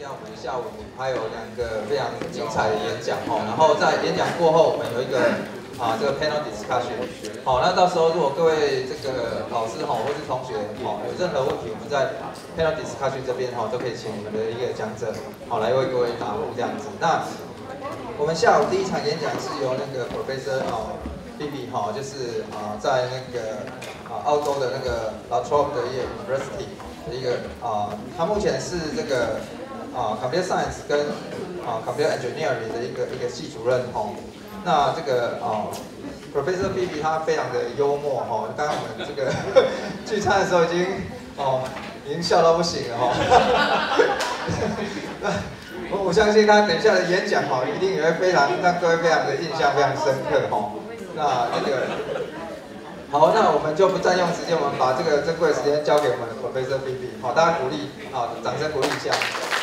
加我们下午还有2个非常精彩的演讲哦。然后在演讲过后，我们有一个这个 panel discussion。好，那到时候如果各位这个老师或是同学有任何问题，我们在 panel discussion 这边都可以请我们的一个讲者来为各位答复这样子。那我们下午第1场演讲是由那个 Professor Phoebe 就是在那个澳洲的那个 La Trobe 的一个 University 的一个他目前是这个Computer Science 跟Computer Engineering 的一个系主任那这个Professor Phoebe 他非常的幽默刚刚我们这个聚餐的时候已经笑到不行了我相信他等一下的演讲一定也会让各位非常的印象非常深刻那好，那我们就不占用时间，我们把这个珍贵的时间交给我们的 Professor Phoebe， 大家鼓励掌声鼓励一下。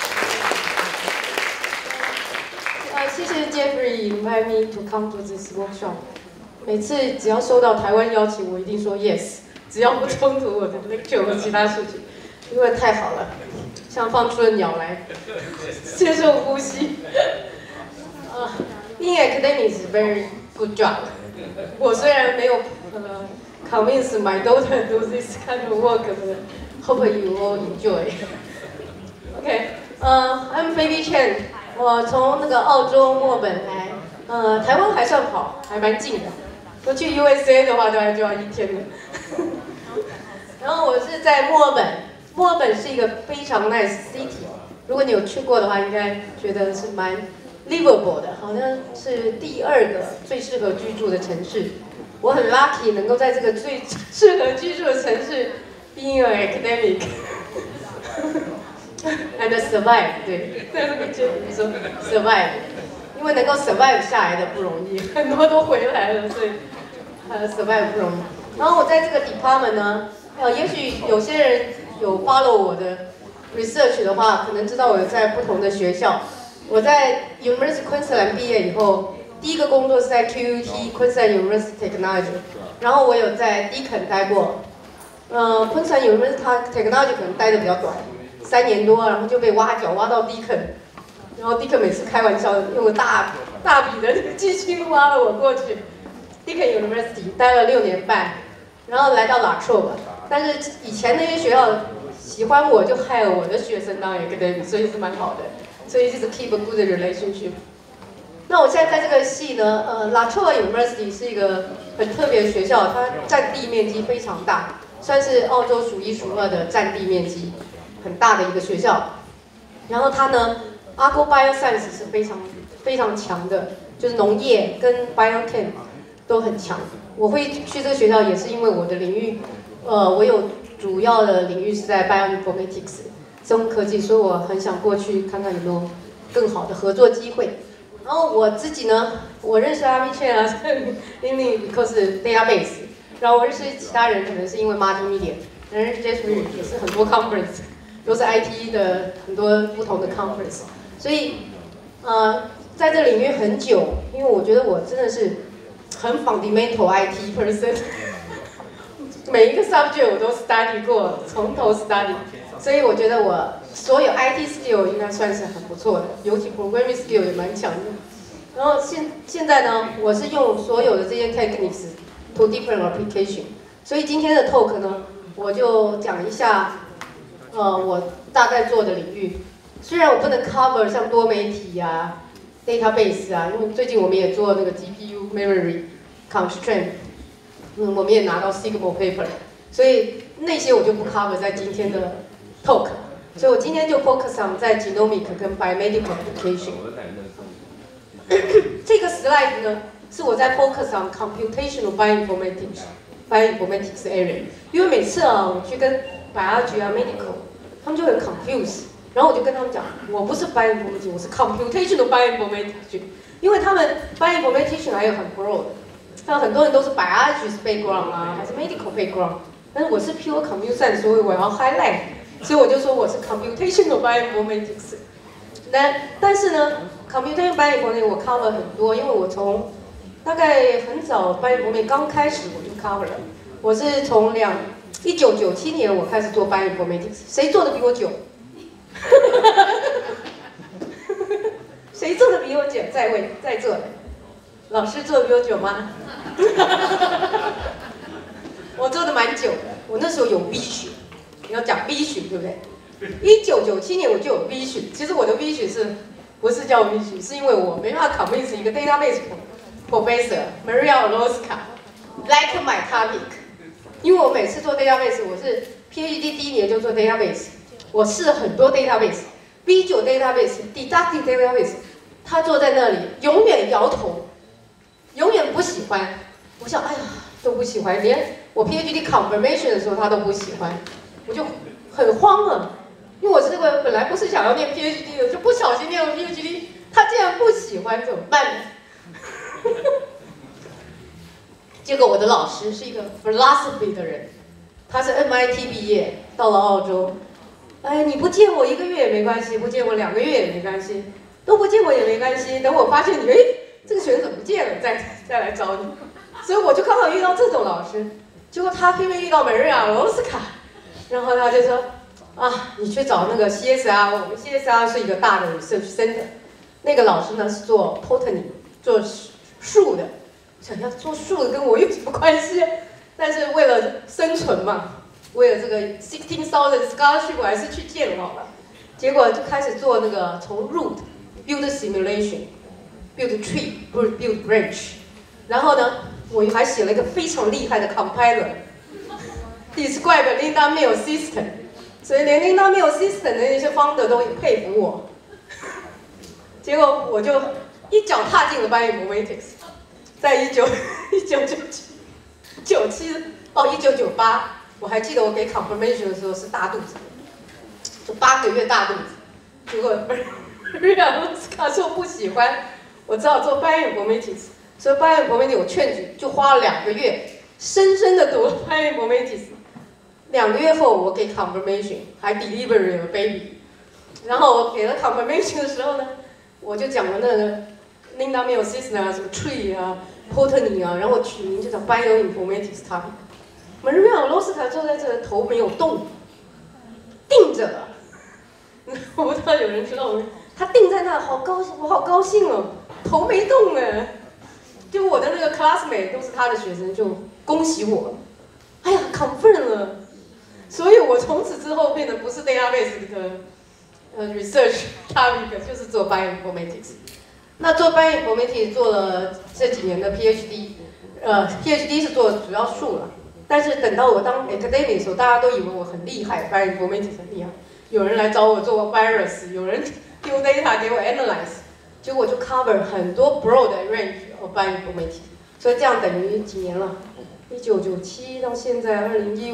谢谢 Jeffrey invite me to come to this workshop。每次只要收到台湾邀请，我一定说 yes， 只要不冲突我的 lecture 和其他事情，因为太好了，像放出了鸟来，接受呼吸。Being academic is a very good job。我虽然没有convince my daughter to do this kind of work, but hope you all enjoy. Okay, I'm Phoebe Chen. 我从那个澳洲墨尔本来，台湾还算好，还蛮近的。我去 USA 的话，大概就要1天了。然后我是在墨尔本，墨尔本是一个非常 nice city。如果你有去过的话，应该觉得是蛮 livable 的，好像是第2个最适合居住的城市。我很 lucky 能够在这个最适合居住的城市 being an academic and survive。对，在这个节目说 survive， 因为能够 survive 下来的不容易，很多都回来了，所以survive 不容易。然后我在这个 department 呢，也许有些人有 follow 我的 research 的话，可能知道我有在不同的学校。我在 University Queensland 毕业以后，第1个工作是在 QUT Queensland University Technology， 然后我有在 Deakin 待过，Queensland University Technology 可能待的比较短，3年多，然后就被挖角挖到 Deakin， 然后 Deakin 每次开玩笑用个大笔的基金挖了我过去 ，Deakin University 待了6年半，然后来到 La Trobe， 但是以前那些学校喜欢我就害了我的学生当 academic， 所以是蛮好的。所以就是 keep a good relationship。那我现在在这个系呢，La Trobe University 是一个很特别的学校，它占地面积非常大，算是澳洲数1数2的占地面积很大的一个学校。然后它呢 ，Agro Bioscience 是非常强的，就是农业跟 Biochem 都很强。我会去这个学校也是因为我的领域，我有主要的领域是在 Bioinformatics。生物科技，所以我很想过去看看有没有更好的合作机会。然后我自己呢，我认识阿米切是因为 because database， 然后我认识其他人可能是因为 multimedia， 认识 Jeffrey 也是很多 conference， 都是 IT 的很多不同的 conference， 所以在这领域很久，因为我觉得我真的是很 fundamental IT person， 每一个 subject 我都 study 过，从头 study。所以我觉得我所有 IT skill 应该算是很不错的，尤其 programming skill 也蛮强的。然后现在呢，我是用所有的这些 techniques to different application。所以今天的 talk 呢，我就讲一下，我大概做的领域。虽然我不能 cover 像多媒体啊、database 啊，因为最近我们也做那个 GPU memory constraint， 我们也拿到 Sigma paper， 所以那些我就不 cover 在今天的 talk， 所以我今天就 focus on 在 genomic 跟 biomedical application。这个 slide 呢，是我在 focus on computational bioinformatics area， 因为每次我去跟 biology 啊 medical， 他们就很 confused， 然后我就跟他们讲，我不是 bioinformatics， 我是 computational bioinformatics， 因为他们 bioinformatics 还有很 broad， 像很多人都是 biology background 啊，还是 medical background， 但是我是 pure computer science， 所以我要 highlight。所以我就说我是 computational bioinformatics。但是呢 ，computational bioinformatics 我 cover 很多，因为我从大概很早 bioinformatics 刚开始我就 cover 了。我是从1997年我开始做 bioinformatics， 谁做的比我久？ 谁做的比我久？在座的老师做的比我久吗？我做的蛮久的，我那时候有 V 群，你要讲 V 群对不对？1997年我就有 V 群，其实我的 V 群不是叫 V 群，是因为我没办法 convince 一个 database professor Maria Orlowska like my topic， 因为我每次做 database， 我是 PhD 第一年就做 database， 我试了很多 database，V9 database、deductive database， 他坐在那里永远摇头，永远不喜欢。我想，哎呀，都不喜欢，连我 PhD confirmation 的时候他都不喜欢，我就很慌了。因为我这个本来不是想要念 PhD 的，就不小心念了 PhD， 他竟然不喜欢，怎么办呢？结果我的老师是一个 philosophy 的人，他是 MIT 毕业，到了澳洲。哎，你不见我1个月也没关系，不见我2个月也没关系，都不见我也没关系。等我发现你，哎，这个学生怎么不见了，再来找你。所以我就刚好遇到这种老师，结果他偏偏遇到Maria Orlowska，然后他就说。啊，你去找那个 CSR， 我们 CSR 是一个大的 research center， 那个老师呢是做 botany， 做树的，想要做树的跟我有什么关系？但是为了生存嘛，为了这个16,000 scholarship， 我还是去见好了。结果就开始做那个从 root build simulation，build tree， 不是 build branch， 然后呢，我还写了一个非常厉害的 compiler，describe Linda Mill system。所以连 Linda Mill system 的那些 founder 都佩服我，结果我就一脚踏进了 bioinformatics， 在1998，我还记得我给 confirmation 的时候是大肚子，就8个月大肚子，结果 Maria Orlowska 说不喜欢，我只好做 bioinformatics， 所以 bioinformatics 我劝举就花了2个月，深深的读了 bioinformatics。2个月后，我给 confirmation， 还 deliver 了 baby。然后我给了 confirmation 的时候呢，我就讲了那个 Linda Mill system 啊，什么 tree 啊 ，botany 啊，然后我取名就叫 bioinformatics topic。Maria Orlowska 坐在这，头没有动，定着了。我不知道有人知道吗？他定在那，好高兴，我好高兴哦，头没动哎。就我的那个 classmate 都是他的学生，就恭喜我。哎呀 ，confirm 了。所以我从此之后变得不是 database 的research topic， 就是做 bioinformatics。那做 bioinformatics 做了这几年的 PhD，PhD 是做主要树了。但是等到我当 academic 的时候，大家都以为我很厉害 ，bioinformatics 很厉害。有人来找我做 virus， 有人丢 data 给我 analyze， 结果我就 cover 很多 broad range of bioinformatics。所以这样等于几年了？1997到现在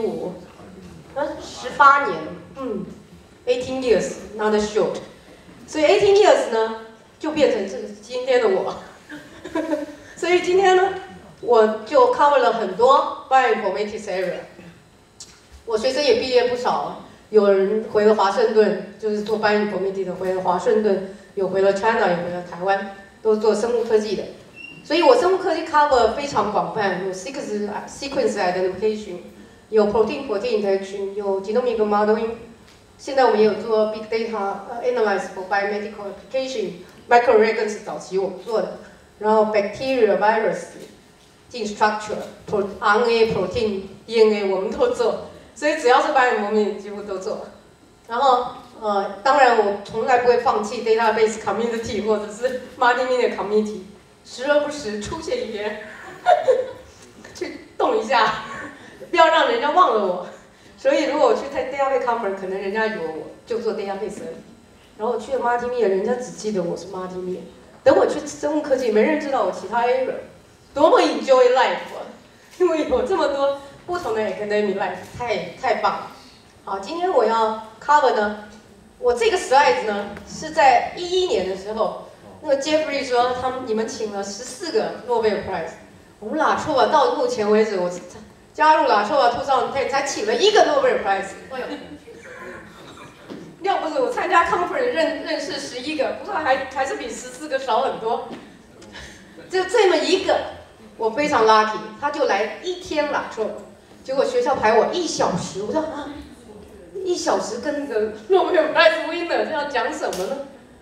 2015。18年，18 years not short， 所以18 years 呢，就变成这个今天的我。所以今天呢，我就 cover 了很多 bioinformatics area。我学生也毕业不少，有人回了华盛顿，就是做 bioinformatics 的，回了华盛顿，有回了 China， 也回了台湾，都是做生物科技的。所以我生物科技 cover 非常广泛，有 sequence identification。有 protein interaction， 有 genomic modeling， 现在我们也有做 big data analyze for biomedical application，microarray 是早期我们做的，然后 bacteria virus、gene structure、RNA protein、DNA 我们都做，所以只要是 bioinformatics 几乎都做。然后当然我从来不会放弃 database community 或者是 multimedia community， 时而不时出现一边，去动一下。不要让人家忘了我，所以如果我去 database conference， 可能人家以为我就做 database 而已。然后我去了 multimedia， 人家只记得我是 multimedia。等我去生物科技，没人知道我其他 area， 多么 enjoy life 啊！因为有这么多不同的 academic life， 太棒了。好，今天我要 cover 呢，我这个 slide 呢是在2011年的时候，那个 Jeffrey 说你们请了14个诺贝尔 prize， 我们拉错吧，到目前为止我加入了说2020才请了1个诺贝尔 prize， 哎呦，要不是我参加 conference 认识11个，不过还是比14个少很多。就这么一个，我非常 lucky， 他就来1天啦，结果学校排我1小时，我说啊，1小时跟那个诺贝尔 prize winner 这要讲什么呢？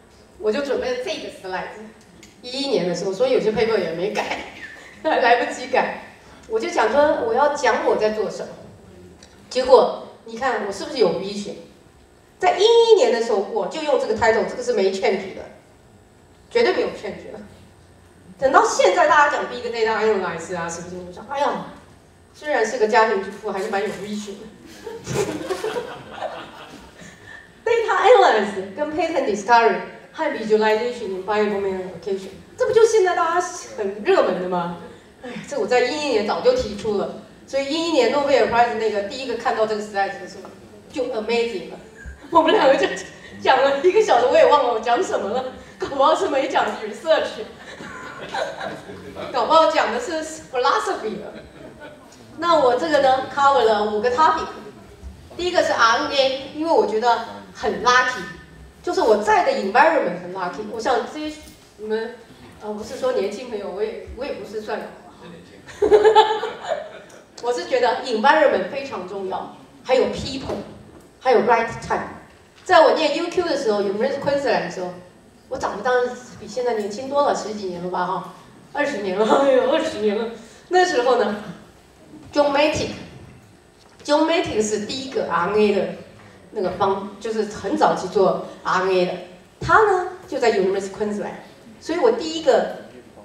我就准备了这个 slide，11年的时候，所以有些 paper 也没改，来不及改。我就想说我要讲我在做什么，结果你看我是不是有 vision？ 在11年的时候，我就用这个 title， 这个是没 change 的，绝对没有 change 的。等到现在大家讲 big data analysis 啊什么什么，我想，哎呀，虽然是个家庭主妇，还是蛮有 vision 的。data analysis 跟 pattern discovery 和 visualization in bioinformatics application， 这不就现在大家很热门的吗？哎，这我在11年早就提出了，所以11年诺贝尔 Prize 那个第一个看到这个 slide 的时候，就 amazing 了。我们两个就讲了1个小时，我也忘了我讲什么了，搞不好是没讲 research， 搞不好讲的是 philosophy 了。那我这个呢 cover 了5个 topic， 第一个是 RNA， 因为我觉得很 lucky， 就是我在的 environment 很 lucky。我想这些你们不是说年轻朋友，我也不是算老。我是觉得 environment 非常重要，还有 people， 还有 right time。在我念 UQ 的时候，有没有认识昆士兰的时候，我长得当然比现在年轻多了10几年了吧哈，20年了，哎呦20年了。那时候呢 ，John Mattick 是第一个 RNA 的那个就是很早期做 RNA 的，他呢就在 University Queensland， 所以我第一个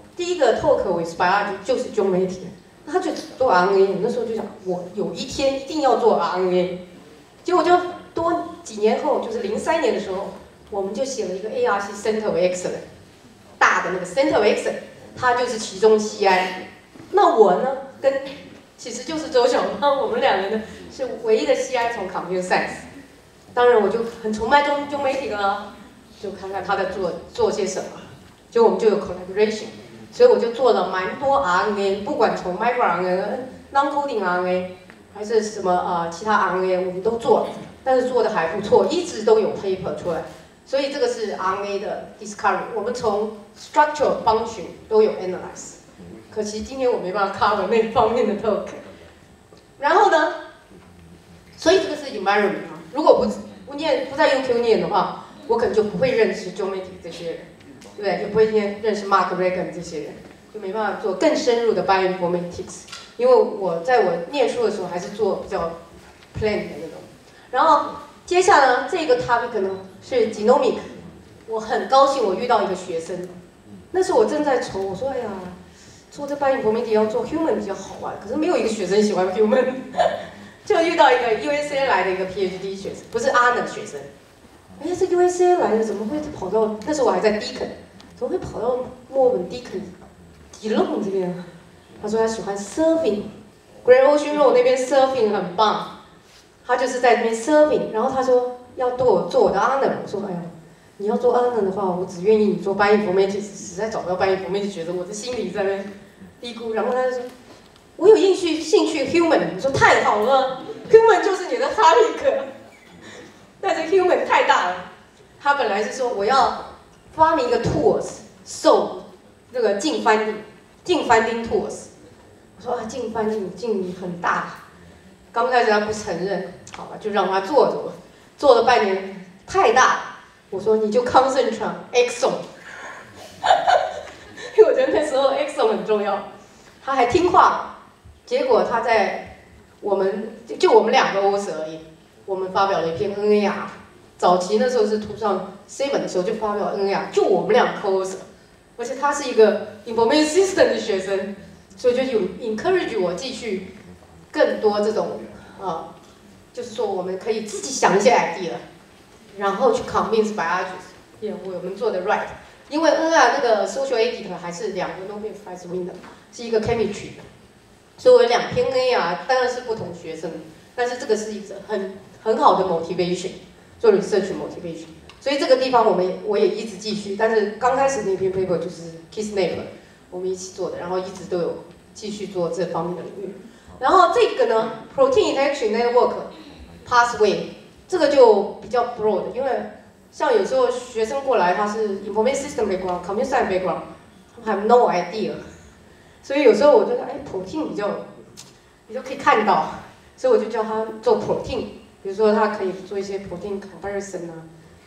talk with biology 就是 John Mattick， 他就做 RNA， 那时候就想我有一天一定要做 RNA， 结果就多几年后，就是03年的时候，我们就写了一个 ARC Center of Excellence， 大的那个 Center of Excellence， 他就是其中 CI。那我呢，其实就是周小芳，我们2人呢是唯一的 CI 从 Computer Science。当然我就很崇拜John Mattick了，就看看他在做些什么，就我们就有 collaboration， 所以我就做了蛮多 RNA， 不管从 microRNA、non-coding RNA 还是什么其他 RNA， 我们都做了。但是做的还不错，一直都有 paper 出来，所以这个是 RNA 的 discovery， 我们从 structure function 都有 analyze。可惜今天我没办法 cover 那方面的 talk。然后呢，所以这个是 environment 啊，如果不在 UQ 念的话，我可能就不会认识 John Mattick 这些人，对不对？也不会认识 Mark Regan 这些人，就没办法做更深入的 bioinformatics。因为我在我念书的时候还是做比较 plain 的那种。然后接下来呢，这个 topic 呢是 genomic， 我很高兴我遇到一个学生，那时候我正在愁，我说哎呀，做这 bioinformatics 要做 human 比较好玩，可是没有一个学生喜欢 human， 就遇到一个 USA 来的一个 PhD 学生，不是 honor 学生，哎，这 USA 来的怎么会跑到那时候我还在 Deakin， 怎么会跑到墨尔本 Deakin 迪隆这边啊？他说他喜欢 surfing，Great Ocean Road 那边 surfing 很棒。他就是在那边 serving， 然后他说要做我的 honor， 我说哎呀，你要做 honor 的话，我只愿意你做 bioinformatics， 实在找不到 bioinformatics 学生，我的心里在那边嘀咕。然后他就说，我有兴趣 human， 我说太好了 ，human 就是你的 topic， 但是 human 太大了。他本来是说我要发明一个 tools， 那个近翻丁 tools， 我说啊近翻丁很大。刚开始他不承认，好吧，就让他做着，做了半年，太大了。我说你就 concentrate exon， 因为我觉得那时候 exon 很重要，他还听话了。结果他在我们2个 author 而已，我们发表了一篇 NAR， 早期那时候是图上 7的时候就发表 NAR， 就我们2个 author， 而且他是一个 information system 的学生，所以就有 encourage 我继续更多这种就是说我们可以自己想一些 idea， 然后去 convince biologists， 我们做的 right。因为 NR 那个 social editor 还是2个 Nobel Prize winner， 是一个 chemistry 的，所以我有2篇 NR 当然是不同学生，但是这个是一个很好的 motivation， 做 research motivation。所以这个地方我也一直继续，但是刚开始那篇 paper 就是 Kisnap 我们一起做的，然后一直都有继续做这方面的领域。然后这个呢 ，protein interaction network pathway， 这个就比较 broad， 因为像有时候学生过来他是 information system background、computer science background， 他们 have no idea， 所以有时候我就说，哎 ，protein 比较可以看到，所以我就叫他做 protein， 比如说他可以做一些 protein comparison 啊，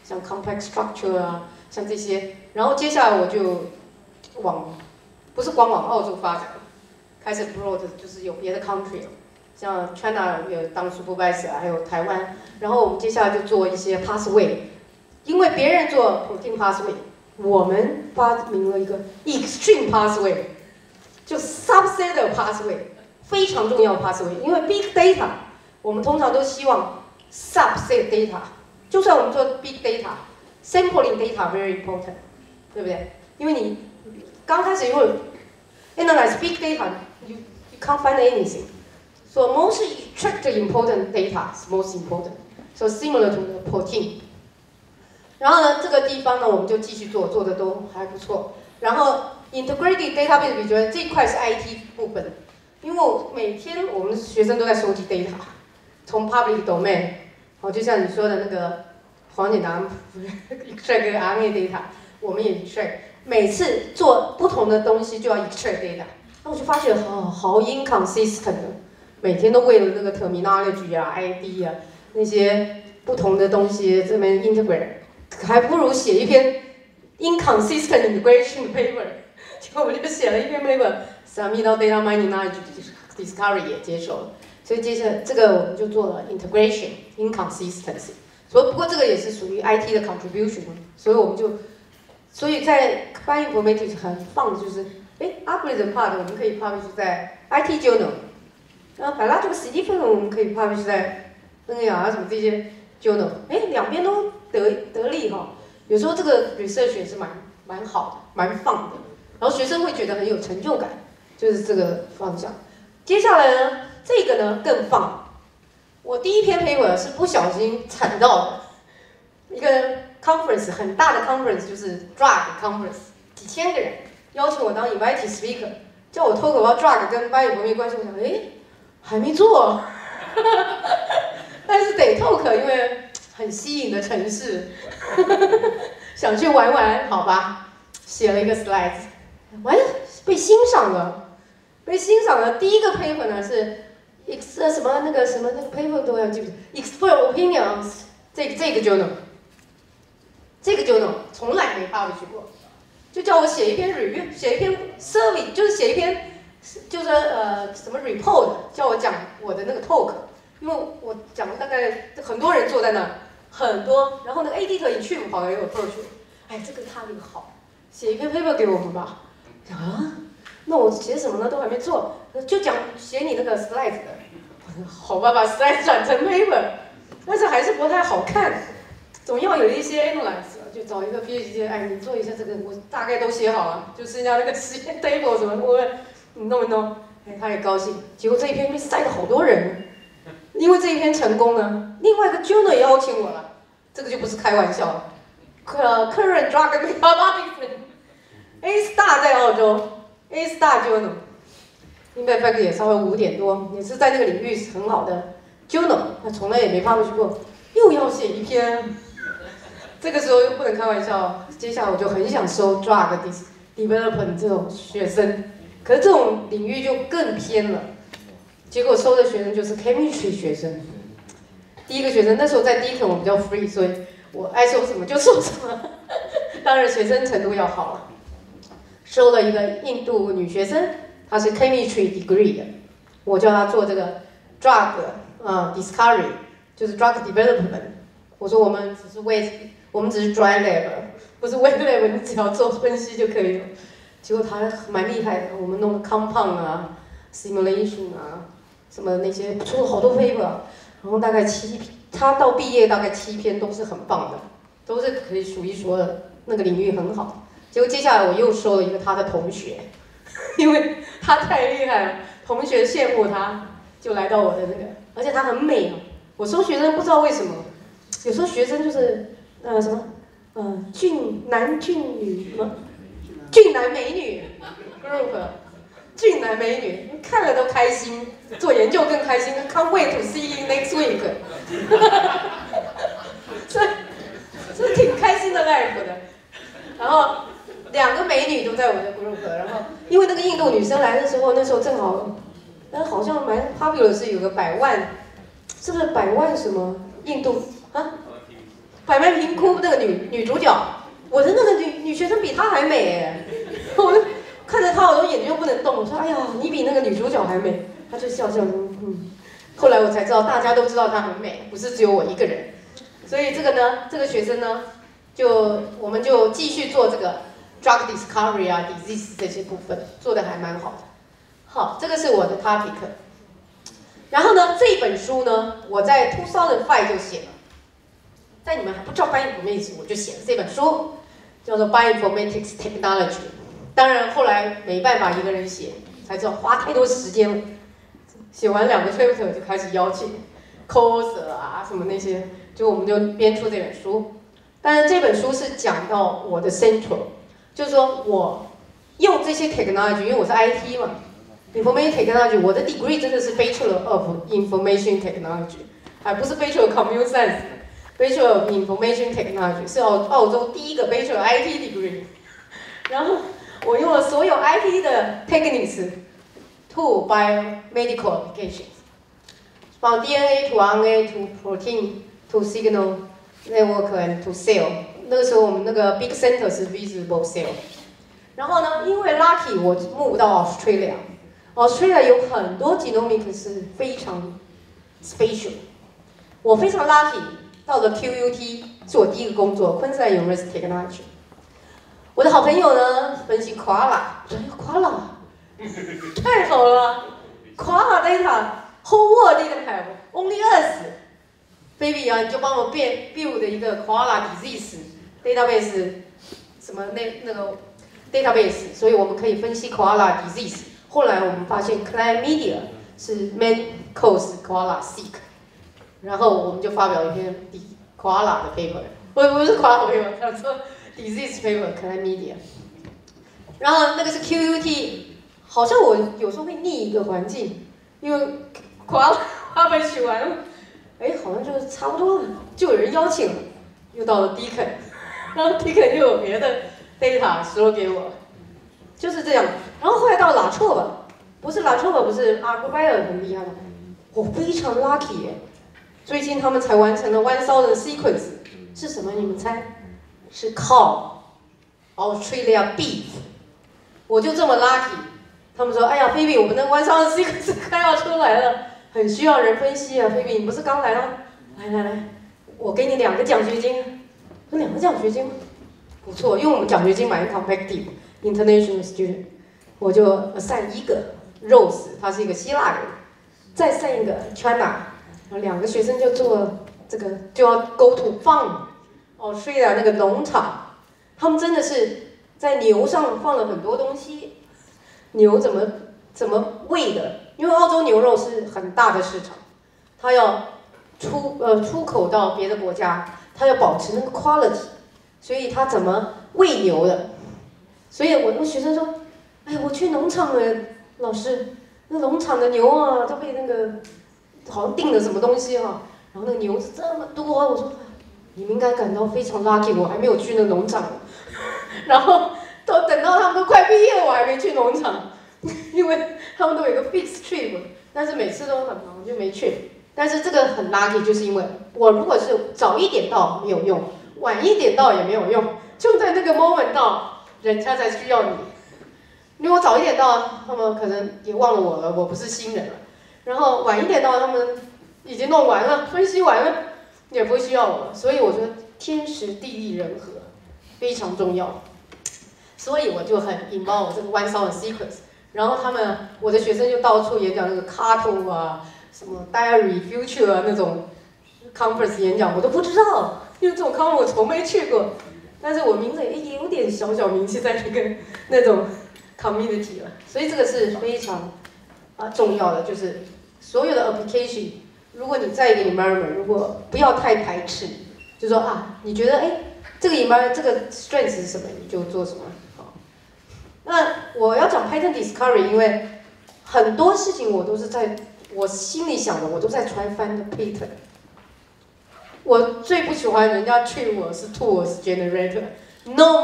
像 complex structure 啊，像这些。然后接下来我就不是光往澳洲发展，开始 broad 就是有别的 country， 像 China 有当 supervisor， 还有台湾。然后我们接下来就做一些 pathway， 因为别人做 protein pathway， 我们发明了一个 extreme pathway， 就 subset 的 pathway， 非常重要的 pathway。因为 big data， 我们通常都希望 subset data， 就算我们做 big data，sampling data very important， 对不对？因为你刚开始如果 analyze big data，you can't find anything. So most extract important data is most important. So similar to the protein. 然后呢，这个地方呢，我们就继续做，做的都还不错。然后 integrated database， 我觉得这一块是 IT 部分，因为每天我们学生都在收集 data， 从 public domain， 就像你说的那个黄简达 extract RNA data， 我们也 extract。每次做不同的东西就要 extract data， 那我就发觉好 inconsistent 的，每天都为了那个 terminology 啊、ID 啊那些不同的东西这边 integrate， 还不如写一篇 inconsistent integration paper。结果我就写了一篇 paper，submit 到 data mining knowledge discovery 也接受了，所以接下来这个我们就做了 integration inconsistency。不过这个也是属于 IT 的 contribution， 所以我们就。所以在 bioinformatics 很棒的就是，algorithm part 我们可以 publish 在 IT journal， 然后 biological specific 我们可以 publish 在 NAR 什么这些 journal， 两边都得利哈。有时候这个 research 也是蛮好的，蛮放的，然后学生会觉得很有成就感，就是这个方向。接下来呢，这个呢更放，我第一篇 paper 是不小心踩到的，一个。conference 很大的 conference 就是 drug conference， 几千个人邀请我当 invited speaker， 叫我 talk about drug 跟 bioinformatics关系，我想还没做，但是得 talk， 因为很吸引的城市，想去玩玩，好吧，写了一个 slide， 被欣赏了，第一个 paper 呢是什么那个 paper 都要记不住 ，expert opinions 这个 journal。这个 journal 从来没publish过，就叫我写一篇 review， 写一篇 survey， 就是写一篇，就是什么 report， 叫我讲我的那个 talk， 因为我讲大概很多人坐在那，很多，然后那个 editor in chief 跑来给我 approach， 这个他那个好，写一篇 paper 给我们吧，那我写什么呢？都还没做，就写你那个 slide 的，好吧，把 slide 转成 paper， 但是还是不太好看。总要有一些 analyze， 就找一个 PhD， 你做一下这个，我大概都写好了，就剩下那个实验 table 什么，你弄一弄，他也高兴。结果这一篇被塞了好多人，因为这一篇成功呢，另外一个 journal 也邀请我了，这个就不是开玩笑了。Current drug metabolism，A Star 在澳洲 ，A Star journal，Impact 也稍微5点多，也是在那个领域是很好的 journal， 他从来也没 publish 过，又要写一篇。这个时候又不能开玩笑，接下来我就很想收 drug development 这种学生，可是这种领域就更偏了。结果收的学生就是 chemistry 学生。第一个学生那时候在Deakin我比较 free， 所以我爱收什么就收什么，当然学生程度要好了。收了一个印度女学生，她是 chemistry degree 的，我叫她做这个 drug discovery， 就是 drug development。我说我们只是 dry lab， 不是 wet lab， 你只要做分析就可以了。结果他蛮厉害的，我们弄的 compound 啊 ，simulation 啊，什么那些出了好多 paper， 然后大概他到毕业大概7篇都是很棒的，都是可以数一数二的，那个领域很好。结果接下来我又收了一个他的同学，因为他太厉害了，同学羡慕他，就来到我的那个，而且他很美哦。我收学生不知道为什么。有时候学生就是俊男俊女什么俊男美女 group， 俊男美女看了都开心，做研究更开心。Can't wait to see you next week 这挺开心的 life 的。然后2个美女都在我的 group， 然后因为那个印度女生来的时候，那时候正好，好像蛮 popular 是有个100万，是不是100万什么印度？ 百媚萍哭那个女主角，我的那个女学生比她还美哎，我就看着她，我都眼睛又不能动，我说哎呀，你比那个女主角还美，她就笑笑后来我才知道，大家都知道她很美，不是只有我一个人。所以这个呢，这个学生呢，我们就继续做这个 drug discovery 啊 disease 这些部分，做的还蛮好的。好，这个是我的 topic。然后呢，这本书呢，我在2005就写了，在你们还不知道 bioinformatics， 我就写了这本书，叫做 Bioinformatics Technology。当然后来没办法一个人写，才知道花太多时间了。写完2个 chapter 就开始邀请 co-author 啊什么那些，我们就编出这本书。但是这本书是讲到我的 central， 就是说我用这些 technology， 因为我是 IT 嘛 ，information technology， 我的 degree 真的是 Bachelor of Information Technology， 还不是 Bachelor of Computer Science，Bachelor of Information Technology 是澳洲第一个 Bachelor IT degree。然后我用了所有 IT 的 techniques to biomedical applications， from DNA to RNA to protein to signal network and to cell。那个时候我们那个 big center 是 visible cell。然后呢，因为 lucky 我move到 Australia 有很多 genomics 是非常 special。我非常 lucky 到了 QUT 是我第一个工作 ，Queensland University Technology。我的好朋友呢分析 Koala， 太好了 ，Koala data whole world didn't have only us。Baby 啊，你就帮我build 一个 Koala disease database， 什么那个 database， 所以我们可以分析 Koala disease。后来我们发现 Chlamydia 是 main cause Koala sick， 然后我们就发表一篇 Koala 的 paper， 不是 Koala paper， 叫做 disease paper Chlamydia。然后那个是 QUT， 好像我有时候会逆一个环境，因为 Koala 花瓣取完了。好像就是差不多了，就有人邀请了，又到了 Deakin， 然后 Deakin 又有别的 data 说给我，就是这样。然后后来到拉错吧，不是 ArcBio 很厉害吗？我非常 lucky 耶，最近他们才完成了1000 sequence， 是什么？你们猜？是 cow Australia beef， 我就这么 lucky。他们说，哎呀 ，Baby， 我们的1000 sequence 快要出来了。很需要人分析啊，菲比，你不是刚来吗？来，我给你2个奖学金。说2个奖学金，不错，因为我们奖学金买 competitive international student， 我就assign 一个 Rose， 他是一个希腊人，再assign 一个 China， 然后2个学生就做这个，就要 go to farm，Australia 那个农场，他们真的是在牛上放了很多东西，牛怎么喂的？因为澳洲牛肉是很大的市场，它要出口到别的国家，它要保持那个 quality， 所以它怎么喂牛的？所以我学生说，哎，我去农场了，老师，那农场的牛啊，都被那个好像订了什么东西哈，然后那个牛是这么多，我说你们应该感到非常 lucky， 我还没有去那农场，然后都等到他们都快毕业，我还没去农场。因为他们都有一个 fixed trip， 但是每次都很忙，就没去。但是这个很 lucky， 就是因为我如果是早一点到没有用，晚一点到也没有用，就在那个 moment 到，人家才需要你。因为我早一点到，他们可能也忘了我了，我不是新人了。然后晚一点到，他们已经弄完了，分析完了，也不会需要我了。所以我觉得天时地利人和非常重要。所以我就很引爆我这个1000 sequence。然后我的学生就到处演讲那个 Cato 啊，什么 Diary Future 啊那种 conference 演讲，我都不知道，因为这种 conference 我从没去过。但是我名字也有点小名气在那种 community 了，所以这个是非常重要的，就是所有的 application， 如果你在一个 environment， 如果不要太排斥，就说你觉得这个 environment 这个 strength 是什么，你就做什么。那我要讲 pattern discovery， 因为很多事情我都是在我心里想的，我都在 try find the pattern。我最不喜欢人家去我是 tools generator，no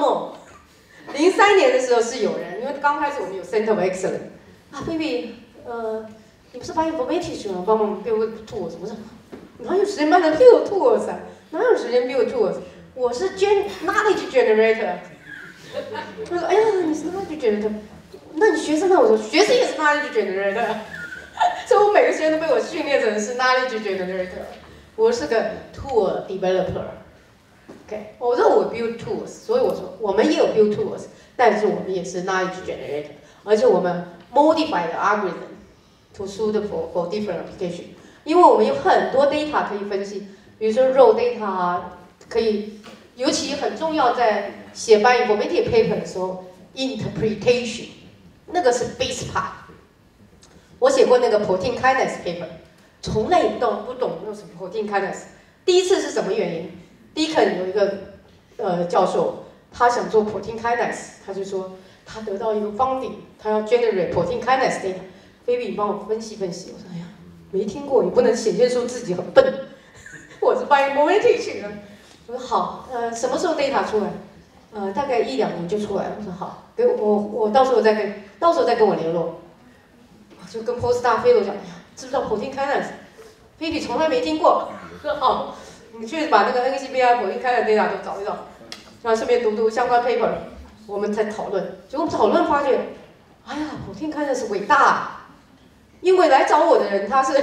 more。03年的时候是有人，因为刚开始我们有 Center of Excellence， ，baby， 你不是 bioinformatics 吗？帮忙 build tools， 我说哪有时间帮人 build tools 啊？ 哪有时间 build tools？ 我是 knowledge generator。他说，哎呀，你是 knowledge generator， 那你学生呢？我说学生也是 knowledge generator。所以我每个学生都被我训练成是 knowledge generator。我是个 tool developer。OK， 我说我 build tools， 所以我说我们也有 build tools， 但是我们也是 knowledge generator， 而且我们 modify the algorithm to suitable for different application。因为我们有很多 data 可以分析，比如说 raw data 啊，可以，尤其很重要，在写 bioinformatics paper 的时候 ，interpretation， 那个是 base part。我写过那个 protein kinase paper， 从来也不懂那什么 protein kinase。第一次是什么原因？第一课有一个教授，他想做 protein kinase， 他就说他得到一个 funding， 他要 generate protein kinase data。Baby， 你帮我分析分析。我说哎呀。没听过，也不能显现出自己很笨。我是 bioinformatics 的。我说好，什么时候 data 出来？大概1-2年就出来了。我说好，给我到时候再跟我联络。我就跟 postdoc fellow 讲，哎呀，知不知道 protein kinase？Baby 从来没听过。说好，你去把那个 NCBI protein kinase data 都找一找，然后顺便读相关 paper， 我们再讨论。结果讨论发现，哎呀 ，protein kinase 伟大啊。因为来找我的人他是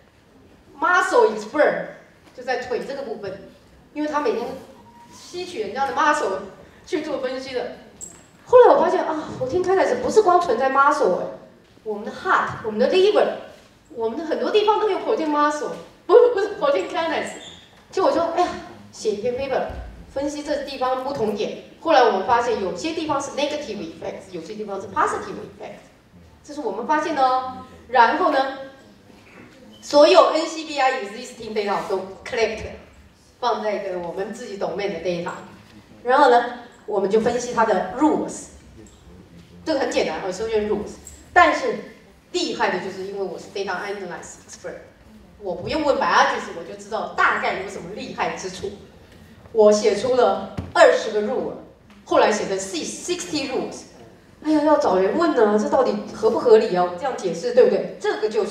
muscle expert， 就在腿这个部分，因为他每天吸取人家的 muscle 去做分析的。后来我发现啊，protein kinase不是光存在 muscle， 我们的 heart， 我们的 liver， 我们的很多地方都有 protein muscle， 不是 protein kinase。就我说，哎呀，写一篇 paper 分析这地方不同点。后来我们发现有些地方是 negative effects， 有些地方是 positive effects， 这是我们发现的哦。然后呢，所有 NCBI existing data 都 collect 放在一个我们自己domain的 data， 然后呢，我们就分析它的 rules， 这个很简单，我搜卷 rules。但是厉害的就是因为我是 data analysis expert， 我不用问 biologist 我就知道大概有什么厉害之处。我写出了20个 rule， 后来写成60 rules。哎呀，要找人问呢，这到底合不合理啊？我这样解释对不对？这个就是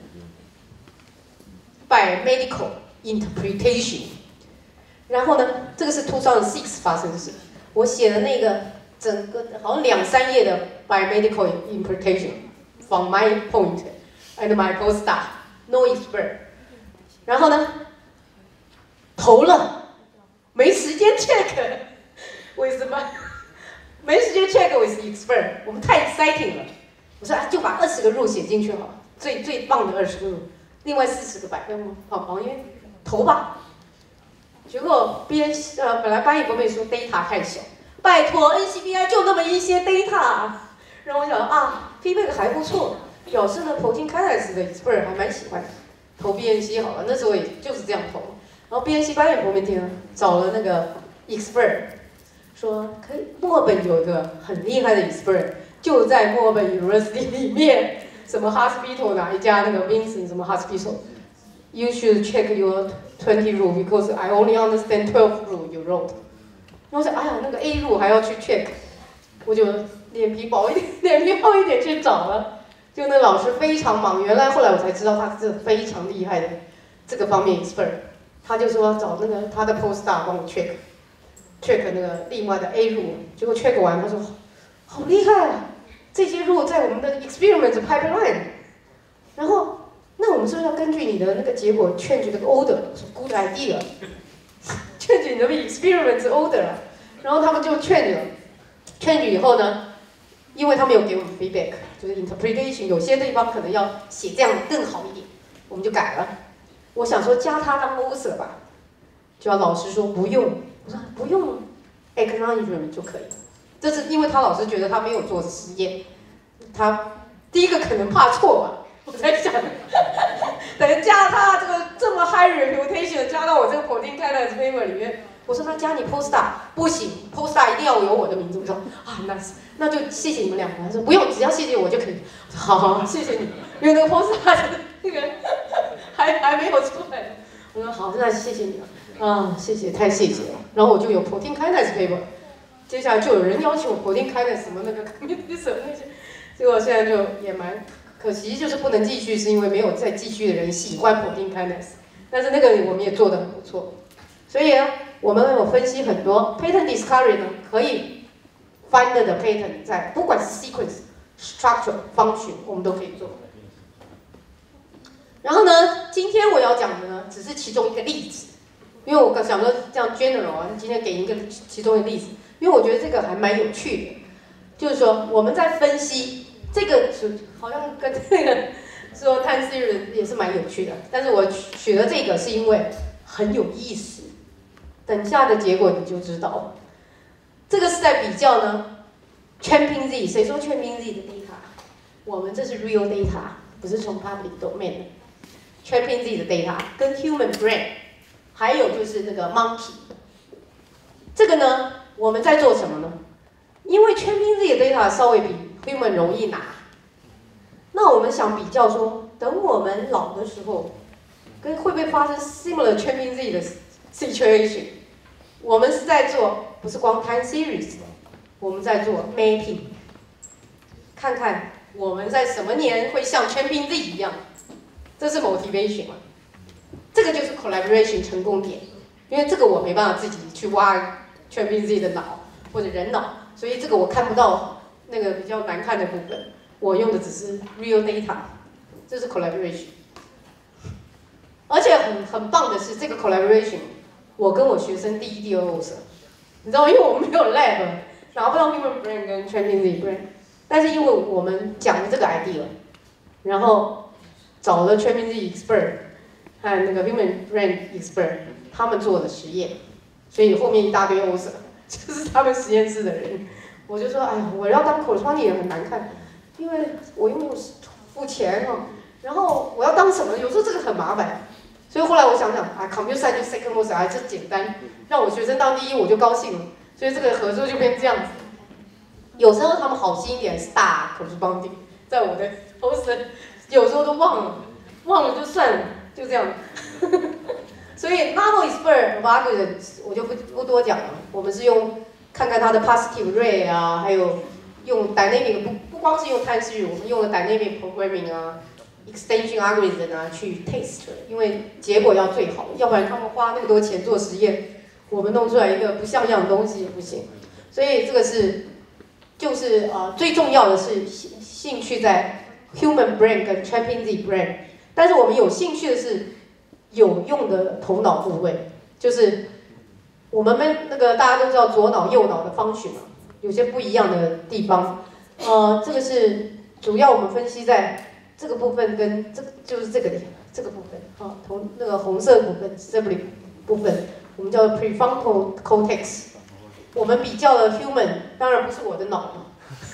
biomedical interpretation。然后呢，这个是2006发生的事。我写的那个整个好像2-3页的 biomedical interpretation from my point and my postdoc no expert。然后呢，投了，没时间 check， 为什么？没时间 check with expert， 我们太 exciting 了。我说啊，就把20个 rule 写进去好了，最棒的20个 rule， 另外40个百分好，因为投吧。结果本来翻译不会说 data 太小，拜托 NCBI 就那么一些 data， 让我想啊 feedback 还不错，表示呢 protein kinase 的 expert 还蛮喜欢的，投 BNC 好了，那时候也就是这样投。然后 BNC 翻译不会听，找了那个 expert。说可以，墨尔本有一个很厉害的 expert， 就在墨尔本 University 里面，什么 hospital 哪一家那个 Vincent 什么 hospital，You should check your 20 rule because I only understand 12 rule you wrote。然后说，哎呀，那个 A rule 还要去 check， 我就脸皮厚一点去找了。就那老师非常忙，原来后来我才知道他是非常厉害的这个方面 expert， 他就说找那个他的 postdoc 帮我 check 那个另外的 A rule， 结果 check 完，他说好厉害啊，这些 rule 在我们的 experiment pipeline， 然后那我们是不是要根据你的那个结果 change 这个 order？ 我说 good idea， change 你的 experiment order， 然后他们就 change 以后呢，因为他们有给我们 feedback， 就是 interpretation， 有些地方可能要写这样更好一点，我们就改了。我想说加他当 author 吧，就要老师说不用。我说不用 acknowledgement 就可以了，这是因为他老师觉得他没有做实验，他第一个可能怕错吧，我在想，等于加他这么 high reputation 加到我这个 protein kinase paper 里面，我说那加你 postdoc 不行 ，postdoc 一定要有我的名字。我说啊 nice， 那就谢谢你们2个。他说不用，只要谢谢我就可以。我说好，谢谢你，因为那个 postdoc 那个还没有出来。我说好，那谢谢你了。啊，谢谢，太谢谢了。然后我就有 protein kinase paper， 接下来就有人要求 protein kinase 什么那个 community 什么那些，结果现在就也蛮可惜，就是不能继续，是因为没有再继续的人喜欢 protein kinase。但是那个我们也做得很不错， 所以呢，我们有分析很多 pattern discovery 呢，可以 find the pattern 在不管是 sequence、structure、function， 我们都可以做。然后呢，今天我要讲的呢，只是其中一个例子，因为我想说这样 general 啊，今天给一个其中一个例子，因为我觉得这个还蛮有趣的，就是说我们在分析这个，好像跟那个说 time series 也是蛮有趣的，但是我取了这个是因为很有意思。等下的结果你就知道了。这个是在比较呢 ，Champing Z， 谁说 Champing Z 的 data？ 我们这是 real data， 不是从 public domain 的。Champing Z 的 data 跟 human brain， 还有就是那个 monkey。这个呢，我们在做什么呢？因为 Champing Z 的 data 稍微比 human 容易拿，那我们想比较说，等我们老的时候，跟会不会发生 similar Champing Z 的 situation， 我们是在做不是光 time series， 我们在做 mapping， 看看我们在什么年会像 Champing Z 一样，这是 motivation 嘛？这个就是 collaboration 成功点，因为这个我没办法自己去挖 Champing Z 的脑或者人脑，所以这个我看不到那个比较难看的部分，我用的只是 real data， 这是 collaboration。而且很棒的是，这个 collaboration， 我跟我学生第一、第二 OSA， 你知道吗？因为我们没有 lab， 拿不到 human brain 跟 Champing Z brain， 但是因为我们讲了这个 idea， 然后找了 Champing Z expert 和那个 human brain expert， 他们做的实验，所以后面一大堆 OSA， 就是他们实验室的人，我就说，哎呀，我要当 corresponding 很难看，因为我又没有付钱哦，然后我要当什么？有时候这个很麻烦。所以后来我想想啊 ，computer science 就 second most 还是简单，让我学生当第一我就高兴了，所以这个合作就变这样子。有时候他们好心一点是大corresponding，在我的 post， 有时候都忘了就算了，就这样。所以 novel expert of algorithms 我就不多讲了，我们是用看看它的 positive rate 啊，还有用 dynamic 不光是用 time series， 我们用了 dynamic programming 啊。extension algorithm 啊，去 test， 因为结果要最好，要不然他们花那么多钱做实验，我们弄出来一个不像样的东西也不行。所以这个就是最重要的是兴趣在 human brain 跟 Champing Z brain， 但是我们有兴趣的是有用的头脑部位，就是我们那个大家都知道左脑右脑的function嘛，有些不一样的地方。这个是主要我们分析在。这个部分跟这个就是这个部分，同那个红色部分 cerebral 部分，我们叫 prefrontal cortex。我们比较了 human， 当然不是我的脑，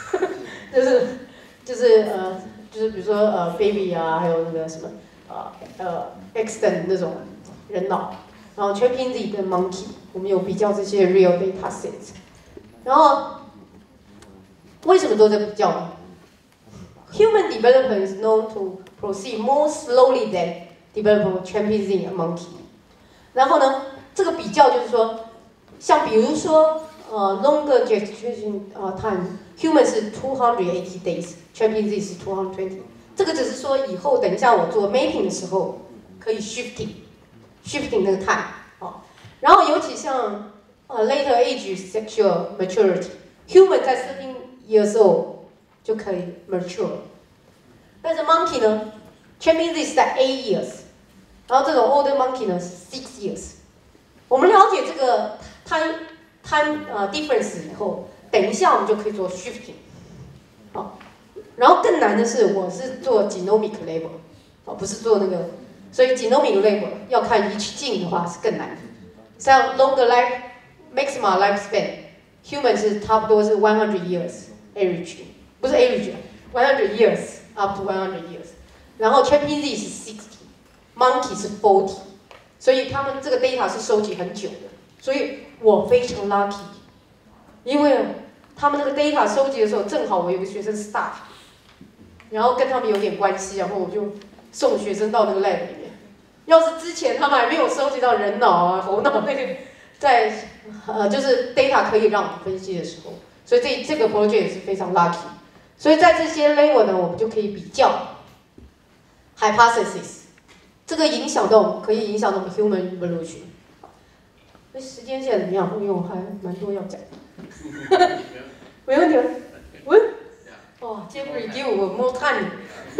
就是比如说baby 啊，还有那个什么extant 那种人脑，然后 Champing Z 跟 monkey， 我们有比较这些 real data sets。然后为什么做这比较呢？Human development is known to proceed more slowly than development of chimpanzee and monkey。然后呢，这个比较就是说，像比如说longer gestation time，human 是280 days，chimpanzee 是220。这个只是说以后等一下我做 mapping 的时候可以 shifting 那个 time 然后尤其像later age sexual maturity，human 在13 years old。就可以 mature， 但是 monkey 呢 ，Champing Z 是在8 years， 然后这种 older monkey 呢是6 years。我们了解这个 time difference 以后，等一下我们就可以做 shifting， 然後更难的是，我是做 genomic level， 不是做那个，所以 genomic level 要看 each gene 的话是更难的。像 longer life maximum lifespan，human 是差不多是100 years average。不是 average， 100 years up to 100 years， 然后 Champing Z 是60，monkey 是40，所以他们这个 data 是收集很久的，所以我非常 lucky， 因为他们那个 data 收集的时候，正好我有个学生 staff， 然后跟他们有点关系，然后我就送学生到那个 lab 里面。要是之前他们还没有收集到人脑啊、猴脑那个，在就是 data 可以让我们分析的时候，所以这个 project 也是非常 lucky。所以在这些 level 呢，我们就可以比较 hypothesis， 这个影响到可以影响到我们 human evolution。 时间现在怎么样？因为我还蛮多要讲。没问题吗？喂？哦 ，Jeffrey give 我 more time 。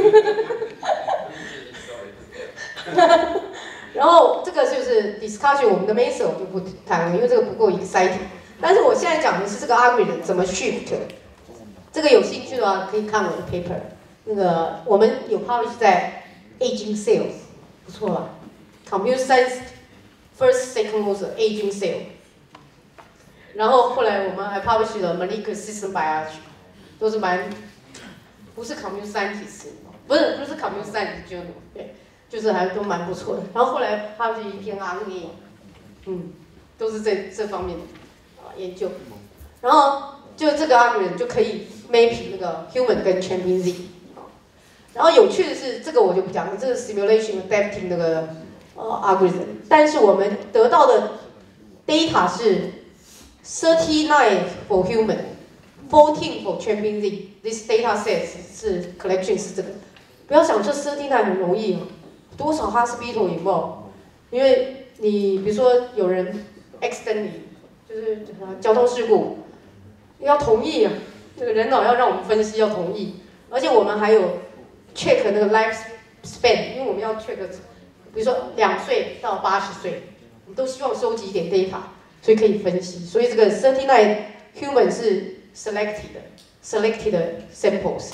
然后这个就是 discussion 我们的 method 我就不谈了，因为这个不够 exciting。但是我现在讲的是这个 algorithm 怎么 shift。这个有兴趣的话可以看我的 paper。那个我们有 publish 在 Aging Cells， 不错吧 ？Computer Science First Second Author Aging Cell。然后后来我们还 publish 了 Molecular System Biology， 都是不是 Computer Scientist， 不是 Computer Science Journal， 对，就是还都蛮不错的。然后后来 publish 一篇 RNA， 都是这方面的研究。然后就这个 algorithm 就可以 mapping 那个 human 跟 chimpanzee。然后有趣的是，这个我就不讲了，这个 simulation adapting 那个algorithm， 但是我们得到的 data 是 39 for human，14 for chimpanzee。This data set 是 collection 是这个，不要想说39很容易哦，多少 hospital involved， 因为你比如说有人 accidentally 就是交通事故，要同意啊，这个人脑要让我们分析要同意，而且我们还有 check 那个 life span， 因为我们要 check， 比如說2歲到80歲，我们都希望收集一点 data， 所以可以分析。所以这个39 human 是 selected samples，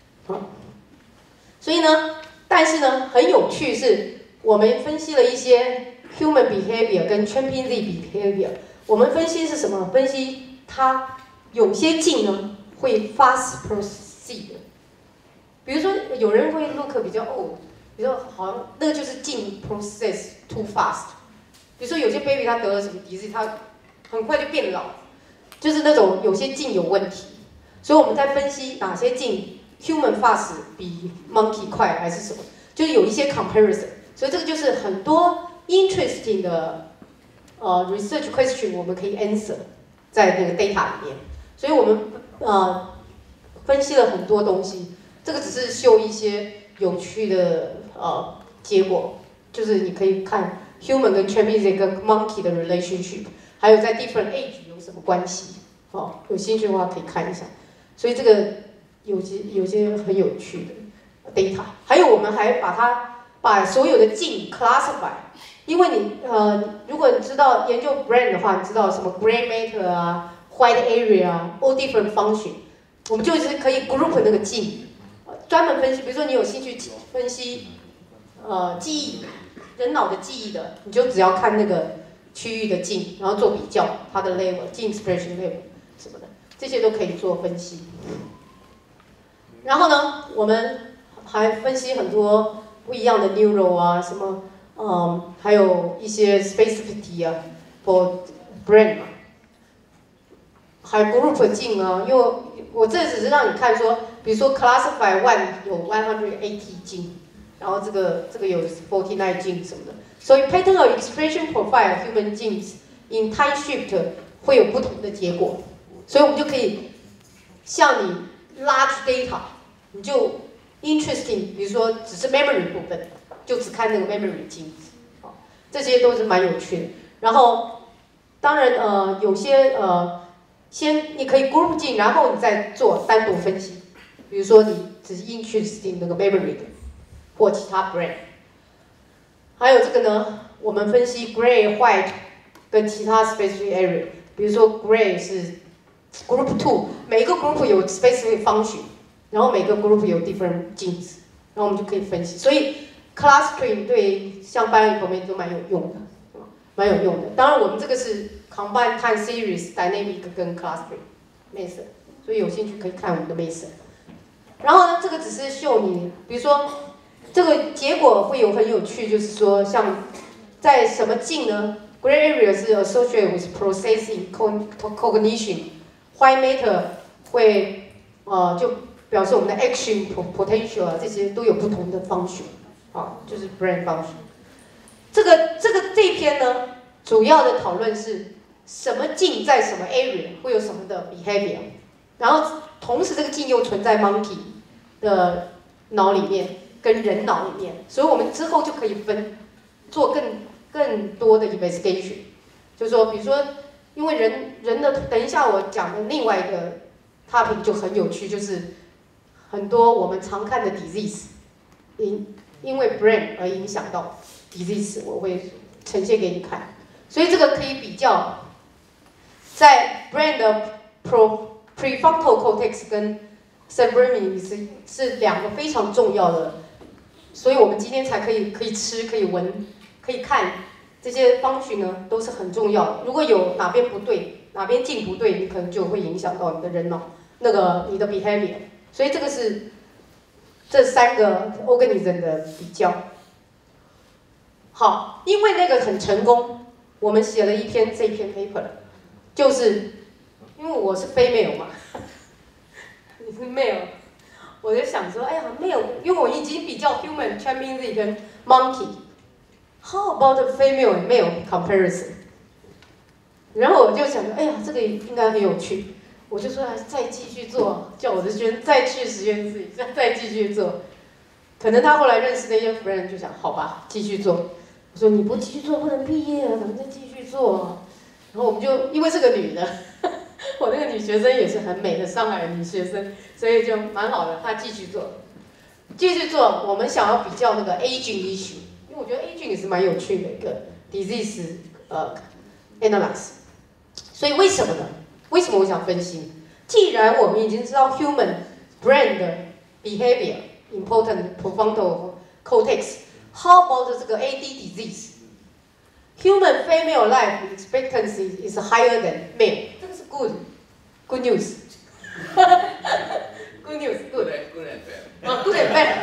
所以呢，但是呢，很有趣是，我们分析了一些 human behavior 跟 chimpanzee behavior， 我们分析是什么？分析它有些gene呢会 fast proceed。比如说，有人会 look 比较 old， 比如说好像那个就是 gene process too fast。比如说有些 baby 他得了什么 disease， 他很快就变老，就是那种有些 gene 有问题。所以我们在分析哪些 gene human fast 比 monkey 快还是什么，就是有一些 comparison。所以这个就是很多 interesting 的research question 我们可以 answer 在那个 data 里面。所以我们分析了很多东西。这个只是秀一些有趣的结果，就是你可以看 human 跟 chimpanzee 跟 monkey 的 relationship， 还有在 different age 有什么关系。有兴趣的话可以看一下。所以这个有些很有趣的 data， 还有我们还把所有的gene classify， 因为你如果你知道研究 brain 的话，你知道什么 gray matter 啊 white area 啊 all different function， 我们就是可以 group 那个gene。专门分析，比如说你有兴趣分析记忆，人脑的记忆的，你就只要看那个区域的gene，然后做比较它的 level、gene expression level 什么的，这些都可以做分析。然后呢，我们还分析很多不一样的 neural 啊，什么还有一些 specificity 啊 for brain 嘛，还有 group gene 啊，因为我这只是让你看说。比如说 classify one 有180 gene， 然后这个有49 gene 什么的，所以 pattern of expression profile human genes in time shift 会有不同的结果，所以我们就可以像你 large data， 你就 interesting， 比如说只是 memory 部分，就只看那个 memory genes， 这些都是蛮有趣的。然后当然有些先你可以 group gene， 然后你再做单独分析。比如说你只是 interesting 那个 memory 的，或其他 brain。还有这个呢，我们分析 gray、white 跟其他 specific area。比如说 gray 是 group 2， 每一个 group 有 specific function， 然后每个 group 有 different genes， 然后我们就可以分析。所以 clustering 对像 bioinformatics 都蛮有用的，当然我们这个是 combine time series dynamic 跟 clustering method， 所以有兴趣可以看我们的 method。然后呢，这个只是秀你，比如说这个结果会很有趣，就是说像在什么gene呢 ？Gray area 是 associated with processing cognition，white matter 会就表示我们的 action potential 啊，这些都有不同的 function， 就是 brain function。这一篇呢，主要的讨论是什么gene在什么 area 会有什么的 behavior， 然后同时这个gene又存在 monkey。的脑里面跟人脑里面，所以我们之后就可以做更多的 investigation， 就是说，比如说，因为人的，等一下我讲的另外一个 topic 就很有趣，就是很多我们常看的 disease， 因为 brain 而影响到 disease， 我会呈现给你看。所以这个可以比较，在 brain 的 prefrontal cortex 跟 cerebellum 是两个非常重要的，所以我们今天才可以吃、可以闻、可以看这些function呢，都是很重要的。如果有哪边不对，哪边进不对，你可能就会影响到你的人脑，你的 behavior。所以这个是这3个 organism 的比较。好，因为那个很成功，我们写了这篇 paper， 就是因为我是非 male 嘛，你是 male， 我就想说，哎呀 male， 因为我已经比较 human chimpanzee 跟 monkey。How about the female and male comparison？ 然后我就想说，哎呀，这个应该很有趣，我就说再继续做，叫我的学生再去实验室里再继续做。可能他后来认识那些 friend 就想，好吧，继续做。我说你不继续做不能毕业，反正继续做。然后我们就因为是个女的，我那个女学生也是很美的上海女学生，所以就蛮好的，她继续做。继续做，我们想要比较那个 aging issue。因为我觉得 aging 也是蛮有趣的一个 disease analysis， 所以为什么呢？为什么我想分析？既然我们已经知道 human brain 的 behavior important prefrontal cortex，how about 这个 AD disease？Human female life expectancy is higher than male， 这个是 good news 。Good news, good. Good and bad. Good and bad.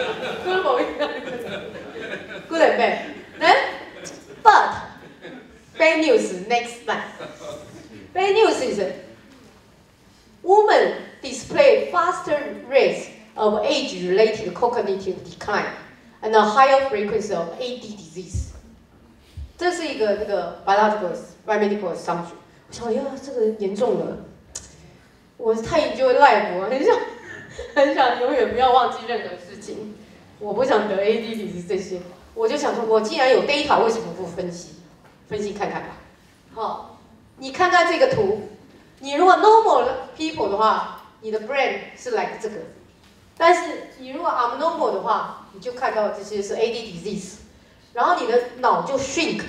Good and bad. Then, but bad news next time. Bad news is women display faster rates of age-related cognitive decline and a higher frequency of AD disease. 这是一个那个 biomedical assumption。我想，哎呀，这个严重了。我太enjoy life，我很想永远不要忘记任何事情。我不想得 AD 这些，我就想说，我既然有 data， 为什么不分析？分析看看吧。好，你看看这个图，你如果 normal people 的话，你的 brain 是 like 这个，但是你如果 abnormal 的话，你就看到这些是 AD disease， 然后你的脑就 shrink，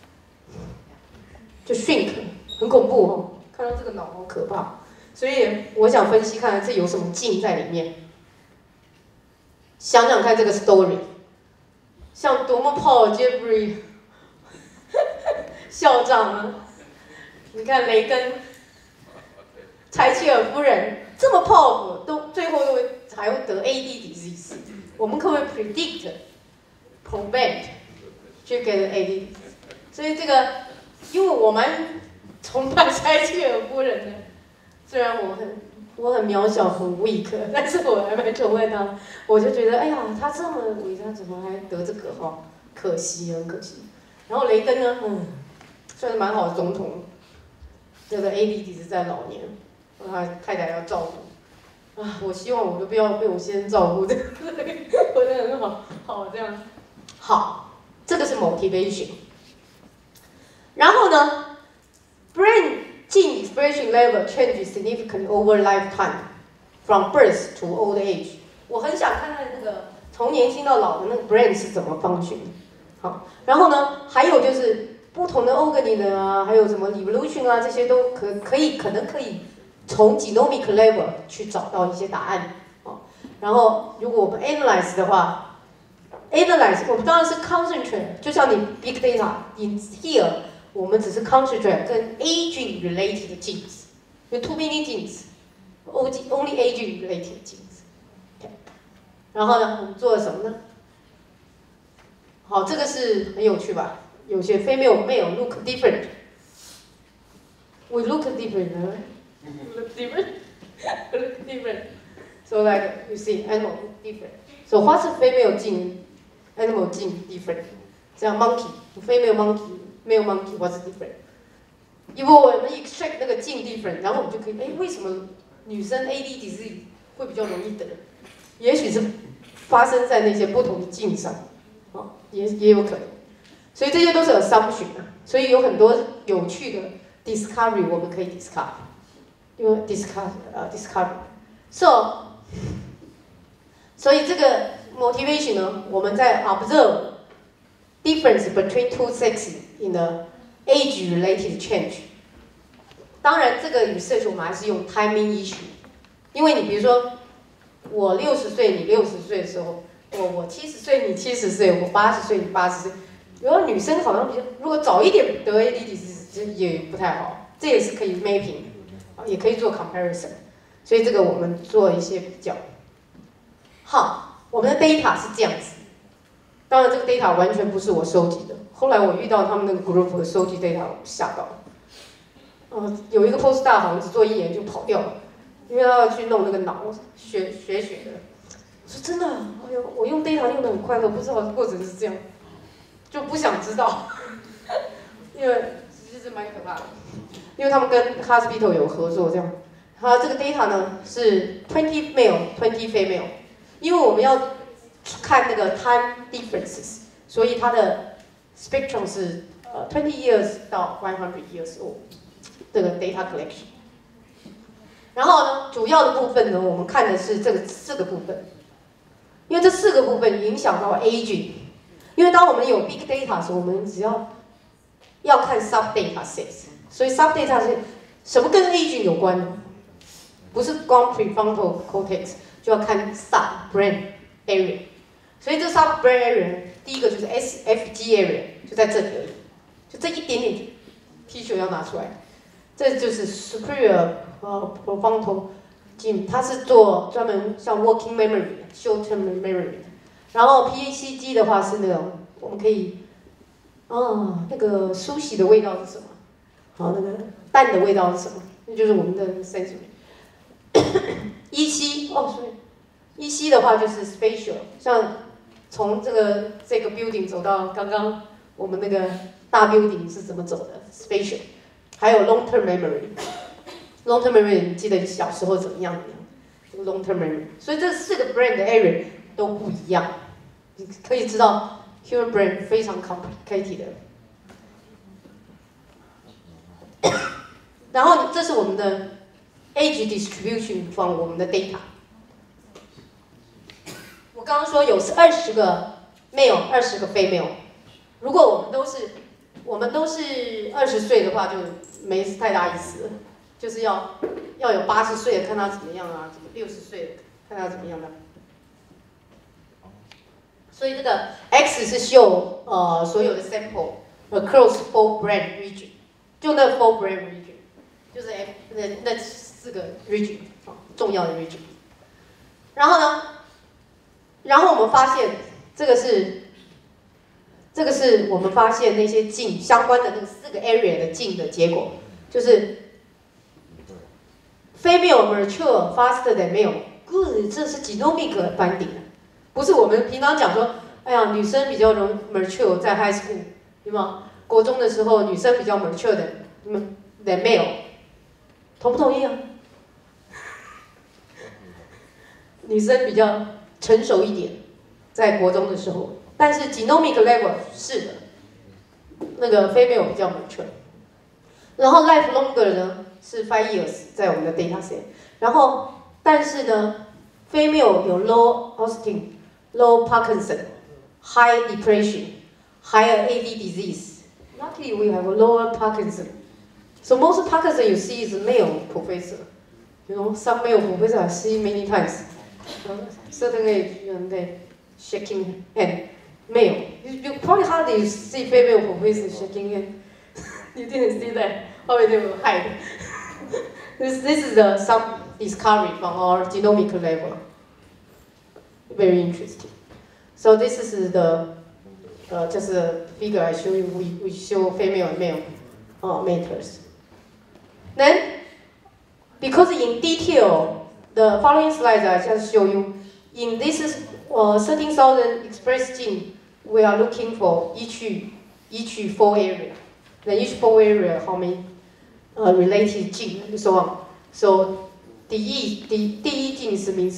很恐怖哦，看到这个脑好可怕。所以我想分析看看这有什么劲在里面。想想看这个 story， 像多么 Paul Jeffrey 校长啊，你看雷根、柴契尔夫人这么 powerful， 都最后还会得 AD disease。我们可不可以 prevent 去给 AD？ 所以这个，因为我蛮崇拜柴契尔夫人的。虽然我很渺小很 weak， 但是我还蛮崇拜他。我就觉得，哎呀，他这么伟大，怎么还得这个哈？可惜，很可惜。然后雷根呢，算是蛮好的总统，这个 AD 是在老年，他太太要照顾。啊，我希望我都不要被我先生照顾，这个活得很好这样。好，这个是 motivation。然后呢 ，brain gene expression level changes significantly over lifetime, from birth to old age。我很想看看那个从年轻到老的那个 brain 是怎么 function。好，然后呢，还有就是不同的 organism 啊，还有什么 evolution 啊，这些都可能可以从 genomic level 去找到一些答案。哦，然后如果我们 analyze 的话 ，analyze 我们当然是 concentrate， 就像你 big data in here。我们只是 concentrate 跟 aging related 的 genes， 有 too many genes，only aging related genes。然后呢，我们做了什么呢？好，这个是很有趣吧？有些 female male look different。We look different, right? Look different. Look different. So like you see, animal look different. So what's the female gene? Animal gene different. 这样 monkey, female monkey.Male monkey was different。因为我们 extract 那个gene different， 然后我们就可以，为什么女生 AD disease 会比较容易得？也许是发生在那些不同的gene上，也有可能。 所以这些都是 assumption 啊，所以有很多有趣的 discovery 我们可以 discover， 因为 discovery，so 所以这个 motivation 呢，我们在 observe difference between two sexes in the age-related change。当然，这个 research 我们还是用 timing issue， 因为你比如说我60岁，你60岁的时候，我70岁，你70岁，我80岁，你80岁。然后女生好像比较，如果早一点得 ADD 也不太好，这也是可以 mapping， 也可以做 comparison， 所以这个我们做一些比较。好，我们的 data 是这样子，当然这个 data 完全不是我收集的，后来我遇到他们那个 group 的收集 data， 我吓到了。有一个 postdoc 好像只做1年就跑掉了，因为他要去弄那个脑学的。我说真的，哎呦，我用 data 用得很快乐，不知道过程是这样。就不想知道，因为其实蛮可怕的，因为他们跟 hospital 有合作这样。它这个 data 呢是20 male 20 female， 因为我们要看那个 time differences， 所以它的 spectrum 是20 years 到100 years old 这个 data collection。然后呢，主要的部分呢，我们看的是这个4个部分，因为这4个部分影响到 aging。因为当我们有 big data 的时候，我们只要看 sub data sets， 所以 sub data 是什么跟 aging 有关呢？不是光 prefrontal cortex， 就要看 sub brain area。所以这 sub brain area 第一个就是 SFG area， 就在这里而已，就这一点点 tissue 要拿出来。这就是 superior prefrontal gene， 它是做专门像 working memory、short-term memory。然后 PACG 的话是那种我们可以，那个梳洗的味道是什么？好，那个蛋的味道是什么？那就是我们的 sensory。EC 的话就是 spatial， 像从这个 building 走到刚刚我们那个大 building 是怎么走的 spatial， 还有 long-term memory。long-term memory 你记得你小时候怎么样？long-term memory， 所以这4个 brain 的 area 都不一样，你可以知道 human brain 非常 complicated 的。然后这是我们的 age distribution from 我们的 data。我刚刚说有20个 male， 20个 female。如果我们都是20岁的话，就没太大意思了，就是要有80岁的看他怎么样啊，60岁的看他怎么样的。所以这个 X 是 show 所有的 sample across 4 brain region， 就那4 brain region， 就是那4个 region 重要的 region。然后呢，我们发现这个是我们发现那些镜相关的那个4个 area 的镜的结果，就是 female mature faster than male。Good， 这是 genomic finding。不是我们平常讲说，哎呀，女生比较容易 mature， 在 high school， 对吗？国中的时候，女生比较 mature 的than male， 同不同意啊？女生比较成熟一点，在国中的时候，但是 genomic level 是的，那个 female 比较 mature。然后 life longer 呢是5 years， 在我们的 data set。然后，但是呢 ，female 有 low Austin。Low Parkinson, high depression, higher AD disease. Luckily, we have a lower Parkinson. So most Parkinson you see is male professor. You know, some male professor I see many times. Certain age, they shaking hand. Male. You probably hardly see female professor shaking hand. You didn't see that. Probably they will hide. This is some discovery from our genomic level. Very interesting. So this is just a figure I show you. We show female and male matters. Then, because in detail, the following slides I just show you. In this 13,000 express gene, we are looking for each 4 area. Then each 4 area, how many related gene and so on. So 第一 gene 是名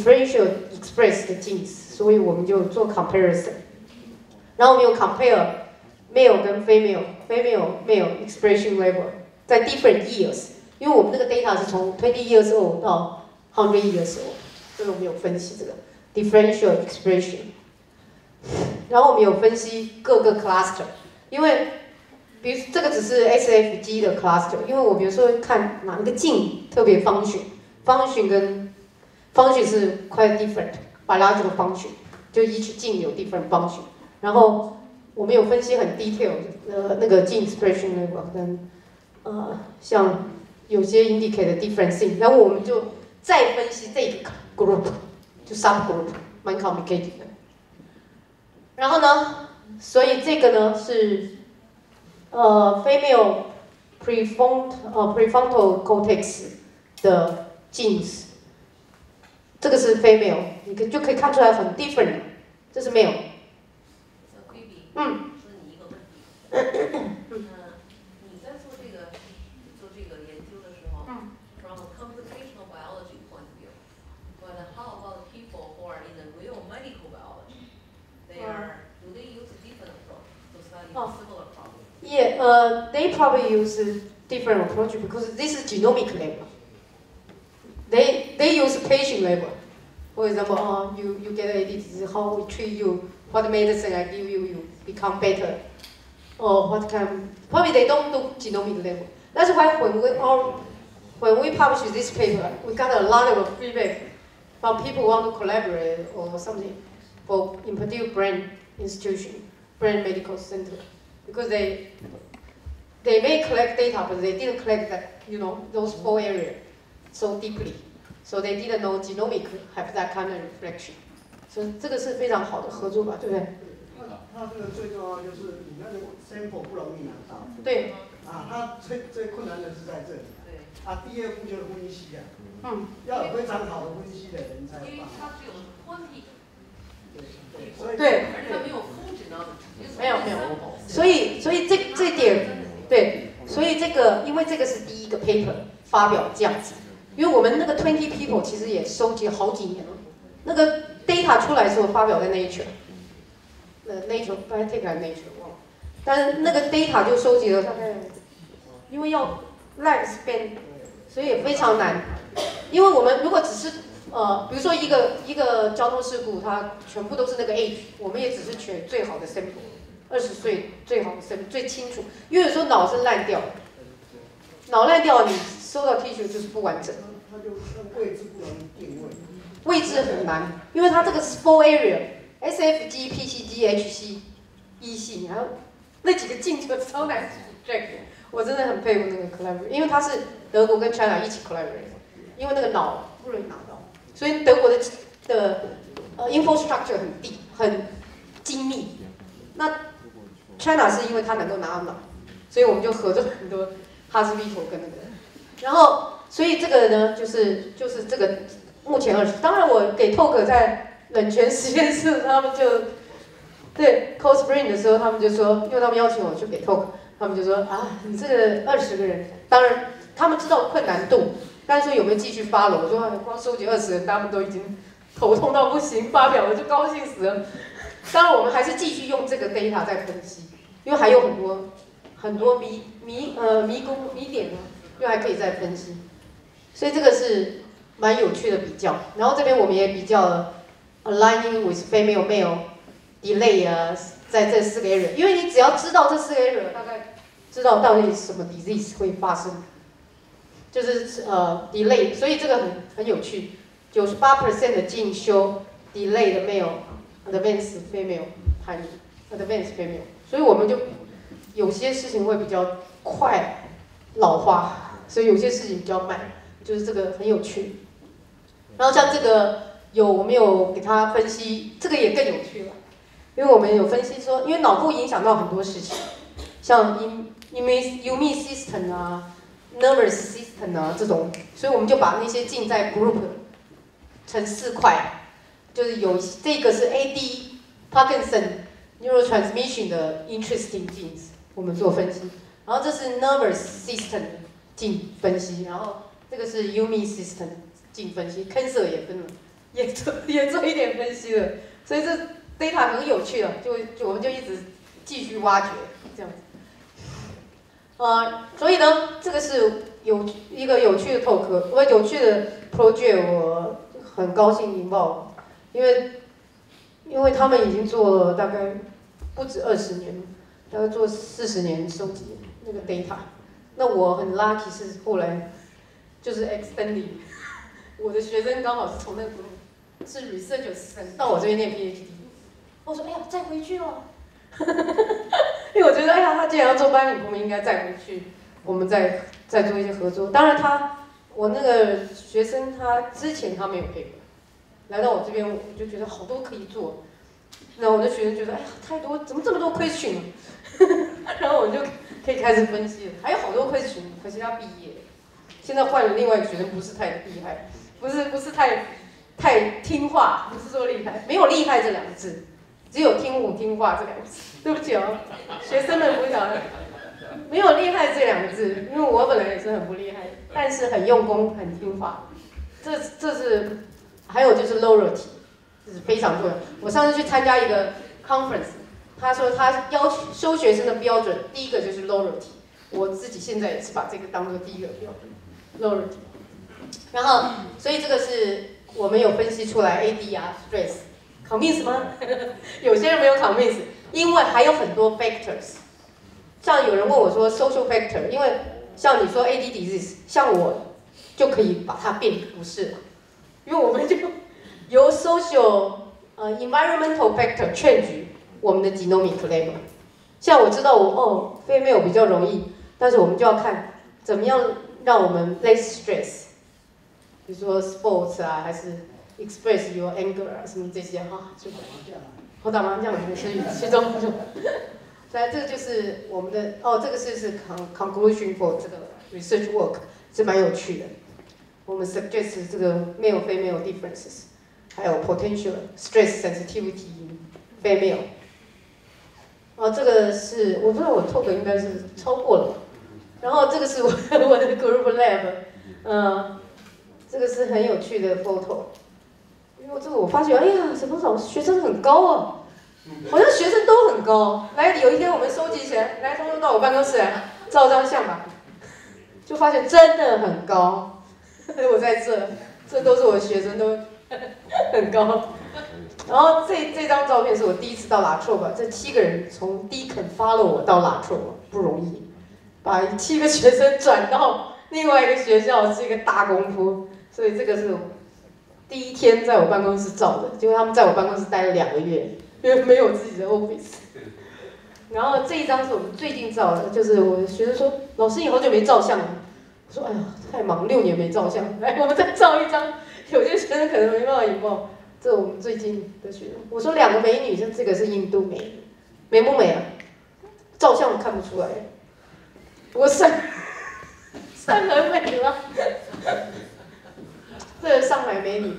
词。differential express 的 genes， 所以我们就做 comparison， 然后我们有 compare male 跟 female expression level 在 different years， 因为我们这个 data 是从20 years old 到100 years old， 所以我们有分析这个 differential expression。然后我们有分析各个 cluster， 因为比如这个只是 SFG 的 cluster， 因为我比如说看哪一个镜特别 function 跟 function 是 quite different biological function， 就each 镜有 different function。然后我们有分析很 detail 的那个 gene expression level 跟像有些 indicate different thing， 然后我们就再分析这个 group， 就 subgroup， 蛮 complicated 的。然后呢，所以这个呢是female prefrontal cortex 的 genes， 这个是 female， 你就可以看出来很 different， 这是 male。嗯。 问你一个问题。你在做这个研究的时候 ，from a computational biology point of view, but how about people who are in the real medical biology? Do they use a different approach to study a similar problem? Yeah, they probably use a different approach because this is genomic level. They use patient level. For example, you get AD disease, how we treat you, what medicine I give you, you become better, or what kind. Probably they don't do genomic level. That's why when we publish this paper, we got a lot of feedback from people who want to collaborate or something for in particular brain institution, brain medical center, because they may collect data, but they didn't collect that, those 4 areas so deeply. So they didn't know genomic have that kind of reflection. 所以这个是非常好的合作吧，对不对？ 它这个最重要就是你那个 sample 不容易拿到。 对。 它最困难的是在这里。 对。 第二步就是分析要有非常好的分析的人才有办法。 因为它只有20。 对。 而且它没有full genomic。 没有。所以这点，对，所以这个因为这个是第一个 paper 发表这样子，因为我们那个20 people 其实也收集了好几年了，那个 data 出来的时候发表在 Nature，Nature Biotech 还是 Nature 忘了，但是那个 data 就收集了大概，因为要 lifespan， 所以也非常难，因为我们如果只是比如说一个交通事故，它全部都是那个 age， 我们也只是选最好的 sample，20 岁最好的 sample 最清楚，因为有时候脑是烂掉的，脑烂掉你收到 tissue 就是不完整， 它就位置不容易定位。 位置很难，因为它这个是 4 area，SFG、PCG、HC、EC， 然后那几个镜就超难 track。我真的很佩服那个 collaborate， 因为它是德国跟 China 一起 collaborate， 因为那个脑不容易拿到，所以德国的infrastructure 很精密。那 China 是因为它能够拿到脑，所以我们就合作很多 hospital 跟那个，然后所以这个呢就是这个。目前20，当然我给 talk 在冷泉实验室，他们就对 Cold Spring 的时候，他们就说，因为他们邀请我去给 talk， 他们就说你这个20个人，当然他们知道困难度，但是说有没有继续发了？我说光收集20人，他们都已经头痛到不行，发表了就高兴死了。当然我们还是继续用这个 data 在分析，因为还有很多迷点呢，又还可以再分析，所以这个是。蛮有趣的比较，然后这边我们也比较了 aligning with female male delay 在这4个 area， 因为你只要知道这4个 area， 大概知道到底什么 disease 会发生，就是delay， 所以这个很有趣，98% 的 gene show delay 的 male，advanced female 和 advanced female， 所以我们就有些事情会比较快老化，所以有些事情比较慢，就是这个很有趣。然后像这个我们有给他分析，这个也更有趣了，因为我们有分析说，因为脑部影响到很多事情，像 immune system nervous system 这种，所以我们就把那些进在 group 成4块，就是有这个是 AD Parkinson neurotransmission 的 interesting genes， 我们做分析，然后这是 nervous system 进分析，然后这个是 immune system。进分析 ，cancer 也分了，也做一点分析了，所以这 data 很有趣了，我们就一直继续挖掘这样子。所以呢，这个是一个有趣的 talk， 有趣的 project， 我很高兴involve，因为他们已经做了大概不止20年，大概做40年收集那个 data。那我很 lucky 是后来就是 extending， 我的学生刚好是从那个 group 是 research assistant 到我这边念 PhD， 我说哎呀再回去哦。因为我觉得，哎呀，他既然要做班里，我们应该再回去，我们再做一些合作。当然我那个学生他之前他没有配合，来到我这边我就觉得好多可以做。然后我的学生觉得，哎呀，太多，怎么这么多 question？ 然后我就可以开始分析了，还有好多 question， 可惜他毕业了。现在换了另外一个学生，不是太厉害，不是太听话，不是说厉害，没有厉害这2个字。只有听话这2个字，对不起哦，学生们不晓得，没有厉害这2个字，因为我本来也是很不厉害，但是很用功，很听话，这是，还有就是 loyalty， 这是非常重要。我上次去参加一个 conference， 他说他要求收学生的标准，第一个就是 loyalty， 我自己现在也是把这个当做第一个标准 loyalty， 然后所以这个是我们有分析出来 AD 啊 stress。convince 吗？有些人没有 convince， 因为还有很多 factors。像有人问我说 social factor， 因为像你说 AD disease， 像我就可以把它变不是了，因为我们就由 social environmental factor change 我们的 genomic level。像我知道非 male 比较容易，但是我们就要看怎么样让我们 less stress， 比如说 sports 啊，还是express your anger 啊，什么这些哈，就打麻将也是其中一种。来，这个就是我们的这个是 conclusion for 这个 research work， 是蛮有趣的。我们 suggest 这个 male female differences， 还有 potential stress sensitivity female。这个是我不知道我 talk 应该是超过了，然后这个是我的 group lab， 这个是很有趣的 photo。因为这个我发觉，哎呀，怎么学生很高啊？好像学生都很高。来，有一天我们收集起来，来，通通到我办公室来照张相吧，就发现真的很高。我在这都是我的学生，都很高。然后这张照片是我第一次到拉trobe，这7个人从Deakin follow我到拉trobe不容易，把7个学生转到另外一个学校是一个大功夫，所以这个是我第一天在我办公室照的，结果他们在我办公室待了2个月，因为没有自己的 office。然后这一张是我们最近照的，就是我的学生说：“老师，你好久没照相了。”我说：“哎呀，太忙，6年没照相。来，我们再照一张。”有些学生可能没办法引爆，这是我们最近的学生。我说2个美女，这个是印度美女，美不美啊？照相看不出来，不过算很美了。这是上海美女，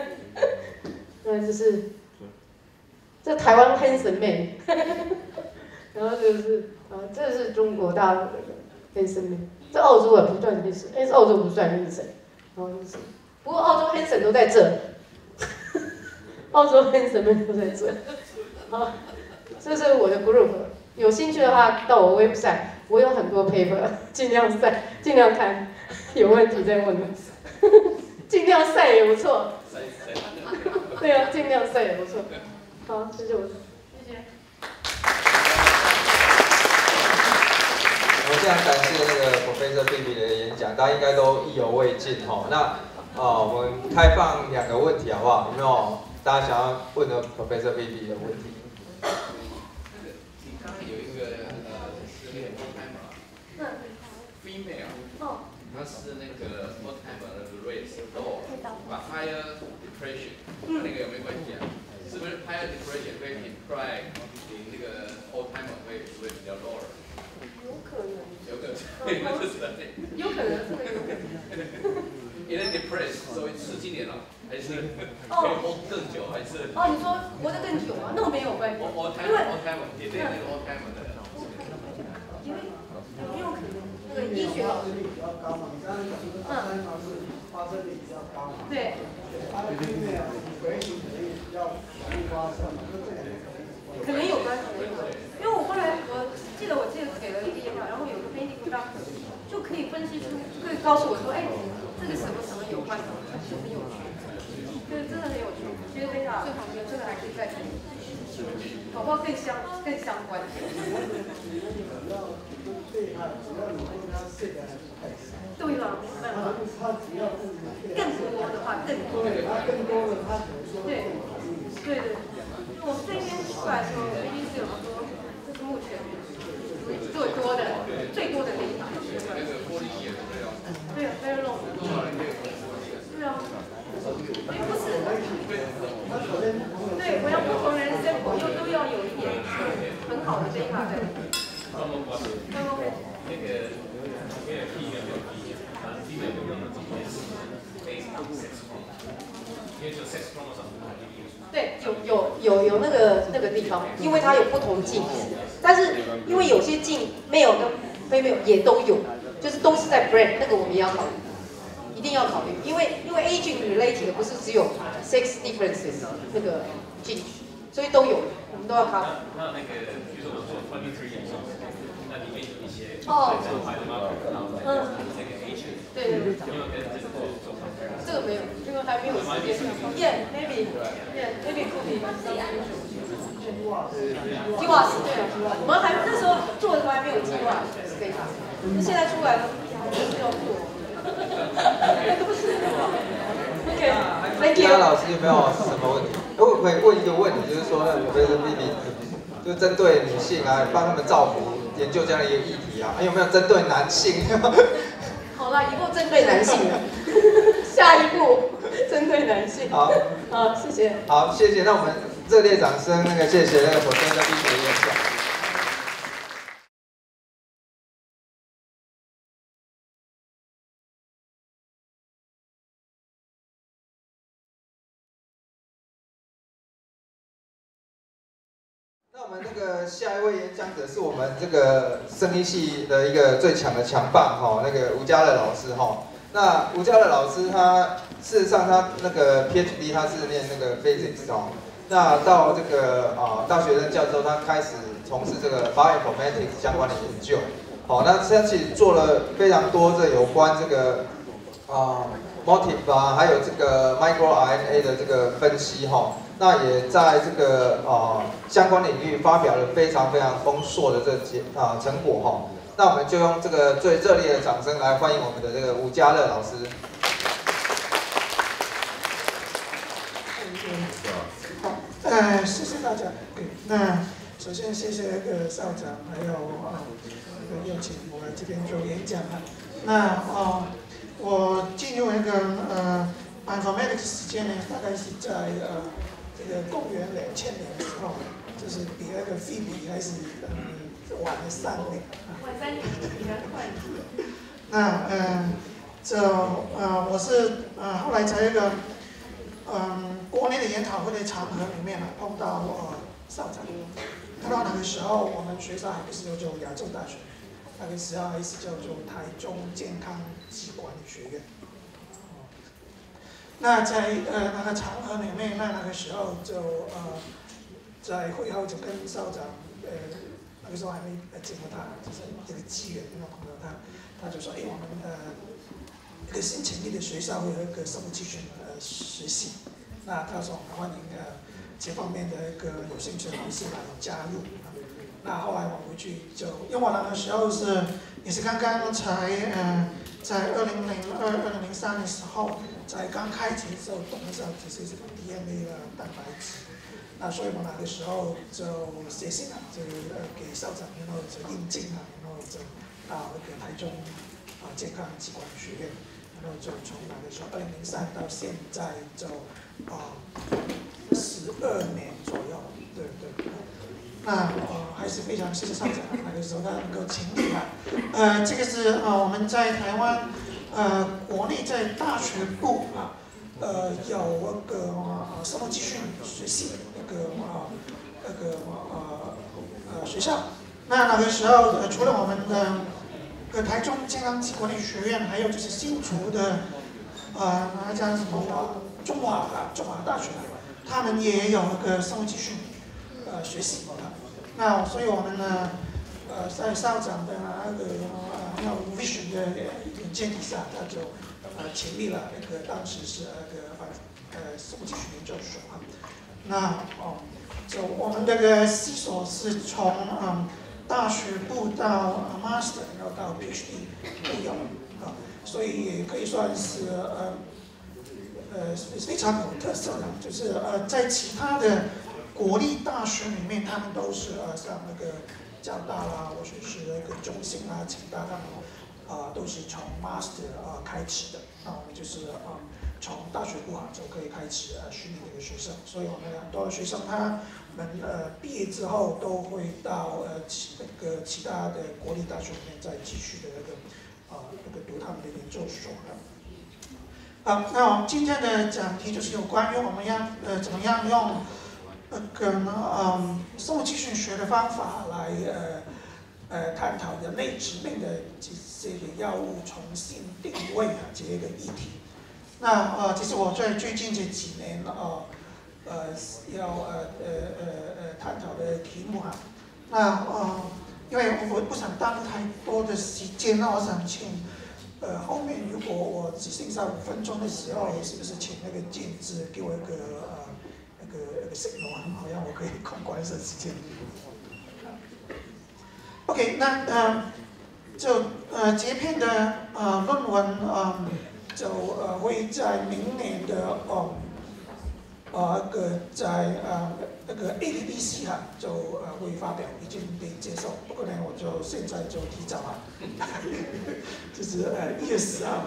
这台湾 handsome man， 然后这是中国大陆的 handsome man， 这澳洲也不算 handsome， 但是澳洲不算 handsome， 然后不过澳洲 handsome 都在这，澳洲 handsome man 都在这，好，这是我的 group， 有兴趣的话到我 website， 我有很多 paper， 尽量看，有问题再问我。尽量晒也不错，对啊，尽量晒也不错。好，这是我的，谢谢。 我非常感谢那个 Professor Bibi 的演讲，大家应该都意犹未尽哈。那我们开放2个问题好不好？有没有大家想要问的 Professor Bibi 的问题？ 你刚刚有一个female， 它是那个 Alzheimer 的 race low， 把 higher depression， 那个有没有关系啊？是不是 higher depression 会 imply 你那个 Alzheimer 会比较 lower？ 有可能， 有可能，因为 depressed， 所以10几年了，还是可以活更久，还是？ 你说活得更久啊？那我没有关系。 Alzheimer， 也对那个 Alzheimer 的。 因为有可能那个医学老师比较高嘛，你刚刚讲的Alzheimer是发生率比较高嘛？ 对。 回可能也比较容易发生嘛，就这2个可能有关，因为我后来得我记得给了一个页面，然后有个 medical doctor 就可以分析出，就可以告诉我说，哎，这个什么什么有关什么，很有趣，就是真的很有趣。觉得呀，最好有这个还可以再看，搞不好更相关。对了，明白了。更多的话，更多的，他可能说对。我们这边出来的时候，一定是有说，这是目前最多的地方。对啊 ，very long。对啊。哎，不是。对，我要不同人 sample 都要有一点很好的 data 在里面。对，有那个地方，因为它有不同镜，但是因为有些镜没有跟非没有也都有，就是都是在 brain， 那个我们也要考虑，一定要考虑，因为 aging related 的不是只有 sex differences 那个镜，所以都有，我们都要考虑。 那个，比如说我做23眼上，那里面有一些对，没有跟这个做这个没有，因为还没有时间。maybe could be。鸡瓦斯对啊，我们还那时候做的时候还没有鸡瓦斯可以打，那现在出来了，就是要做。OK， 其他老师有没有什么问题？我可以问一个问题，就是说，我们的 BB 就针对女性啊，帮他们造福研究这样的一个议题啊，有没有针对男性？ 好了，以后针对男性了，下一步针对男性。 好， 谢谢。 好，谢谢。那我们热烈掌声，谢谢那个首先的BB的演讲。那我们这个下一位演讲者是我们这个生医系的一个最强的强棒哈，那个吴家乐老师哈。那吴家乐老师他事实上他那个 PhD 他是念那个 Physics 哦，那到这个大学任教之后，他开始从事这个 Bioinformatics 相关的研究。好，那他其实做了非常多这有关这个motif 啊，还有这个 microRNA 的这个分析哈。那也在这个相关领域发表了非常丰硕的这成果哈。那我们就用这个最热烈的掌声来欢迎我们的这个吴家乐老师。 谢谢大家。那首先谢谢那个校长，还有邀请我来这边做演讲哈。那我进入那个Bioinformatics 时间呢，大概是在这个公元2000年的时候，就是比那个菲比还是晚了3年。 晚3年，比他快。 那我是后来在一个国内的研讨会的场合里面碰到校长，看到那个时候我们学校还不是叫做亚洲大学，那个时候还是叫做台中健康及管理学院。那在那个场合里面，那个时候就在会后就跟校长那个时候还没见过他，就是这个机缘碰到他，他就说，我们一个新成立的学校会有一个生物技术学系，那他说我们欢迎这方面的一个有兴趣的老师来加入。那后来我回去就，因为我那个时候也是刚刚才在2003的时候。在刚开始的时候，懂的时候只是这个 DNA 的蛋白质，那所以我那个时候就写信就给校长，然后就应聘然后就到那个台中健康及管理学院，然后就从那个时候2003到现在就12年左右，对。那还是非常谢谢校长，那个时候他能够请你来。这个是我们在台湾。国内在大学部有那个生物技术学系那个学校。那个时候除了我们的台中健康及管理学院，还有就是新竹的那叫什么中华大学，他们也有那个生物技术学系。那所以我们在校长的那个vision 的建议下，他就成立了那个当时是生物技术研究所啊。那就我们这个系所是从大学部到master， 然后到 PhD 都有啊，所以也可以算是非常有特色的，就是在其他的国立大学里面，他们都是像那个交大啦，或者是那个中兴啊、清大他们都是从 master 开始的。那我们就是从大学部就可以开始训练这个学生，所以我们很多的学生他们毕业之后都会到其他的国立大学里面再继续的那个读他们的研究所的。那我们今天的讲题就是有关于我们要怎么样用生物技术学的方法来探讨人类疾病的这些药物重新定位这个议题。那其实我在最近这几年要探讨的题目那因为我不想耽误太多的时间，那我想请后面如果我只剩下5分钟的时候，是不是请那个建志给我一个那个 signal， 好让我可以控管一下时间。OK， 那就这篇的论文就会在明年的在那个 ADBC 就会发表，已经被接受。不过呢，我就现在就提早就是1月10号。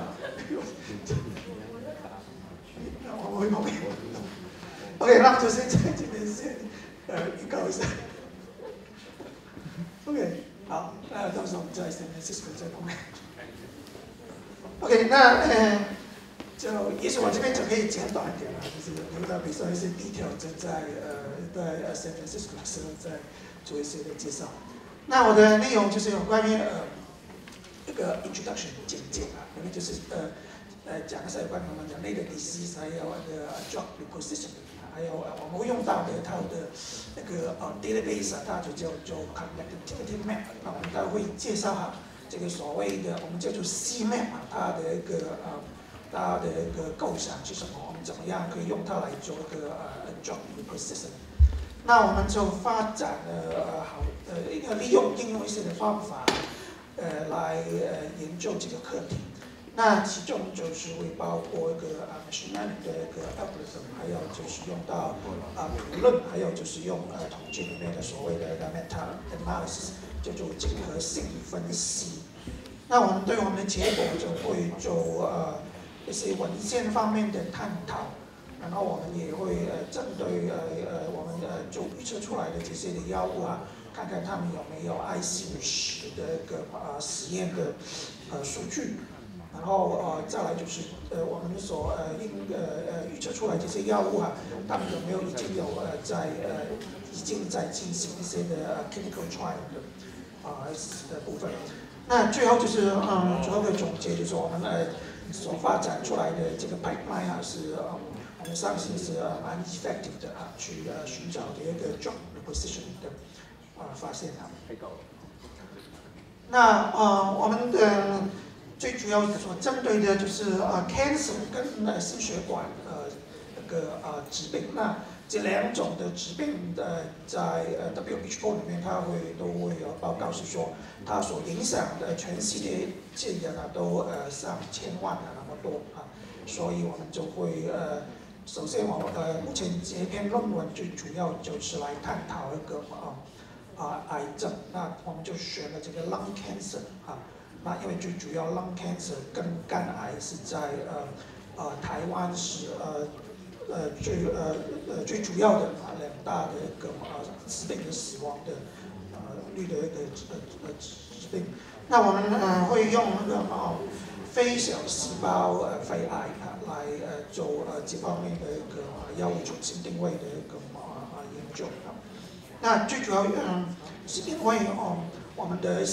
我会后面。OK， 那就现在这边先预告一下。OK， 好，那到时候我们在 San Francisco 再碰面。OK， 那就也许我这边就可以简短一点了，就是留到比如说一些 detail 在San Francisco 的时候再做一些的介绍。那我的内容就是有关于这个 introduction 简介因为就是讲一下有关于我们人类的 disease， 还有drug reposition， 还有我们会用到的一套的那个database， 它就叫做 connectivity map。那我们待会会介绍这个所谓的我们叫做 CMap， 它的一个构想是什么？我们怎么样可以用它来做一个drug reposition？ 那我们就发展了利用应用一些的方法来研究这个课题。那其中就是会包括一个machine learning 的一个 algorithm， 还有就是用到理论，还有就是用统计里面的所谓的 meta analysis， 叫做竞合性分析。那我们对我们的结果就会做一些文献方面的探讨，然后我们也会针对我们就预测出来的这些的药物看看他们有没有 IC50的一个实验的数据。然后再来就是我们所预测出来这些药物他们有没有已经在进行一些的clinical trial 的部分。那最后就是主要的总结就是我们所发展出来的这个 pipeline 是我们相信是蛮 effective 的去寻找的一个 drug reposition 的发现那我们的最主要所针对的就是 cancer 跟心血管那个疾病。那这2种的疾病在WHO 里面，它都会有报告是说，它所影响的全世界人都上1000万那么多所以我们就会首先目前这篇论文最主要就是来探讨一个癌症。那我们就选了这个 lung cancer 那因为最主要 lung cancer 跟肝癌是在台湾是最主要的2大的一个疾病的死亡的率的一个疾病。那我们会用那个非小细胞肺癌来做这方面的一个药物重新定位的一个研究。那最主要是因为我们的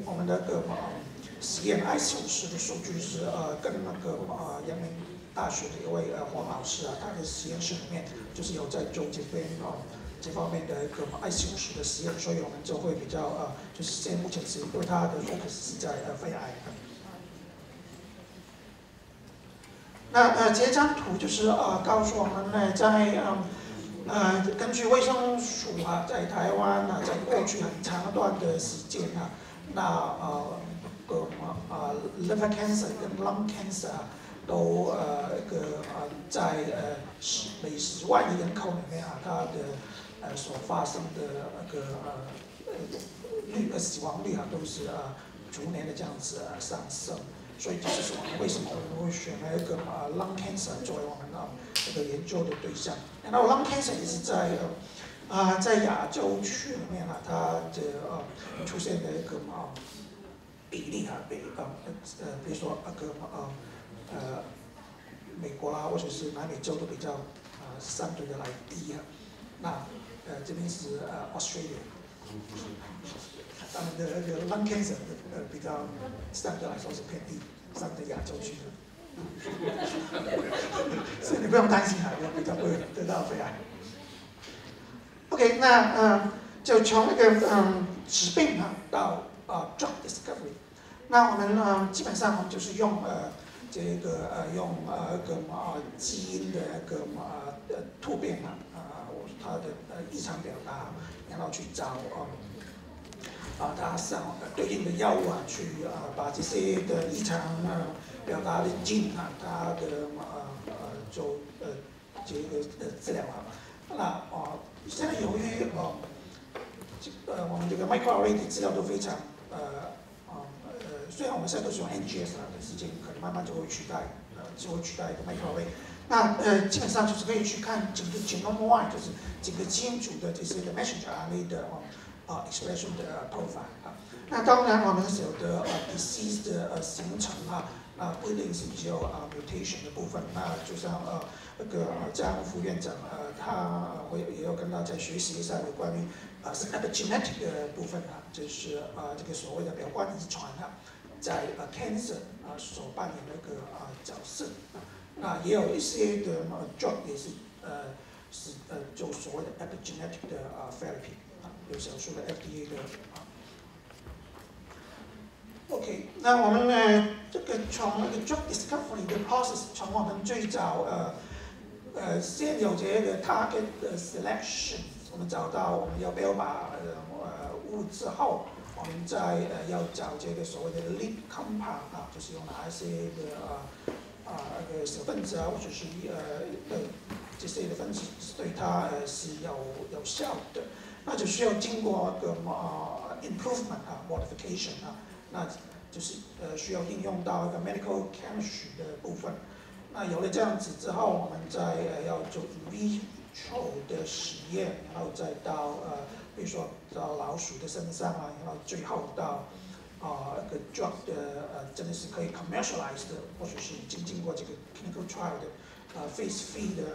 实验 IC50的数据是跟那个阳明大学的一位黄老师他的实验室里面就是有在做这边这方面的一个ICU的实验，所以我们就会比较就是现在目前是因为它的 focus 是在肺癌。那这张图就是告诉我们呢，在根据卫生署在台湾在过去很长一段的时间那liver cancer 跟 lung cancer 都在每10万人口里面它的所发生的死亡率都是逐年的这样子上升。所以这就是我们为什么我们会选了一个lung cancer 作为我们这个研究的对象。然后 lung cancer 也是在亚洲区里面它的出现的一个比例比如说美国啦或者是南美洲都比较相对的来低那这边是Australia。他们的lung cancer 比较相对来说是偏低，相对亚洲区的，所以你不用担心比较不会得到肺癌。OK， 那就从那个疾病到drug discovery， 那我们基本上我们就是用这个用一个基因的一个突变它的异常表达，然后去找它上对应的药物去把这些的异常表达的基因它的就这个治疗那现在由于我们这个 microarray 的资料都非常虽然我们现在都是用 NGS 但是可能慢慢就会取代一个 microarray。那基本上就是可以去看整个 genome-wide， 就是整个基因组的这些的 messenger RNA 的expression 的 profile 那当然我们有的disease 的形成不一定是只有mutation 的部分。那就像那个张副院长他也有跟大家学习一下有关于是 epigenetic 的部分就是这个所谓的表观遗传在cancer 所扮演的一个角色。那也有一些的drug 也是就所谓的 epigenetic 的therapy 有少数的 FDA 的OK， 那我们这个从那个 drug discovery 的 process， 从我们最早先有这个 target 的 selection， 我们找到我们要不要把物质后，我们再要找这个所谓的 lead compound 就是有哪一些的小分子或者是这些的分子对它是有效的，那就需要经过一个improvement modification 那就是需要应用到一个 medical chemistry 的部分。那有了这样子之后，我们再要做 in vitro 的实验，然后再到比如说到老鼠的身上然后最后到一个 drug 的真的是可以 commercialize 的，或者是已经经过这个 clinical trial 的phase 3的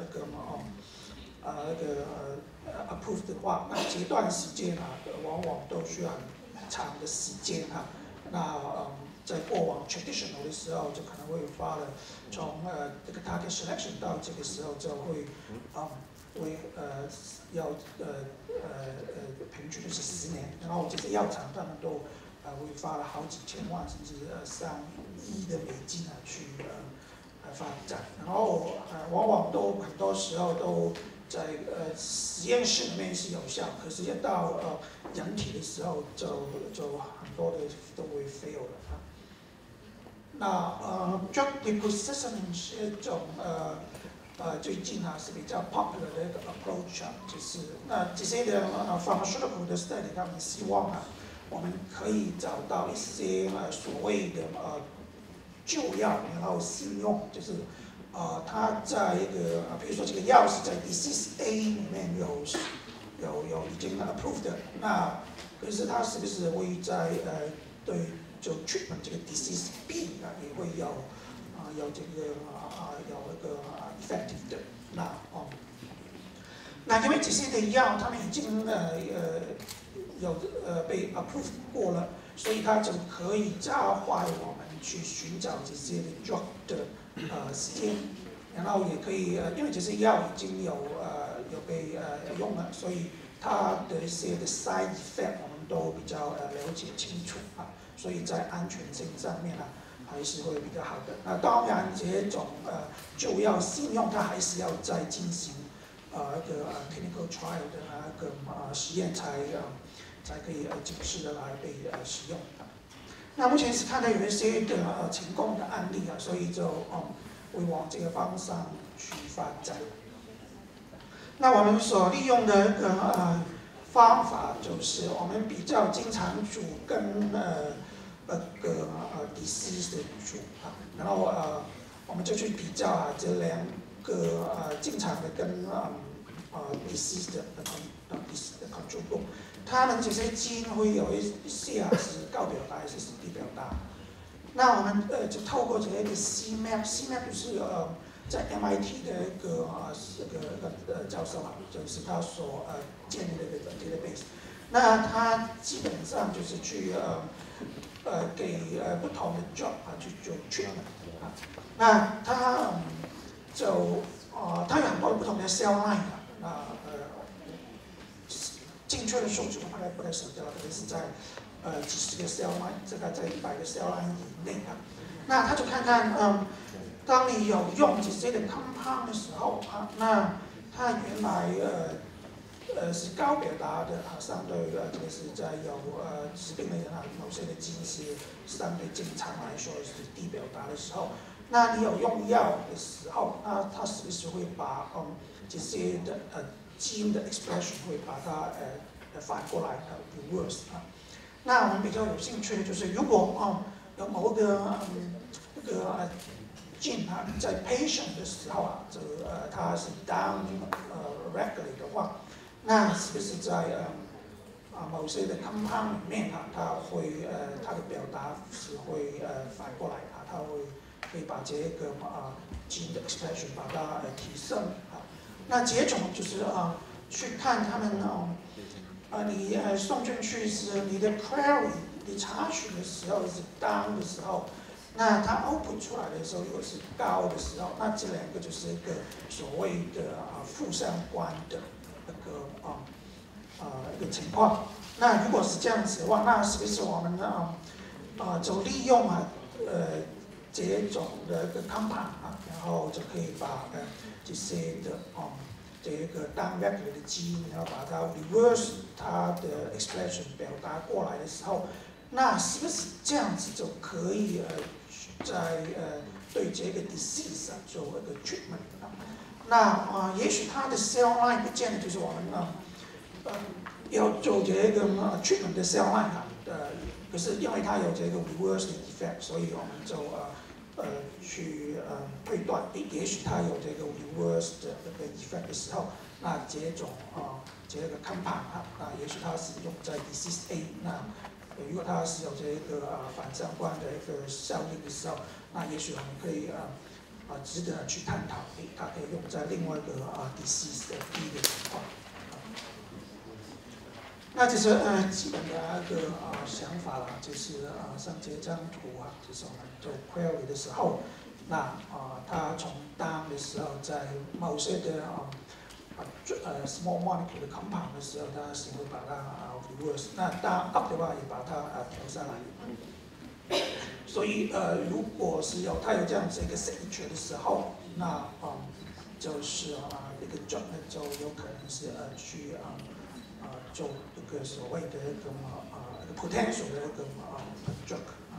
approved 的话，那这段时间往往都需要很长的时间那在过往 traditional 的时候，就可能会花了从这个 target selection 到这个时候就会要平均就是10年，然后这些药厂他们都会花了好几千万甚至上亿的美金去发展，然后往往都很多时候都在实验室里面是有效，可是一到人体的时候就很多的都会 fail 了那drug repositioning 是一种最近是比较 popular 的一个 approach 就是那这些的pharmaceutical 的 study 他们希望我们可以找到一些所谓的旧药，然后新用，就是它在一个比如说这个药是在 disease A 里面有已经 approved 的，那可是它是不是会在对就 treatment 这个 disease B 也会有这个有一个 effective 的那因为这些的药他们已经有被 approved 过了，所以它就可以加快我们去寻找这些的 drug 的时间。 然后也可以因为这些药已经有被用了，所以它的一些的 side effect 我们都比较了解清楚啊，所以在安全性上面呢还是会比较好的。那当然这种就药信用它还是要再进行一个clinical trial 的那个实验才可以正式的来被使用。那目前是看到有一些的成功的案例啊，所以就会往这个方向去发展。那我们所利用的一个方法就是我们比较经常组跟disease 的组啊，然后我们就去比较这两个经常的跟disease 的 control group， 他们这些基因会有一些是高表达，一些是低表达。那我们就透过这个 CMAP 就是在 MIT 的一个教授啊，就是他所建立的一个 database。那他基本上就是去给不同的 job 去做 treatment 啊。那他他有很多不同的 cell line 啊，精确的数据我大概不太晓得，可能是在几十个 cell line， 这个在100个 cell line 以内啊。那他就看看当你有用这些的 compound 的时候啊，那它原来是高表达的相对这个是在有疾病的人某些的基因是相对正常来说是低表达的时候，那你有用药的时候，那它是不是会把这些的基因的 expression 会把它反过来reverse 啊？那我们比较有兴趣的就是，如果有某个gene 在 patient 的时候啊，它是 down regulate 的话，那是不是在某些的 compound 里面它会它的表达是会反过来它会把这个基因的 expression 把它提升啊？那这种就是去看他们你送进去是你的 query 你查询的时候是 down 的时候。那它 output 出来的时候，如果是高的时候，那这两个就是一个所谓的负相关的一个情况。那如果是这样子的话，那是不是我们就利用这种的一个 compound 然后就可以把这些的这个 down regulate 的基因，然后把它 reverse 它的 expression 表达过来的时候，那是不是这样子就可以在对这个 disease 做一个 treatment 那也许它的 cell line 不见得就是我们要做这个treatment 的 cell line 可是因为它有这个 reverse 的 effect， 所以我们就去推断，也许它有这个 reverse 的这个 effect 的时候，那这种这个 compound 也许它是用在 disease A， 那如果它是有这个反相关的一个效应的时候，那也许我们可以值得去探讨，它可以用在另外一个disease 的第一个情况。那这是基本的一个想法啦，就是像这张图就是我们做 query 的时候，那它从 down 的时候，在某些的small molecule 的 compound 的时候，它是会把它reverse， 那当 up 的话也把它调下来。所以如果是它有这样子一个 signature 的时候，那就是一个 job 就有可能是去做一个所谓的一个potential 的一个drug。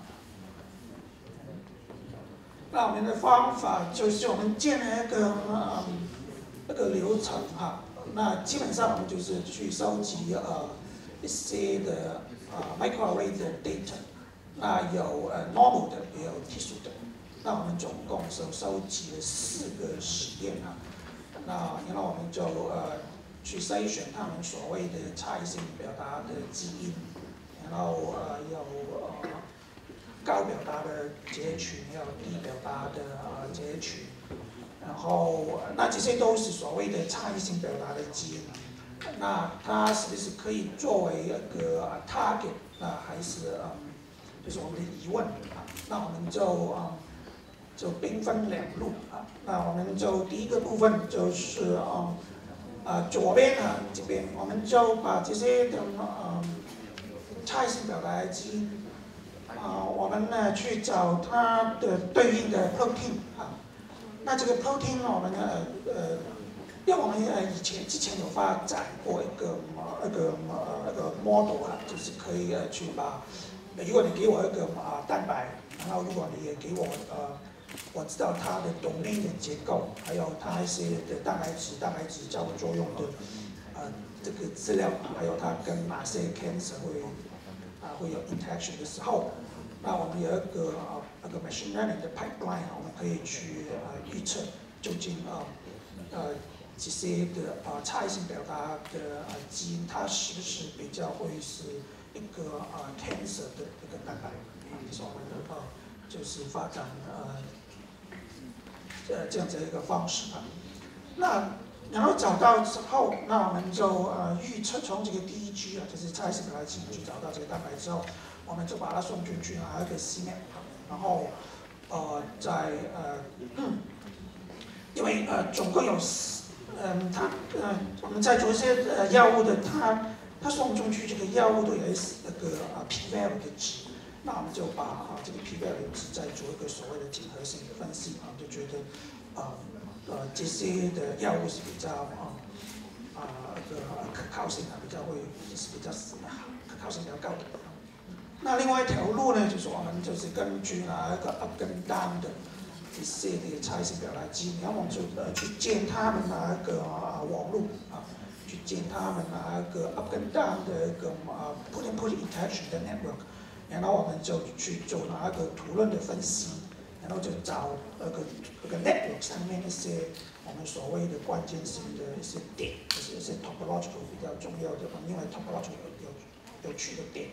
那我们的方法就是我们建了一个流程那基本上我们就是去收集一些的microarray 的 data， 那有normal 的，也有 tissue 的。那我们总共收集了4个实验那然后我们就去筛选他们所谓的差异性表达的基因，然后有高表达的截取，也有低表达的截取，然后那这些都是所谓的差异性表达的基因。那它是不是可以作为一个target？还是就是我们的疑问那我们就就兵分两路啊。那我们就第一个部分就是左边这边我们就把这些的差异性表达基因我们呢去找它的对应的 protein 那这个 protein 我们因为我们之前有发展过一个 model 就是可以去把，如果你给我一个蛋白，然后如果你也给我我知道它的 domain 的结构，还有它一些的蛋白质交互作用的这个资料，还有它跟哪些 cancer 会有 interaction 的时候，那我们有一个machine learning 的 pipeline， 我们可以去预测究竟这些的差异性表达的基因，它是不是比较会是一个cancer 的一个蛋白，就是我们就是发展这样子一个方式那然后找到之后，那我们就预测从这个第一句就是差异性表达基因去找到这个蛋白之后，我们就把它送进去拿一个 cMap， 然后在因为总共有我们在做一些药物的，它送进去这个药物都有那个p-value 的值，那我们就把这个 p-value 值再做一个所谓的竞合性的分析就觉得这些的药物是比较可靠性比较会是比较可靠性比较高的。那另外一条路呢，就是我们就是根据那个 up 跟 down 的这些的差异性表达基因，然后我们就去建他们那个网络去建他们那个 up 跟 down 的一个put interaction 的 network， 然后我们就去做那个图论的分析，然后就找那个 network 上面一些我们所谓的关键性的一些点，就是一些 topological 比较重要的，因为 topological 有趣的点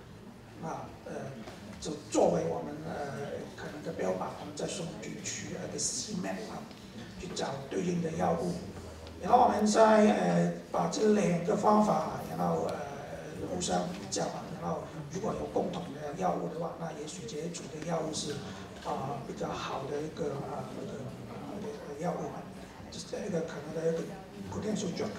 就作为我们可能的标靶，我们再送进去个 cMap 去找对应的药物，然后我们再把这两个方法，然后互相比较然后如果有共同的药物的话，那也许这一组的药物是比较好的一个药物就是一个可能的一个 potential drug。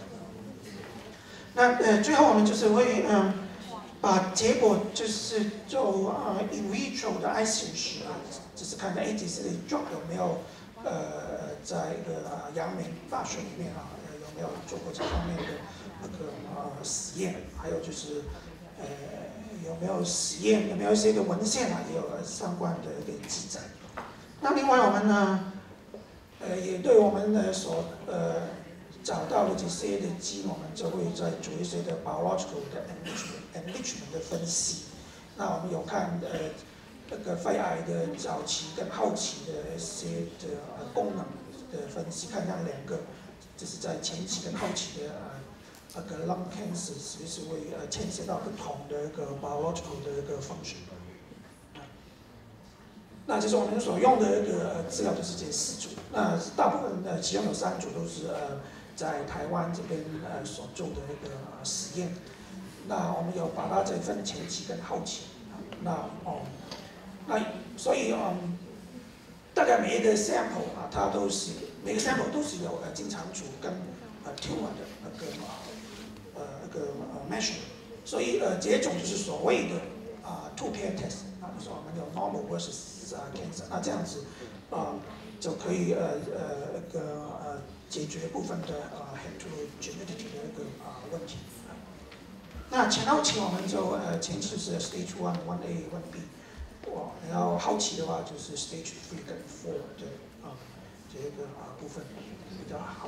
那最后我们就是会把结果就是做in vitro 的 I 显示就是看看这些 drug 有没有在一个阳明大学里面有没有做过这方面的那个实验，还有就是有没有实验，有没有一些个文献也有相关的一个记载。那另外我们呢也对我们所找到的这些的基因，我们就会再做一些的 biological 的 enrichment 的分析。那我们有看那个肺癌的早期跟后期的一些的功能的分析，看看两个就是在前期跟后期的那个 lung cancer 是不是会牵涉到不同的一个 biological 的一个function。那就是我们所用的一个资料就是这4组，那大部分其中有3组都是在台湾这边所做的一个实验。那我们有把它再分前期跟后期，那所以大概每一个 sample 它都是每个 sample 都是有经常组跟tumor 的那个measure， 所以这种就是所谓的2-pair test， 就是我们有 normal versus cancer， 那这样子就可以解决部分的heterogeneity 的一个问题。那前后期我们就前期是 stage 1、1A、1B， 然后后期的话就是 stage 3跟4的这个部分比较好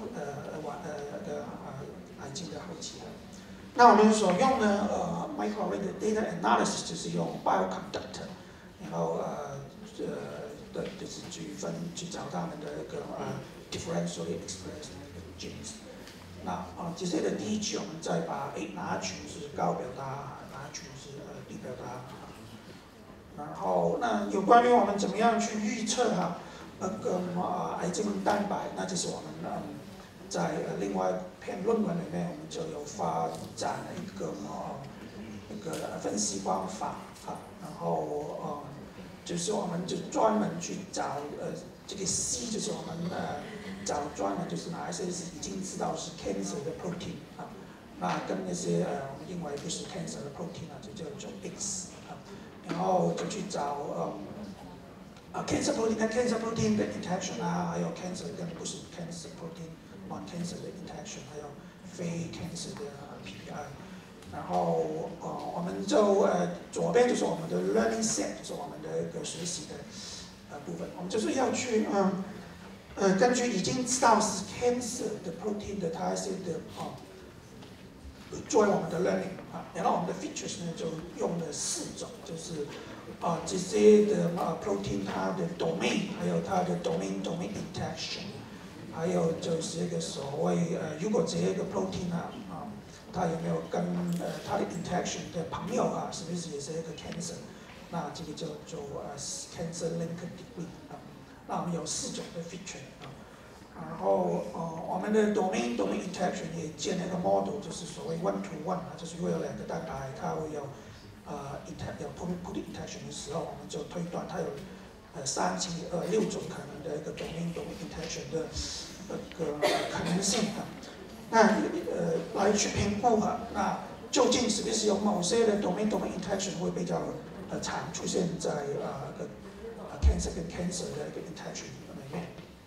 癌症的后期。那我们所用的microarray 的 data analysis 就是用 bioconductor， 然后就是去找他们的一个differentially expressed genes。那这些的第一句我们再把哪群是高表达，哪群是低表达。然后那有关于我们怎么样去预测那个癌症蛋白，那就是我们在另外一篇论文里面，我们就有发展一个分析方法然后就是我们就专门去找这个 C 就是我们找专门就是哪一些是已经知道是 cancer 的 protein 啊，那跟那些我们认为不是 cancer 的 protein 啊，就叫做 X 啊，然后就去找cancer protein 跟 cancer protein 的 interaction 啊，还有 cancer 跟不是 cancer protein non-cancer 的 interaction， 还有非 cancer 的PPI。然后我们就左边就是我们的 learning set， 就是我们的一个学习的部分。我们就是要去根据已经知道是 cancer 的 protein 的它一些的作为我们的 learning 啊，然后我们的 features 呢就用了4种，就是这些的protein 它的 domain， 还有它的 domain interaction， 还有就是一个所谓如果这个 protein 它有没有跟它的 interaction 的朋友是不是也是一个 cancer？ 那这个叫做cancer link degree 啊。那我们有4种的 feature 啊。然后我们的 domain interaction 也建了一个 model， 就是所谓 one to one 就是如果有2个蛋白，它会有有 protein interaction 的时候，我们就推断它有3乘以2 6种可能的一个 domain interaction 的可能性啊。那来去评估那究竟是不是有某些的 domain interaction 会比较常出现在cancer 跟 cancer 的一个 interaction 里面。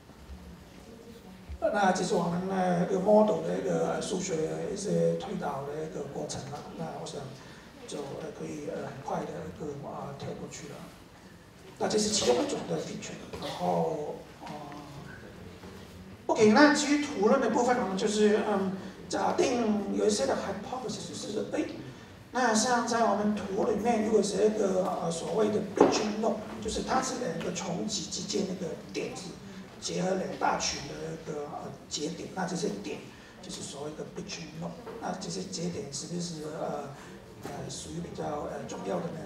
那这是我们一个 model 的一个数学一些推导的一个过程了。那我想就可以很快的一个跳过去了。那这是其中一种的 feature， 然后OK， 那至于图论的部分，我们就是假定有一些的 hypothesis， 就是那像在我们图里面，如果是一个所谓的 bridging node， 就是它是2个重极之间那个点子结合2大群的一个节点，那这些点就是所谓的 bridging node， 那这些节点是不是属于比较重要的呢？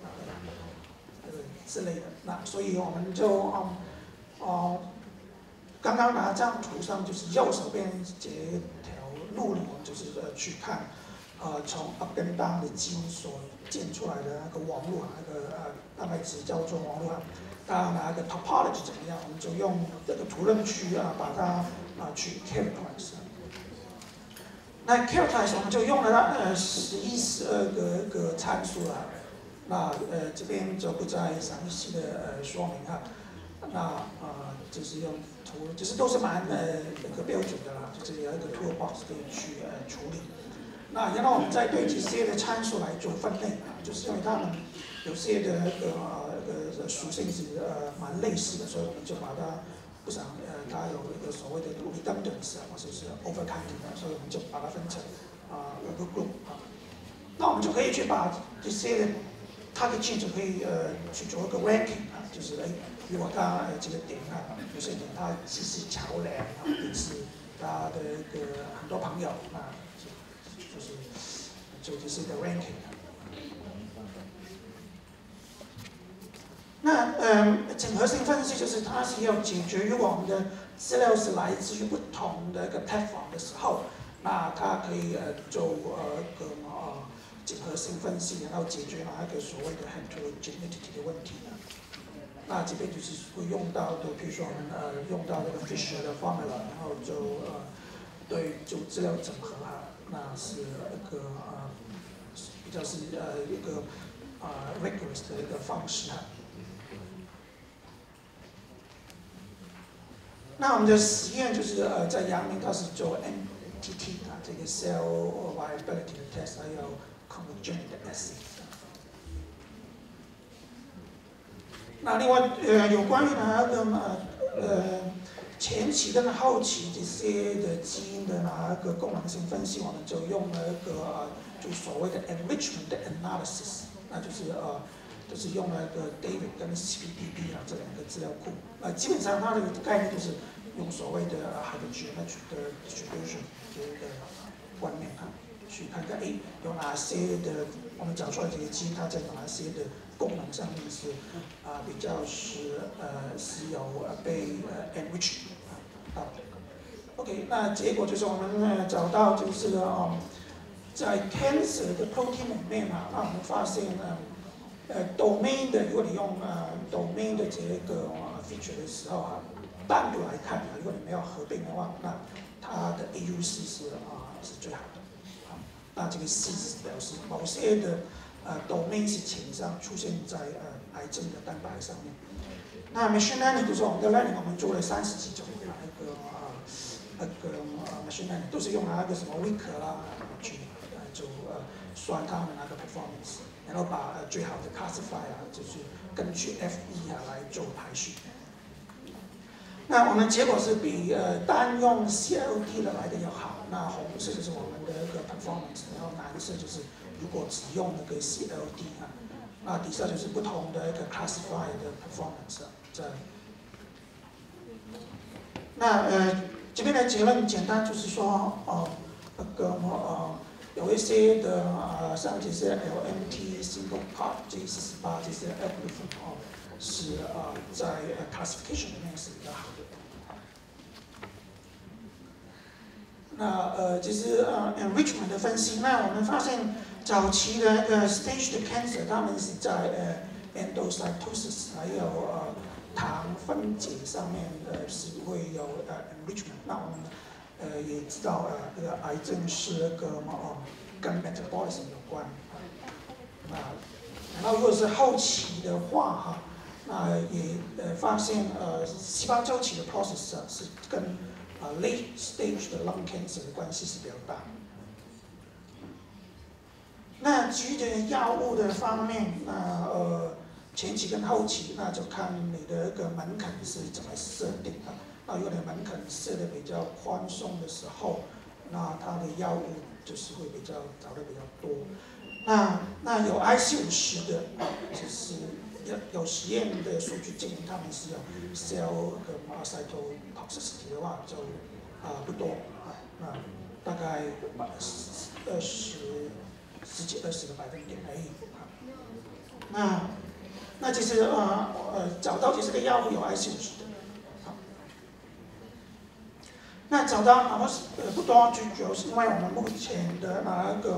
之类的。那所以我们就刚刚拿这张图上就是右手边这条路呢，就是去看从 up 跟 down 的基因所建出来的那个网络那个蛋白质叫做网络当然那个 topology 怎么样，我们就用这个图论去把它去 characterize。那 characterize 我们就用了11、12个参数了。那这边就不再详细的说明那就是用图，就是都是蛮一个标准的啦，就是有一个 toolbox 可以去处理。那然后我们再对这些的参数来做分类就是因为它们有些的属性是蛮类似的，所以我们就把它不想它有一个所谓的 redundancy 或者是 overcounting， 所以我们就把它分成5个 group 那我们就可以去把这些的 target gene 就可以去做一个 ranking 就是如果它这个点有些点它既是桥梁也是它的一个很多朋友就是做这些的 ranking。那整合性分析就是它是要解决如果我们的资料是来自于不同的一个 platform 的时候，那它可以做整合性分析，然后解决那个所谓的 heterogeneity 的问题那这边就是会用到的，比如说我们用到那个 Fisher 的 formula， 然后就对做资料整合那是一个比较是一个rigorous 的一个方式那我们的实验就是在阳明它是做 MTT 这个 cell viability 的 test， 还有 chondrogenic 的 assay。那另外有关于那个前期跟后期这些的基因的那个功能性分析，我们就用了一个就所谓的 enrichment 的 analysis， 那就是用了一个 David 跟 CPDB 这2个资料库。基本上它的概念就是用所谓的 hydrogeometric 的 distribution 这个观念去看看有哪些的我们找出来这些基因它在哪些的功能上面是比较是有被enriched OK， 那结果就是我们找到就是在 cancer 的 protein 里面我们发现 domain 的，如果你用domain 的这个feature 的时候啊，单独来看，如果你没有合并的话，那它的 AUC 是最好的。那这个 C 是表示某些的domain 是倾向出现在癌症的蛋白上面。那 machine learning 就是我们的 learning， 我们做了30几种machine learning 都是用那个什么 weak 啦去算它们那个 performance， 然后把最好的 classify 就是根据 FE 来做排序。那我们结果是比单用 CLD 的来的要好。那红色就是我们的一个 performance， 然后蓝色就是如果只用那个 CLD 那底下就是不同的一个 classify 的 performance 那这边的结论简单就是说有一些的像这些 LMT single part J48这些 algorithm 是在 classification 里面是比较好的。那这是enrichment 的分析。那我们发现早期的那个 stage 的 cancer， 他们是在endocytosis 还有糖分解上面是会有enrichment。那我们也知道这个癌症是那个跟 metabolism 有关。然后如果是后期的话那也发现细胞周期的 process 是跟late stage 的 lung cancer 的关系是比较大。那至于这药物的方面，那前期跟后期，那就看你的一个门槛是怎么设定的。那如果你门槛设的比较宽松的时候，那它的药物就是会找的比较多。那有 IC50的，就是有实验的数据证明他们是有 cell 跟 cytotoxicity 的话就不多大概十几20%而已。那其实找到这个药物有 IC50的。那找到不多，主要是因为我们目前的那个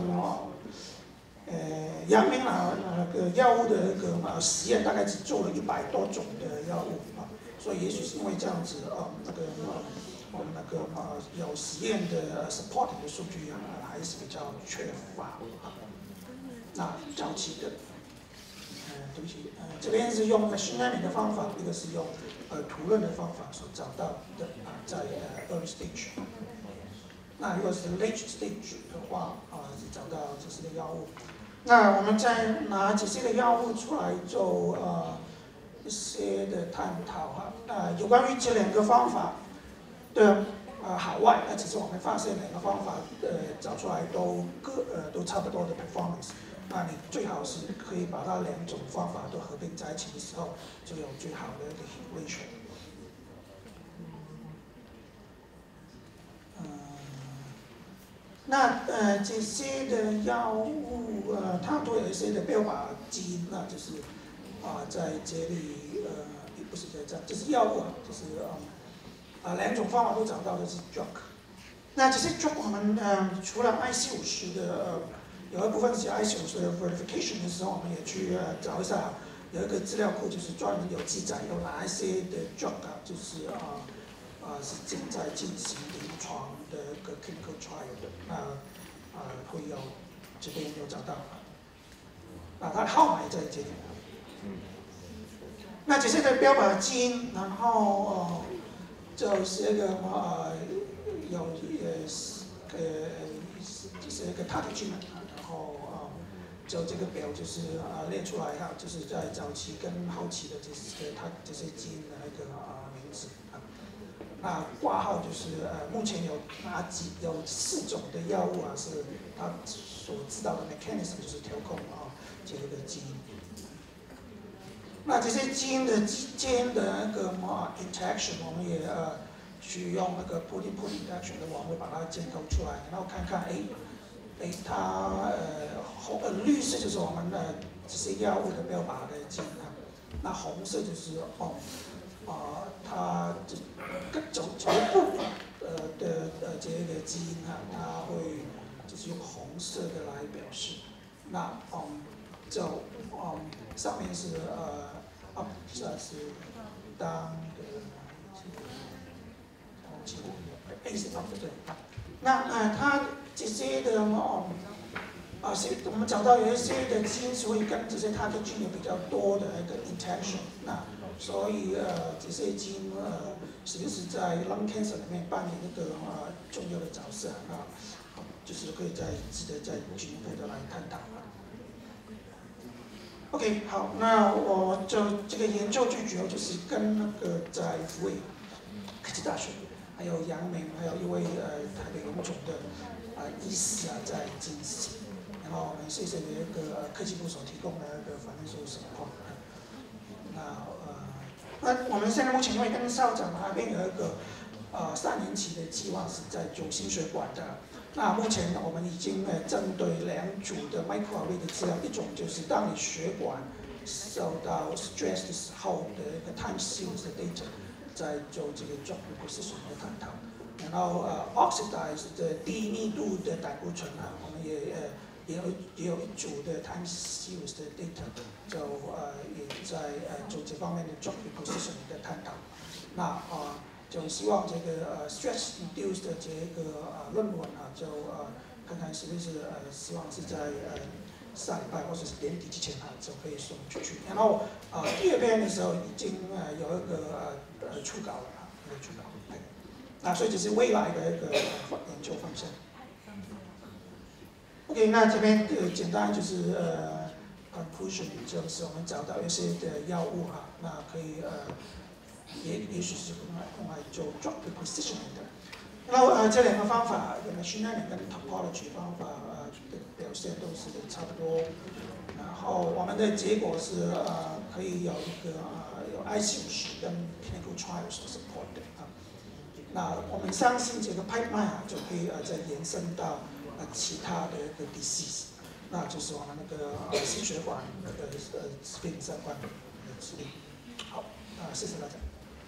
阳明那个药物的那个实验大概只做了100多种的药物所以也许是因为这样子我们那个有实验的 supporting 的数据还是比较缺乏那早期的对不起这边是用 machine learning 的方法，一个是用图论的方法所找到的在early stage。那如果是 late stage 的话是找到这些的药物。那我们再拿这些的药物出来做一些的探讨有关于这2个方法的好坏，其实我们发现2个方法找出来都差不多的 performance。那你最好是可以把它2种方法都合并在一起的时候，就有最好的一个 hit ratio。那这些的药物它都有一些的标靶基因就是在这里不是在这，这是药物就是2种方法都找到的是 drug。那这些 drug 我们除了 IC50的有一部分是 IC50的 verification 的时候，我们也去找一下，有一个资料库就是专门有记载有哪一些的 drug 就是是正在进行临床的一个 clinical trial 的，会有这边有找到，它的号码也在这里。那这些的标靶基因，然后就是一个有就是一个 target gene， 然后就这个表就是列出来就是在早期跟后期的这些基因的那个名字那挂号就是目前有4种的药物是它所知道的 mechanism 就是调控这个基因。那这些基因的之间的那个interaction， 我们也去用那个 protein-protein interaction 的网络把它建构出来，然后看看它绿色就是我们的这些药物的标靶的基因那红色就是它走一部分的这个基因它会就是用红色的来表示。那就上面是up 是当A 是 up 对。那它这些的我们找到有一些的基因是会跟这些 target gene 有比较多的一个 interaction， 那所以这些基因实际是在 lung cancer 里面扮演一个重要的角色就是可以值得再进一步的来探讨。OK， 好，那我就这个研究最主要就是跟那个在福卫科技大学，还有阳明，还有一位台北荣总的医师在进行。然后我们谢谢一个科技部所提供的一个反应术情况。那我们现在目前因为跟校长那边有一个3年期的计划是在做心血管的。那目前我们已经针对2组的 microarray 的资料，一种就是当你血管受到 stress 的时候的一个 time series 的 data， 在做这个 drug reposition 的探讨。然后oxidized 的低密度的胆固醇我们也有一组的 time series 的 data， 就也在做这方面的 drug reposition 的探讨。那就希望这个stress induced 的这个论文就看看是不是希望是在下礼拜或者是年底之前就可以送出去。然后第2篇的时候已经有一个初稿了有初稿，所以这是未来的一个研究方向。OK， 那这边简单就是conclusion， 就是我们找到一些的药物那可以也许是用来做 drug repositioning 的。然后这2个方法 ，machine learning 跟 topology 方法的表现都是差不多。然后我们的结果是可以有一个有 IC50跟 clinical trials 的 support 的那我们相信这个 pipeline 就可以再延伸到其他的一个 disease， 那就是我们那个心血管疾病相关的疾病。好，谢谢大家。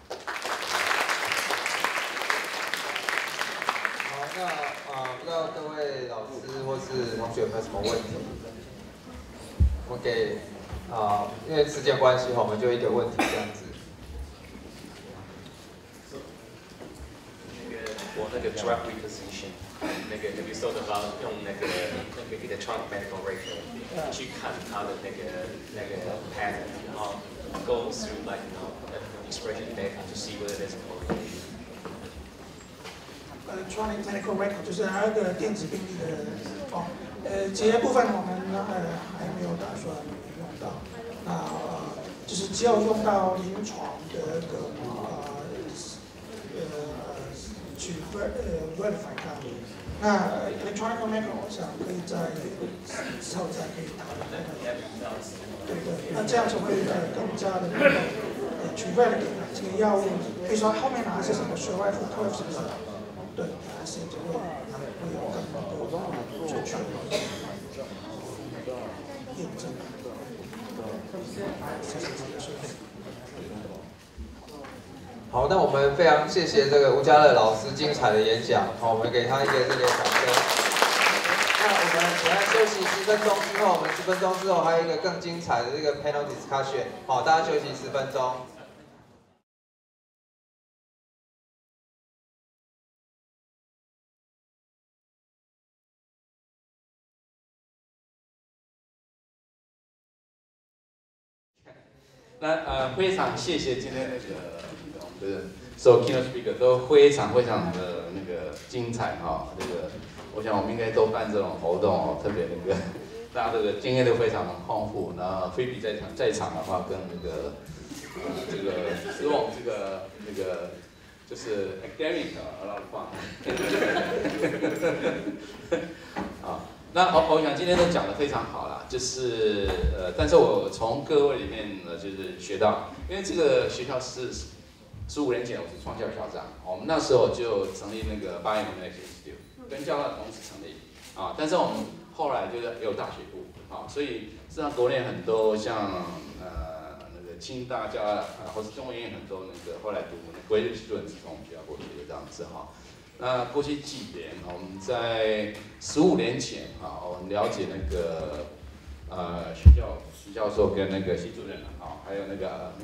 好，那不知道各位老师或是同学有没有什么问题？我们给因为时间关系我们就一个问题这样子。 那个 drug reposition， 那个 have you thought about 用那个 electronic medical record 去看它的那个 pattern， 然后 go through like expression data to see whether there's a correlation。 electronic medical record 就是那个电子病历的这些部分我们还没有打算用到，就是只有用到临床的一个去verify 它。那 electronic medical 我想可以在之后再可以讨论。对，那这样就会更加的去 verify 这个药物，比如说后面拿一些什么 survival curve 什么的。对，还是就会有更多准确的验证。 好，那我们非常谢谢这个吴家乐老师精彩的演讲，好，我们给他一个热烈掌声。那我们等下休息10分钟之后，我们10分钟之后还有一个更精彩的这个 panel discussion， 好，大家休息10分钟。 那非常谢谢今天那个我们的所有 keynote speaker 都非常的那个精彩这个我想我们应该都办这种活动特别那个大家这个经验都非常的丰富。那菲比在场的话，跟那个这个使用这个那个就是 academic a lot of fun 那我想今天都讲得非常好啦，就是但是我从各位里面呢，就是学到，因为这个学校是15年前我是创校校长，我们那时候就成立那个 Bioinformatics Institute， 跟交大同时成立但是我们后来就是有大学部所以实际上国内很多像那个清大、交大或是中国也有很多那个后来读国际论是从我们学校过去的这样子那过去几年，我们在15年前我们了解那个徐教授跟那个系主任啊，还有那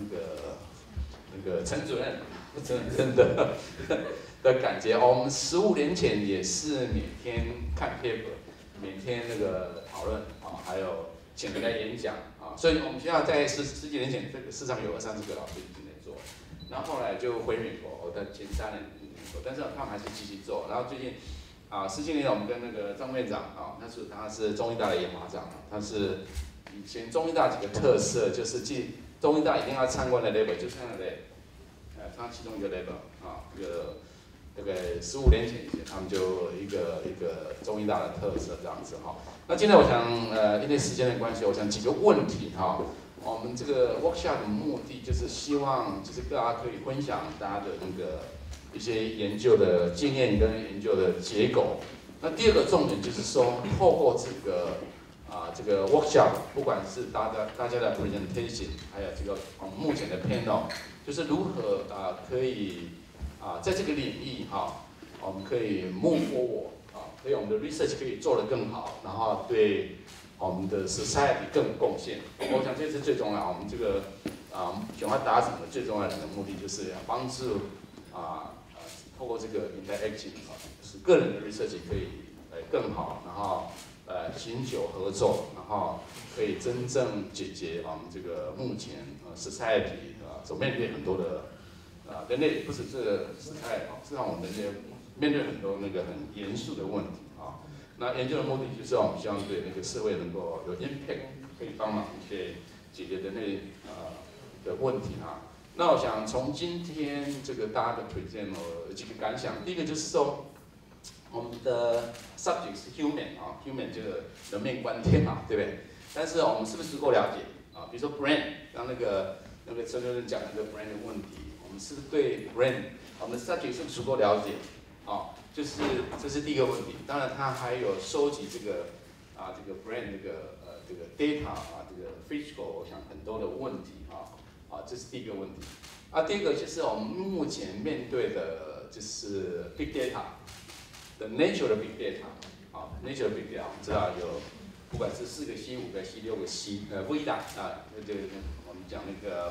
个陈主任、陈主任的感觉。我们15年前也是每天看 paper， 每天那个讨论啊，还有请人来演讲啊，所以我们学校在十几年前，这个市场有20-30个老师已经在做，然后后来就回美国，我在前3年美国，但是他们还是继续做，然后最近。17年前我们跟那个张院长啊，他是中医大的研发长，他是以前中医大几个特色，就是中医大一定要参观的 lab 就是那个 lab，他其中一个 lab 啊，大概15年前以前，他们就一个中医大的特色这样子哈。那今天我想因为时间的关系，我想几个问题哈。我们这个 workshop 的目的就是希望就是大家可以分享大家的那个。一些研究的经验跟研究的结果。那第二个重点就是说，透过这个 workshop， 不管是大家的 presentation， 还有这个目前的 panel， 就是如何可以在这个领域我们可以 move forward 所以我们的 research 可以做得更好，然后对我们的 society 更贡献。我想这是最重要。我们这个想要达成的最重要的目的就是要帮助透过这个 interaction 使个人的 research 可以更好，然后寻求合作，然后可以真正解决我们这个目前society 所面对很多的人类不是这个 society， 是让我们人类面对很多那个很严肃的问题那研究的目的就是我们希望对那个社会能够有 impact， 可以帮忙一些解决人类的问题那我想从今天这个大家的present有几个感想。第一个就是说，我们的 subject 是 human 这个人命关天对不对？但是我们是不是足够了解比如说 brain， 刚那个陈主任讲的那个 brain 的问题，我们是不是对 brain， 我们的 subject 是不是足够了解就是这是第一个问题。当然，他还有收集这个这个 brain 这个 data 这个 physical， 我想很多的问题这是第一个问题。第二个就是我们目前面对的就是 big data 的 nature 的 big data nature 的 big data， 我们知道有不管是4个 C、5个 C、6个 C，V 大我们讲那个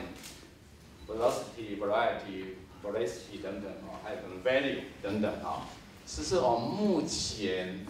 volume、velocity、variety、velocity 等等还有可能 value 等等这是我们目前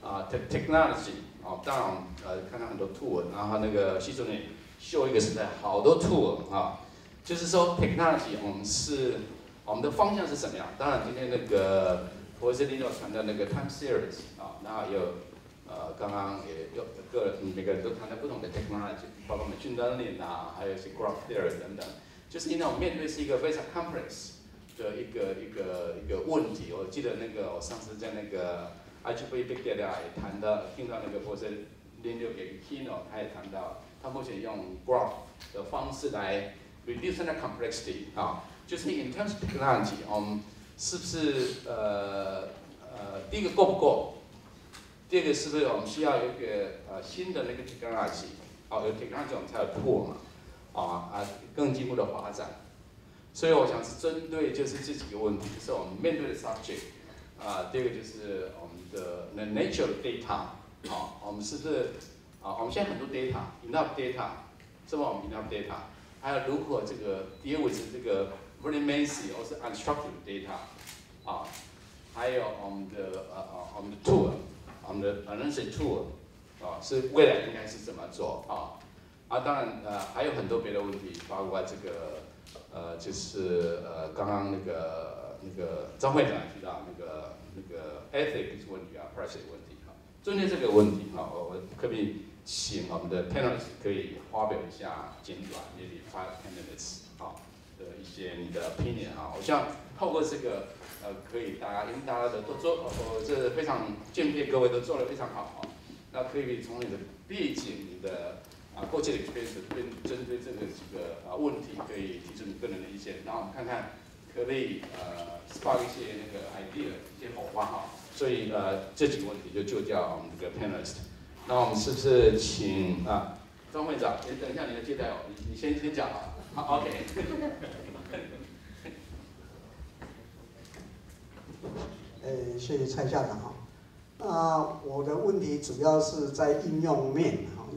technology 当然看到很多 tool， 然后那个系主任秀一个时代好多 tool 就是说 technology 我们的方向是什么样？当然今天那个博士领导谈的那个 time series 然后有刚刚也有每个人都谈到不同的 technology， 包括machine learning还有一些 graph theory 等等，就是因为我们面对是一个非常 complex 的一个问题。我记得那个我上次在那个 IEEE Big Data 也谈到，听到那个博士领导给 keynote， 他也谈到。他目前用 graph 的方式来 reduce the complexity 就是 in terms of technology， 我们是不是第一个够不够？第二个是不是我们需要有一个新的那个 technology， 有 technology 我们才有 tool 更进一步的发展。所以我想是针对就是这几个问题，就是我们面对的 subject， 第二个就是我们的 nature data， 我们是不是我们现在很多 data，enough data， 是吧？我们 enough data， 还有如何这个 deal with 这个 very messy 或是 unstructured data， 还有我们的 tool， 我们的 analysis tool， 是未来应该是怎么做当然还有很多别的问题，包括这个就是刚刚那个张会长提到那个 ethics 问题privacy 问题针对这个问题我可不可以请我们的 panelists 可以发表一下简短 maybe 5-10 minutes 的一些你的 opinion 我想透过这个可以因为大家的都做这非常敬佩各位都做得非常好那可以从你的背景你的过去的 experience 针对这个几个问题可以提出你个人的意见，然后我们看看可不可以spark 一些那个 idea 一些火花所以这几个问题就叫我们这个 panelist。那我们是不是请张会长？等一下你的接待你先讲好 ，OK。谢谢蔡校长我的问题主要是在应用面因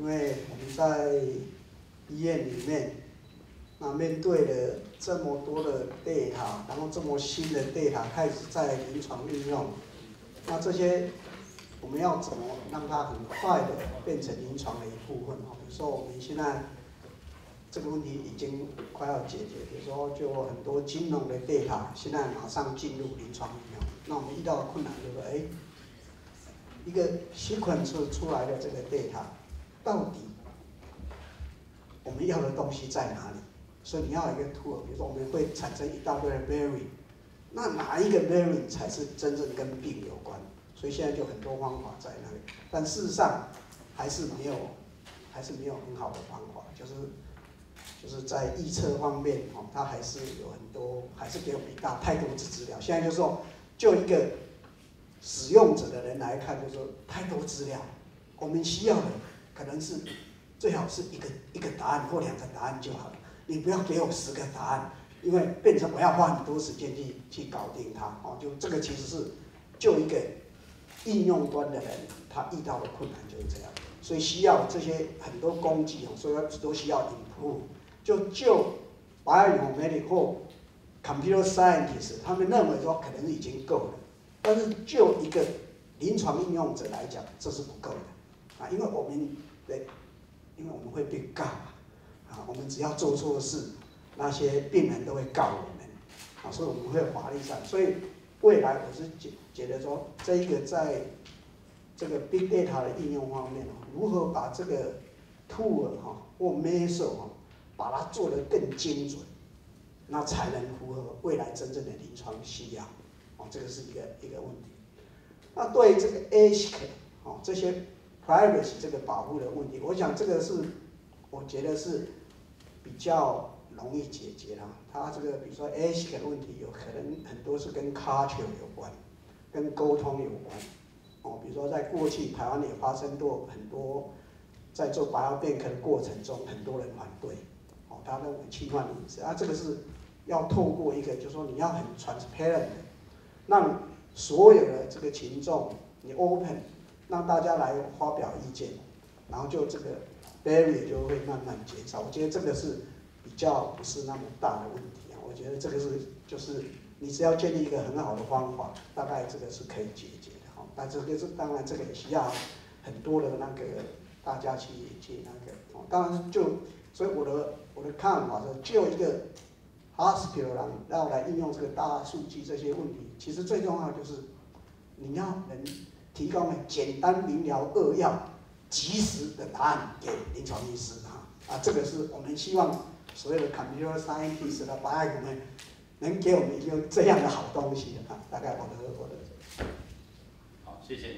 因为我们在医院里面，那面对了这么多的 data， 然后这么新的 data 开始在临床运用，那这些我们要怎么让它很快的变成临床的一部分？比如说我们现在这个问题已经快要解决，比如说就很多金融的 data 现在马上进入临床应用，那我们遇到的困难就是说，一个 sequence 出来的这个 data， 到底我们要的东西在哪里？所以你要有一个 tool， 比如说我们会产生一大堆的 variant， 那哪一个 variant 才是真正跟病有关？所以现在就很多方法在那里，但事实上还是没有很好的方法，就是在预测方面，它还是有很多，还是给我们太多资料。现在就是说，就一个使用者的人来看，就是说太多资料，我们需要的可能是最好是一个答案或2个答案就好了。你不要给我10个答案，因为变成我要花很多时间去搞定它。就这个其实是就一个应用端的人他遇到的困难就是这样，所以需要这些很多工具，所以都需要 improve。就 bioinformatics 或 computer scientist 他们认为说可能已经够了，但是就一个临床应用者来讲，这是不够的因为我们会被告我们只要做错事，那些病人都会告我们所以我们会法律上，所以未来我是觉得说，这一个在这个 big data 的应用方面如何把这个 tool 或 method 把它做得更精准，那才能符合未来真正的临床需要这个是一个问题。那对这个 ethics 这些 privacy 这个保护的问题，我想这个是我觉得是比较容易解决的。它这个比如说 ethics 的问题，有可能很多是跟 culture 有关，跟沟通有关比如说在过去台湾也发生过很多，在做biobank的过程中，很多人反对他认为侵犯隐私这个是要透过一个，就是说你要很 transparent 的，让所有的这个群众你 open， 让大家来发表意见，然后就这个 barrier 就会慢慢减少。我觉得这个是比较不是那么大的问题我觉得这个就是你只要建立一个很好的方法，大概这个是可以解决的但这个是当然这个也需要很多的那个大家去那个当然所以我的看法是，就一个 hospital 要来应用这个大数据这些问题，其实最重要的就是你要能提供简单明了扼要、及时的答案给临床医师这个是我们希望所有的 computer scientist 的 bio 们能给我们一个这样的好东西大概我的。 好，谢谢你。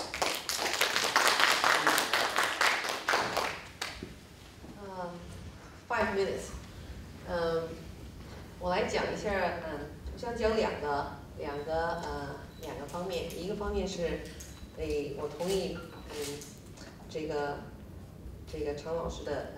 5 minutes， 我来讲一下，我想讲两个方面，一个方面是，我同意，这个常老师的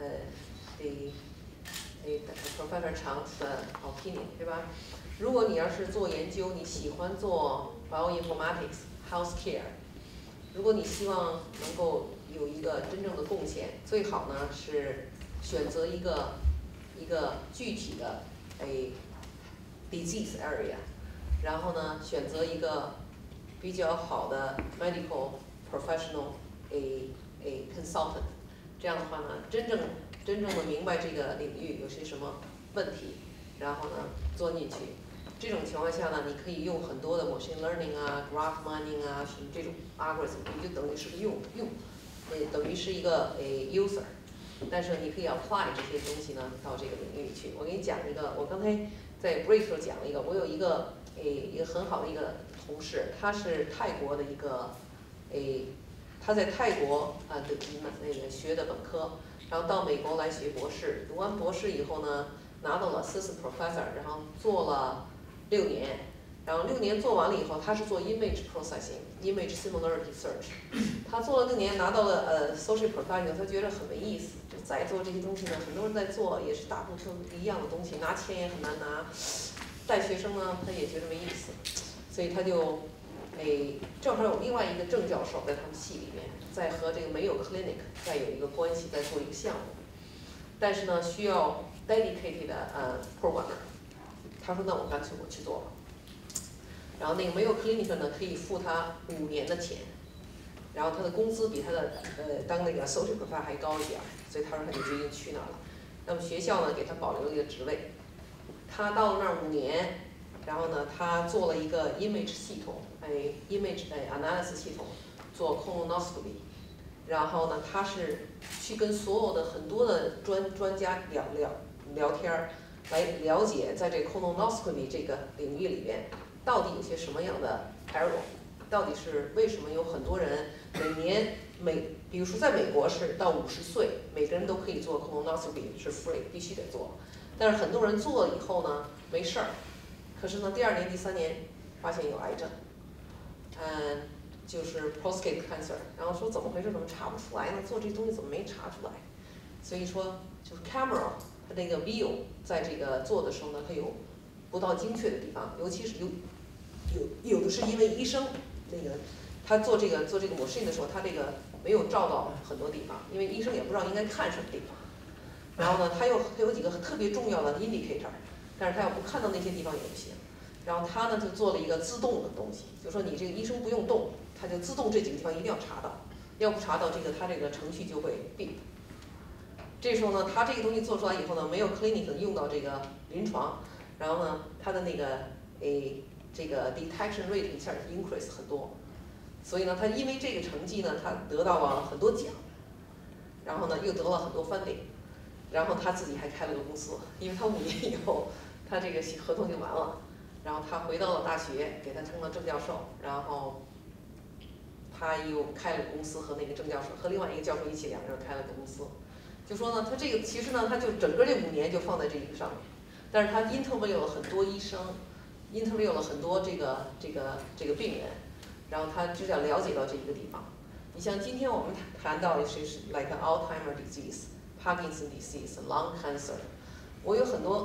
Professor Chang's 的 opinion， 对吧？如果你要是做研究，你喜欢做 bioinformatics、healthcare， 如果你希望能够有一个真正的贡献，最好呢是选择一个具体的disease area， 然后呢选择一个比较好的 medical professional consultant， 这样的话呢真正的明白这个领域有些什么问题，然后呢钻进去。这种情况下呢，你可以用很多的 machine learning graph mining 什么这种 algorithm， 你就等于是个等于是一个user。但是你可以 apply 这些东西呢到这个领域里去。我给你讲一个，我刚才在 break 时候讲了一个，我有一个很好的一个同事，他是泰国的一个他在泰国的学的本科，然后到美国来学博士，读完博士以后呢，拿到了 assistant professor， 然后做了6年。然后6年做完了以后，他是做 image processing、image similarity search。他做了6年，拿到了social profile， 他觉得很没意思，就再做这些东西呢，很多人在做，也是大部分一样的东西，拿钱也很难拿，带学生呢他也觉得没意思，所以他就正好有另外一个郑教授在他们系里面，在和这个Mayo Clinic 在有一个关系，在做一个项目，但是呢需要 dedicated 的programmer。他说那我干脆我去做了。然后那个Mayo Clinic 呢可以付他5年的钱，然后他的工资比他的当那个 social professor 还高一点，所以他说他就决定去那儿了。那么学校呢给他保留了一个职位，他到了那儿5年，然后呢他做了一个 image 系统，image analysis 系统，做 colonoscopy， 然后呢他是去跟所有的很多的专家聊天儿，来了解在这 colonoscopy 这个领域里边到底有些什么样的 error， 到底是为什么有很多人每年比如说在美国是到50岁，每个人都可以做 colonoscopy 是 free 必须得做，但是很多人做了以后呢没事儿，可是呢第2年第3年发现有癌症，就是 prostate cancer， 然后说怎么回事，怎么查不出来呢？做这东西怎么没查出来？所以说就是 camera 它这个 view 在这个做的时候呢，它有不到精确的地方，尤其是有的是因为医生那个他做这个 machine 的时候，他这个没有照到很多地方，因为医生也不知道应该看什么地方。然后呢，他有几个特别重要的 indicator， 但是他要不看到那些地方也不行。然后他呢就做了一个自动的东西，就说你这个医生不用动，他就自动这几个地方一定要查到，要不查到这个他这个程序就会病。这时候呢，他这个东西做出来以后呢，没有 clinic 用到这个临床，然后呢，他的那个这个 detection rate 一下 increase 很多，所以呢，他因为这个成绩呢，他得到了很多奖，然后呢又得了很多funding，然后他自己还开了个公司，因为他5年以后他这个合同就完了，然后他回到了大学，给他称了正教授，然后他又开了公司和那个正教授和另外一个教授一起，2个人开了个公司。就说呢，他这个其实呢，他就整个这5年就放在这一个上面，但是他 interview 了很多医生 ，interview 了很多这个病人，然后他就想了解到这一个地方。你像今天我们谈到是 like Alzheimer disease、Parkinson disease、lung cancer， 我有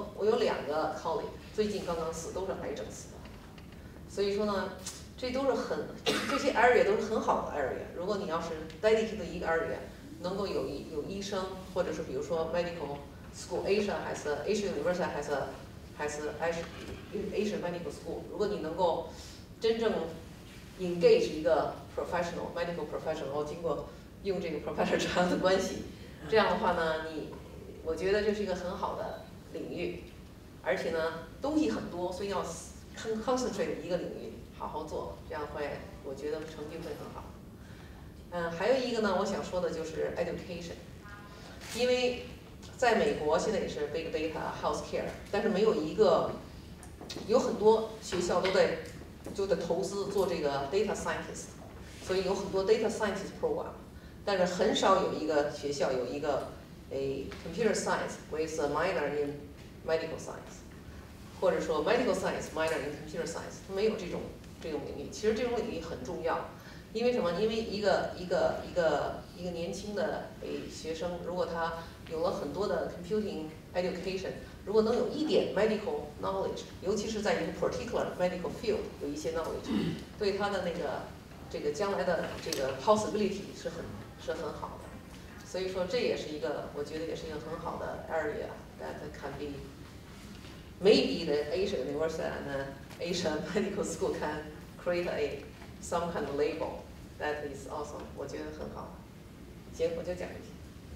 2个 colleague 最近刚刚死，都是癌症死的。所以说呢，这都是这些 area 都是很好的 area。如果你要是 dedicated 一个 area， 能够有医生，或者是比如说 medical school Asia 还是 Asia University 还是 Asia medical school， 如果你能够真正 engage 一个 professional medical professional， 经过用这个 professor 这样的关系，这样的话呢，我觉得这是一个很好的领域，而且呢东西很多，所以要 concentrate 一个领域好好做，这样我觉得成绩会很好。还有一个呢，我想说的就是 education， 因为在美国现在也是 big data、healthcare， 但是没有有很多学校都在投资做这个 data scientist， 所以有很多 data scientist program， 但是很少有一个学校有一个computer science with a minor in medical science， 或者说 medical science minor in computer science， 没有这种领域。其实这种领域很重要。因为什么？因为一个年轻的学生，如果他有了很多的 computing education， 如果能有一点 medical knowledge， 尤其是在一个 particular medical field 有一些 knowledge， 对他的这个将来的这个 possibility 是很好的。所以说这也是我觉得也是一个很好的 area that can be maybe the Asian University and Asian Medical School can create some kind of label that is awesome， 我觉得很好。行，我就讲这些。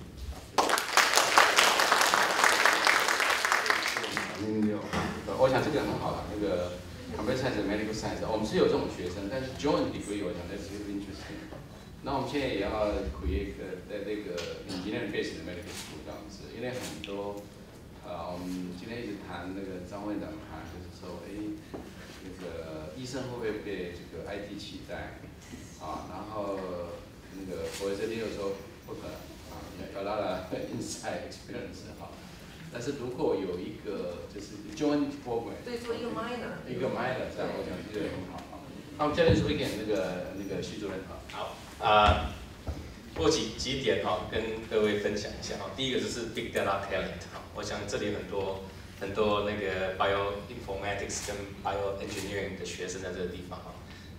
我想这个很好了，那个 computer science、medical science， 我们是有这种学生，但是 joint degree 我想那是 interesting。那我们现在也要 create 在这个 engineering based medical school 这样子，因为很多我们今天一直谈那个张院长谈，就是说，那个医生会不会被这个 IT 取代啊？然后那个我这里有说不可能啊，要拉了 inside experience 哈。但是如果有一个就是 joint program， 对，做一个 minor， 这样我想这个很好啊。那我们接着说一点那个徐主任好我几点跟各位分享一下第一个就是 big data talent 我想这里很多那个 bioinformatics 跟 bioengineering 的学生在这个地方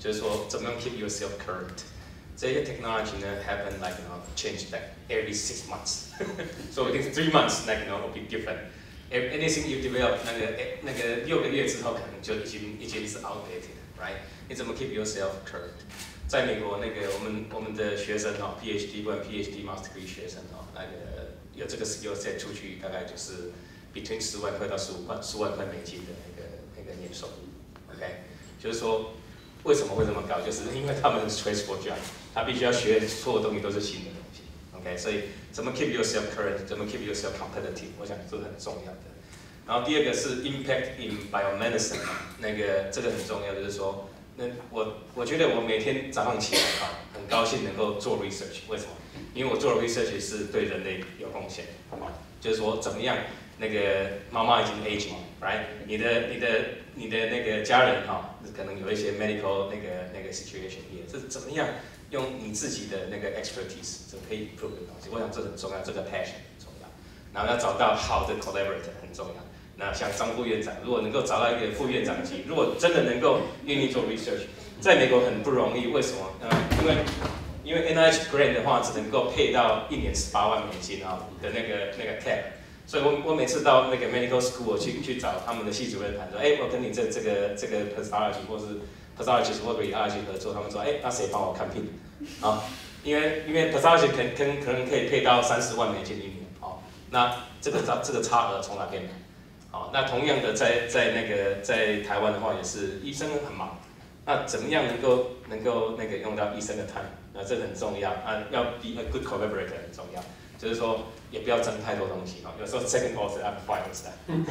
就是说怎么样 keep yourself current。这些 technology 呢 happen like change like every 6 months， so within 3 months like will be different。Anything you develop 那个6个月之后可能就已经是 outdated，right？ 你怎么 keep yourself current？ 在美国我们的学生PhD 不管 PhD Master Degree 学生有这个 skill set 出去大概就是 between 10万块到15万块美金的那个年收入 ，OK？ 就是说为什么会这么高？就是因为他们是 trace for job， 他必须要学所有东西都是新的东西 ，OK？ 所以怎么 keep yourself current， 怎么 keep yourself competitive， 我想这是很重要的。然后第二个是 impact in biomedicine， 这个很重要，就是说，我觉得我每天早上起来很高兴能够做 research， 为什么？因为我做的 research 是对人类有贡献，就是说怎么样妈妈已经 aging，right？ 你的那个家人可能有一些 medical 那个 situation 也是怎么样用你自己的那个 expertise 怎么可以 improve 的东西，我想这很重要，这个 passion 很重要。然后要找到好的 collaborator 很重要。那像张副院长，如果能够找到一个副院长级，如果真的能够愿意做 research， 在美国很不容易，为什么？因为 NIH grant 的话，只能够配到1年18万美金的那个 cap， 所以我每次到那个 medical school 去找他们的系主任谈说，我跟你这个 pathology 或是 pathologist 或 radiology 合作，他们说，那谁帮我看病？因为 pathology 可能可以配到30万美金1年，那这个差额从哪边来？那同样的在台湾的话，也是医生很忙，那怎么样能够用到医生的 time？ 那这个很重要要 be a good collaborator 很重要，就是说也不要争太多东西有时候 second author I'm fine with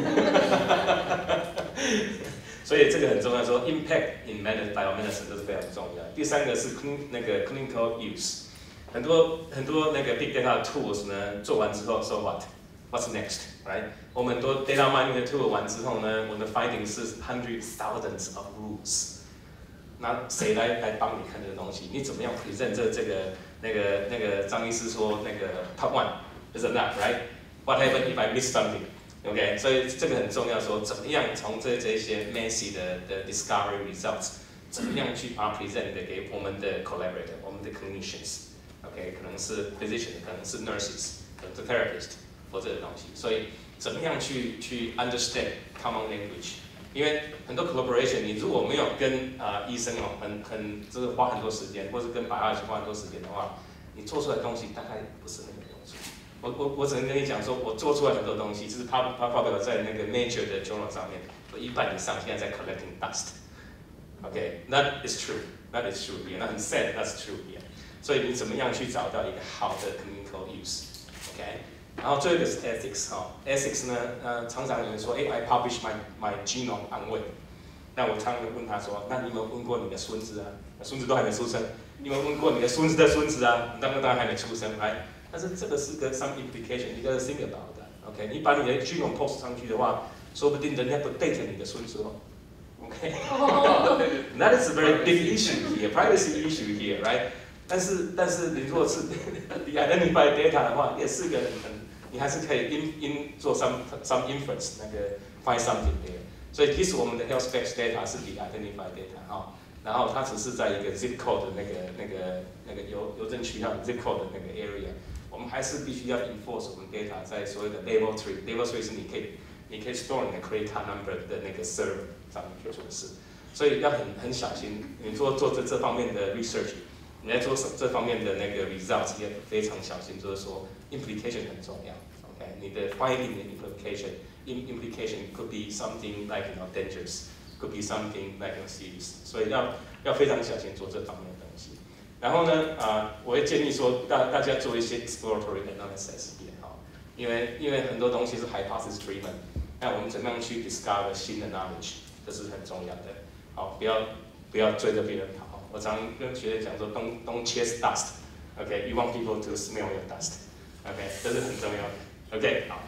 that 所以这个很重要，说 impact in biomedicine 这是非常重要。第三个是 clinical use， 很多big data tools 呢做完之后 so what's next， right？ 我们很多 data mining 的 tool 完之后呢，我们的 finding 是 thousands of rules。那谁来帮你看这个东西？你怎么样 present 那个张医师说top one is enough right？ What happens if I miss something？ OK， 所以这个很重要，说怎么样从这些 messy 的 discovery results， 怎么样去把它 present 给我们的 collaborator， 我们的 clinicians，OK， 可能是 physician， 可能是 nurses， 可能是 therapist， 或者这个东西，所以怎么样去 understand common language？ 因为很多 collaboration， 你如果没有跟医生就是花很多时间，或是跟biology花很多时间的话，你做出来的东西大概不是那个东西。我只能跟你讲说，我做出来很多东西，就是发表在那个 major 的 journal 上面，有1半以上现在在 collecting dust。OK，that is true，that is true here， 那很 sad，that's true here。所以你怎么样去找到一个好的 clinical use？OK， 然后最后一个是 ethics，ethics 呢，常常有人说，I publish my genome on web。那我常常问他说，那你有没有问过你的孙子啊？孙子都还没出生，你有没有问过你的孙子的孙子啊？当然还没出生，来。但是这个是个 some implication， 你要 think about that。OK， 你把你的 genome post 上去的话，说不定人家不 date 你的孙子哦。OK，that is a very big issue here, privacy issue here, right？ 但是你如果是 the identified data 的话，也是个你还是可以做 some inference find something there。所以其实我们的 health specs data 是 the identified data 然后它只是在一个 zip code 的那个邮政区zip code 的那个 area。我们还是必须要 enforce 我们 data 在所谓的 level 3 是你可以 store 你的 crata number 的那个 server 上面去做事，所以要很小心。你做这方面的 research， 你在做这方面的那个 results 也非常小心，就是说 implication 很重要。OK， 你的 finding 的 implication could be something like dangerous， could be something like serious， 所以要非常小心做这方面的东西。然后呢，我会建议说大家做一些 exploratory analysis 因为很多东西是 hypothesis driven， 那我们怎么样去 discover 新的 knowledge， 这是很重要的。不要追着别人跑。我常跟学生讲说 don't chase dust。OK，you want people to smell your dust。OK， 这是很重要的。OK， 好。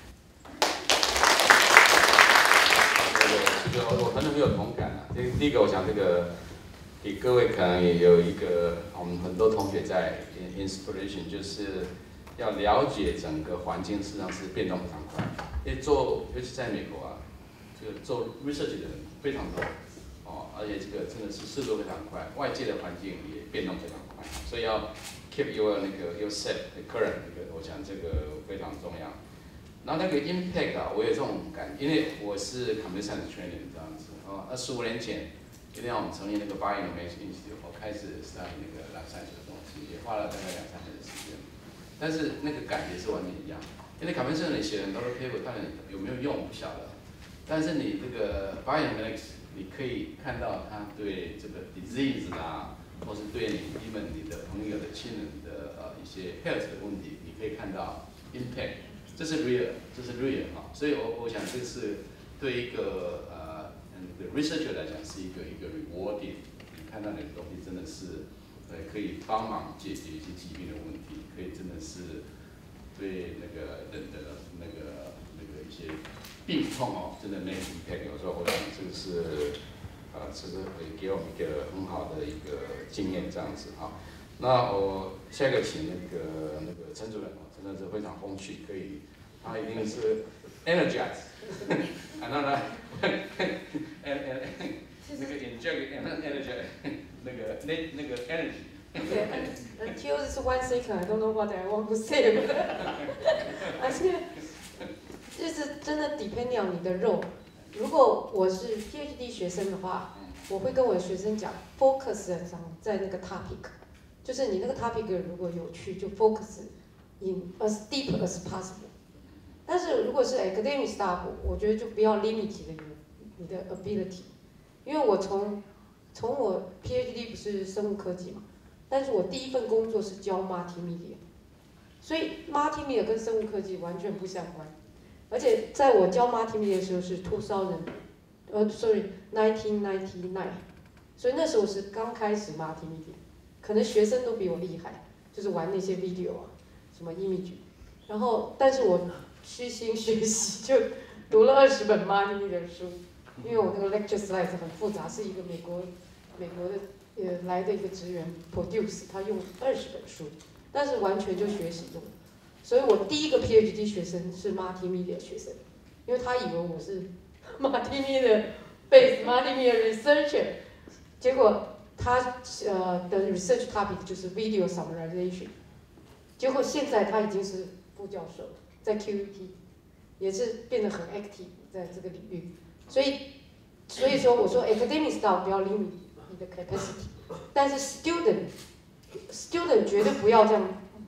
我很有同感啊。第一个，我想这个。给各位可能也有一个，我们很多同学在 inspiration， 就是要了解整个环境，事实上是变动非常快。因为尤其在美国这个做 research 的人非常多， 而且这个真的是速度非常快，外界的环境也变动非常快，所以要 keep your 那个 yourself current 那个，我想这个非常重要。然后那个 impact 啊，我有这种感觉，因为我是 computer science training 这样子哦，25年前，因为我们成立那个 Bioinformatics Institute， 我开始 study 那个 life science 的东西，也花了大概2-3年的时间，但是那个感觉是完全一样。因为 computer science 你写很多的 paper， 当然有没有用不晓得，但是你这个 Bioinformatics， 你可以看到它对这个 disease 啊，或是对你的朋友的亲人的一些 health 的问题，你可以看到 impact。这是 real， 啊，所以我想这是对一个researcher 来讲是一个 rewarding， 你看到你的东西真的是可以帮忙解决一些疾病的问题，可以真的是对那个人的那个一些病痛哦，真的 make impact。有时候我想这个是其实会给我们一个很好的一个经验这样子啊。那我下一个请那个陈主任。真的是非常风趣，可以，他一定是 energize， 然后呢，那个 inject energy， 那个 energy。 Until this 1 second, I don't know what I want to say. 而且，就是真的 depend on 你的 role。如果我是 PhD 学生的话，我会跟我的学生讲 focus 在那个 topic， 就是你那个 topic 如果有趣就 focus。in as deep as possible， 但是如果是 academic staff， 我觉得就不要 limit 你的 ability， 因为我从我 PhD 不是生物科技嘛，但是我第一份工作是教 multimedia， 所以 multimedia 跟生物科技完全不相关，而且在我教 multimedia 的时候是1999，所以那时候是刚开始 multimedia， 可能学生都比我厉害，就是玩那些 video 啊。什么 image， 然后但是我虚心学习，就读了20本 multimedia 的书，因为我那个 lecture slide 很复杂，是一个美国的来的一个职员 produce， 他用20本书，但是完全就学习中，所以我第一个 PhD 学生是 multimedia 学生，因为他以为我是 multimedia based multimedia researcher， 结果他的 research topic 就是 video summarization。结果现在他已经是副教授，在 QUT， 也是变得很 active 在这个领域，所以说我说 academic staff 不要 limit 你的 capacity， 但是 student 绝对不要这样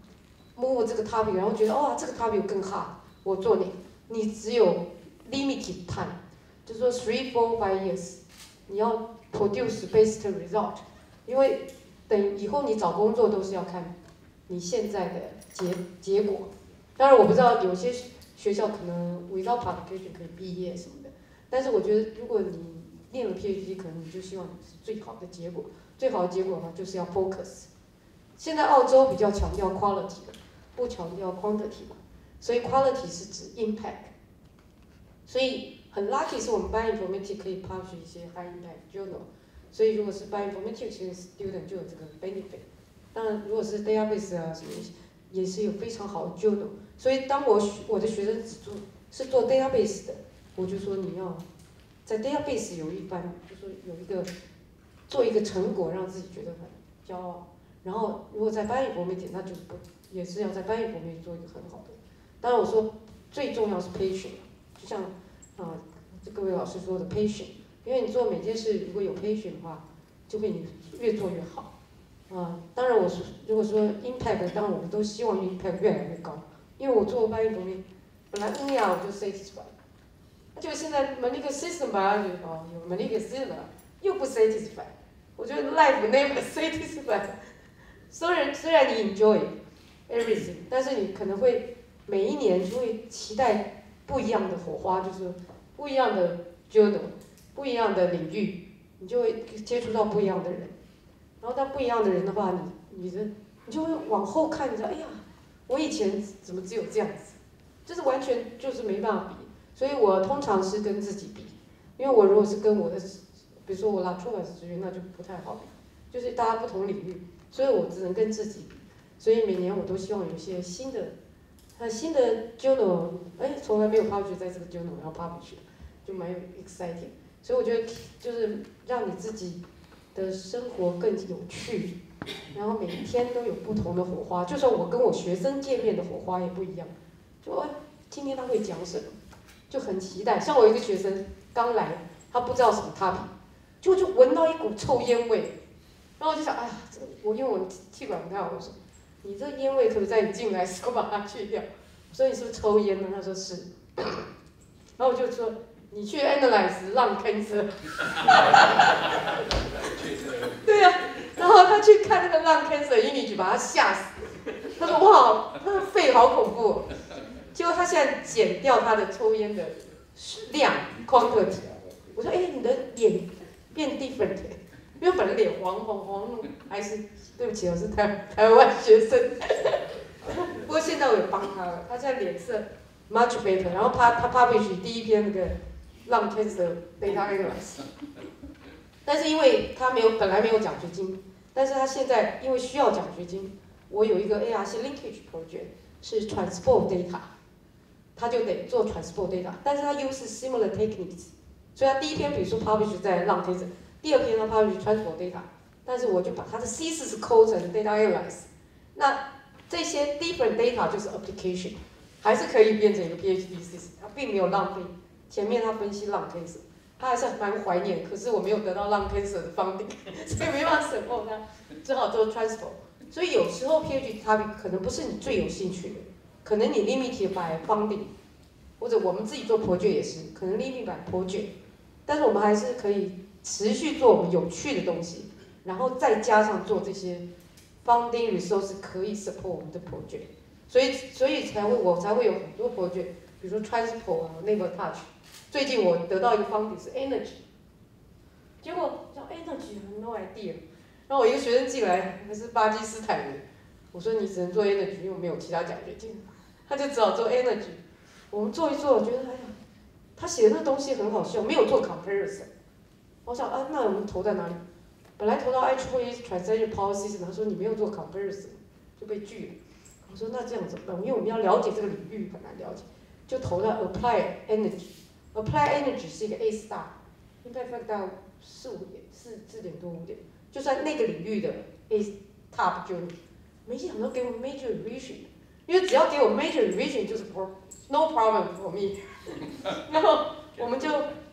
move 这个 topic， 然后觉得哇这个 topic 更 hard， 我做你只有 limited time， 就是说 3, 4, 5 years， 你要 produce best result， 因为等以后你找工作都是要看。你现在的结果，当然我不知道有些学校可能 without publication 可以毕业什么的，但是我觉得如果你念了 PhD， 可能你就希望是最好的结果。最好的结果的话就是要 focus。现在澳洲比较强调 quality 不强调 quantity 嘛，所以 quality 是指 impact。所以很 lucky 是我们 Bioinformatics 可以 publish 一些 high impact journal， 所以如果是 Bioinformatics student 就有这个 benefit。当然，如果是 database 啊什么，也是有非常好的 journal。所以当我的学生是做 database 的，我就说你要在 database 有一番，就说做一个成果，让自己觉得很骄傲。然后如果在 Bioinformatics， 那就也是要在 Bioinformatics 做一个很好的。当然我说最重要是 patient， 就像各位老师说的 patient， 因为你做每件事如果有 patient 的话，就会你越做越好。当然如果说 impact， 当然我们都希望 impact 越来越高，因为我做 Bioinformatics 本来我就 satisfied， 就现在 molecular system biology 有 molecular system 又不 satisfied， 我觉得 life never satisfied。虽然你 enjoy everything， 但是你可能会每一年就会期待不一样的火花，就是不一样的 journal， 不一样的领域，你就会接触到不一样的人。然后当不一样的人的话，你就会往后看，你说哎呀，我以前怎么只有这样子，就是完全就是没办法比。所以我通常是跟自己比，因为我如果是跟我的，比如说我拿出版职员，那就不太好比，就是大家不同领域，所以我只能跟自己比。所以每年我都希望有一些新的 journal， 从来没有 publish 在这个 journal， 然后 publish， 就蛮有 exciting。 所以我觉得就是让你自己的生活更有趣，然后每一天都有不同的火花。就算我跟我学生见面的火花也不一样，就今天他会讲什么，就很期待。像我有一个学生刚来，他不知道什么 topic， 就闻到一股臭烟味，然后我就想，哎呀，因为我气管不太好，我说你这烟味可不可以在你进来的时候把它去掉？我说你是不是抽烟呢？他说是，然后我就说你去 analyze lung cancer， 对呀、然后他去看那个 lung cancer image， 把他吓死。他说哇，他的肺好恐怖、哦。结果他现在减掉他的抽烟的量 quantity。我说你的脸变 different， 因为本来脸黄，还是对不起，我是台湾学生。不过现在我有帮他了，他现在脸色 much better。然后他 publish 第一篇那个 lung cancer data analysis， 但是因为他本来没有奖学金，但是他现在因为需要奖学金，我有一个 ARC linkage project 是 transport data， 他就得做 transport data， 但是他又是 similar techniques， 所以他第一篇比如说 publish 在 lung cancer， 第二篇他 publish transport data， 但是我就把他的 thesis 抠成 data analysis， 那这些 different data 就是 application， 还是可以变成一个 PhD thesis， 他并没有浪费。前面他分析 lung cancer， 他还是蛮怀念，可是我没有得到 lung cancer 的 funding， 所以没办法 support 他，只好做 transport。所以有时候 PhD topic 可能不是你最有兴趣的，可能你 limited by funding， 或者我们自己做 project 也是，可能 limited by project， 但是我们还是可以持续做我们有趣的东西，然后再加上做这些 funding resource 可以 support 我们的 project， 所以我才会有很多 project， 比如说 transport 啊 ，neighbor touch。最近我得到一个 funding 是 energy， 结果叫 energy no idea， 然后我一个学生进来还是巴基斯坦人，我说你只能做 energy， 因为没有其他奖学金，他就只好做 energy。我们做一做，我觉得哎呀，他写的那东西很好笑，没有做 comparison。我想那我们投在哪里？本来投到 IEEE transaction policies， 他说你没有做 comparison， 就被拒了。我说那这样子办，因为我们要了解这个领域很难了解，就投到 apply energy。Apply Energy 是一个 A star， 应该分到4点多5点，就算那个领域的 A top 就没想到给我 major revision， 因为只要给我 major revision 就是 no problem for me， 然后我们就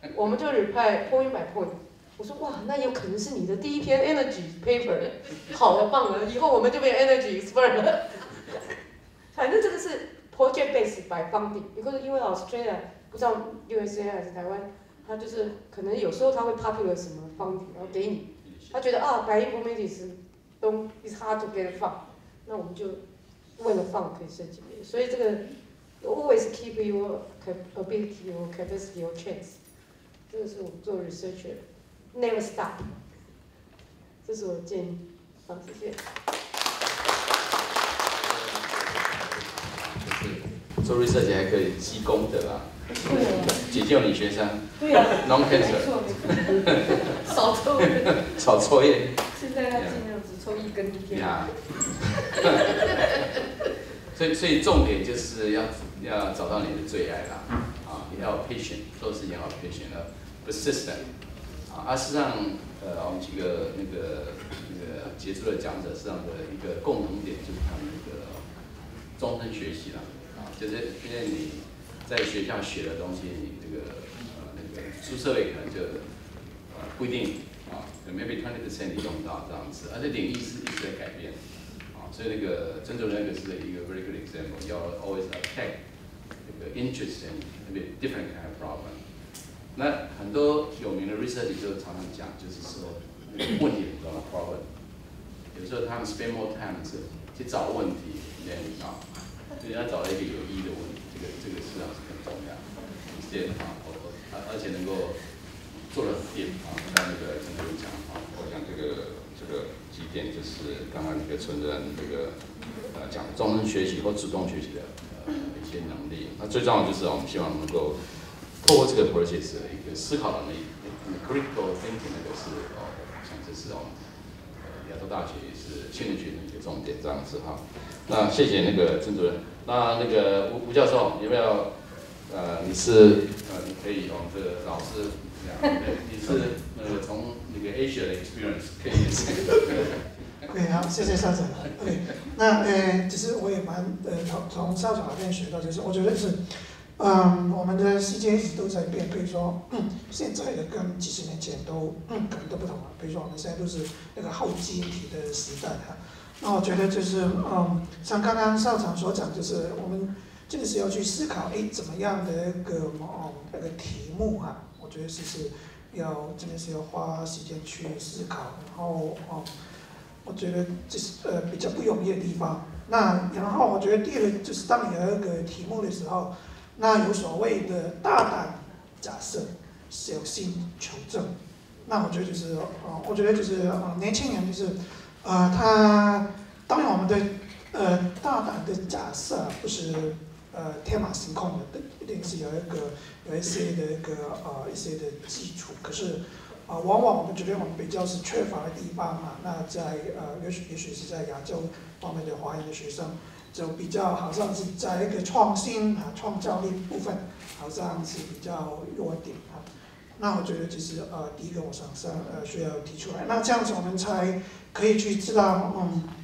reply point by point， 我说哇，那有可能是你的第一篇 energy paper， 好的棒了，以后我们就变 energy expert 了。反正这个是 project based by funding， 因为 Australia。不知道 USA 还是台湾，他就是可能有时候他会 popular 什么 funding， 然后给你，他觉得bioinformatics is hard to get fund， 那我们就为了 fund 可以申请。所以这个 always keep your ability or capacity or chance， 这个是我们做 researcher never stop， 这是我的建议。好，谢谢。 做 research 还可以积功德啊。解救你学生， 对啊 ，non cancer， 少抽， 少抽烟。 现在他尽量只抽1根1天。 呀，所以重点就是要找到你的最爱啦，你要 patient， 做事情要 patient， persistent， 事实上，我们几个那个杰出的讲者，实际上的一个共同点就是他们那个终身学习啦，就是因为你。在学校学的东西，你那个出社会可能就不一定maybe 20% 你用到这样子，而且领域是一直在改变，所以那个曾主任那个是一个 very good example， 要 always attack 那个 interest in maybe different kind of problem。那很多有名的 research 就常常讲，就是说问题很多的 problem， 有时候他们 spend more time 是去找问题，所以他找到一个有意义的问题。这个市场是很重要，而且能够做得很bien像那个陈主任讲我想这个几点就是刚刚那个陈主任讲终身学习或主动学习的一些能力。那最重要就是我们希望能够透过这个 process 的一个思考能力 ，critical thinking 那个是像这是我们亚洲大学也是训练学的一个重点这样子哈。那谢谢那个曾主任。那个吴教授，有没有你可以我们这个老师你是从那个 Asia 的 experience 可以。 OK， 好，谢谢校长。OK， 那其实我也蛮从校长那边学到，就是我觉得是，我们的世界一直都在变，比如说，现在的跟几十年前都可能都不同了。比如说我们现在都是那个后基因体的时代哈。那我觉得就是，像刚刚校长所讲，就是我们真的是要去思考，怎么样的一个那个题目啊，我觉得是真的是要花时间去思考，然后我觉得这是比较不容易的地方。那然后我觉得第二个就是当你有一个题目的时候，那有所谓的大胆假设，小心求证。那我觉得就是年轻人就是他当然我们的大胆的假设不是天马行空的，一定是有一些的一些的基础。可是往往我们觉得我们比较是缺乏的地方嘛，那在也许是在亚洲方面的华人的学生，就比较好像是在一个创新创造力部分，好像是比较弱点啊。那我觉得就是第一个我想需要提出来，那这样子我们才可以去知道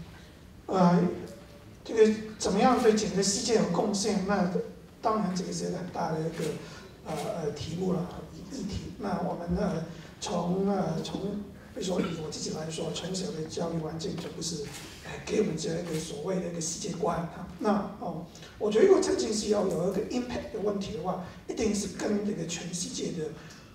这个怎么样对整个世界有贡献。那当然这个是很大的一个题目了，议题。那我们从比如说以我自己来说，从小的教育环境就不是给我们这个所谓的一个世界观啊。那我觉得如果真正是要有一个 impact 的问题的话，一定是跟这个全世界的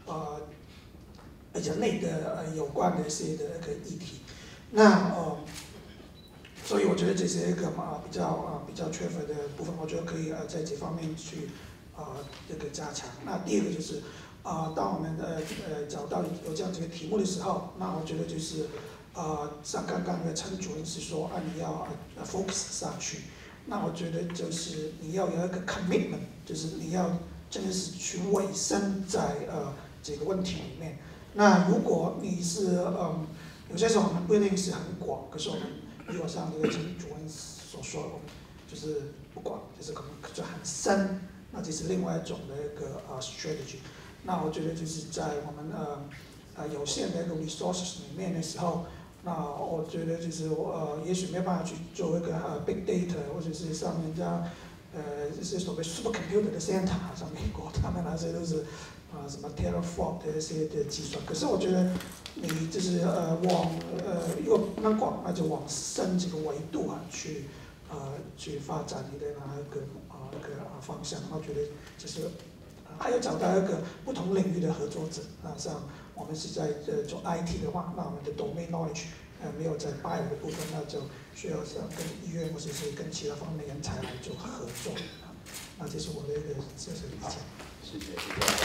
人类的有关的一些的一个议题。那所以我觉得这是一个比较缺乏的部分，我觉得可以在这方面去这个加强。那第二个就是当我们找到有这样子的题目的时候，那我觉得就是像刚刚的陈主任是说你要focus 上去，那我觉得就是你要有一个 commitment， 就是你要真的是去委身在这个问题里面。那如果你是有些时候我们不一定是很广，可是我们如果像这个陈主任所说，我们就是不广，就是可能就很深，那这是另外一种的一个strategy。那我觉得就是在我们有限的一个 resources 里面的时候，那我觉得就是也许没有办法去做一个big data， 或者是像人家这些所谓 supercomputer 的 center， 像美国他们那些都是什么 teraflop 的一些的计算。可是我觉得你就是如果不能广，那就往深这个维度去发展你的那一个方向。我觉得就是还有找到一个不同领域的合作者。那像我们是在做 IT 的话，那我们的 domain knowledge 没有在 bio 的部分，那就需要跟医院或者是跟其他方面的人才来做合作。那这是我的一个小小的意见。 谢谢。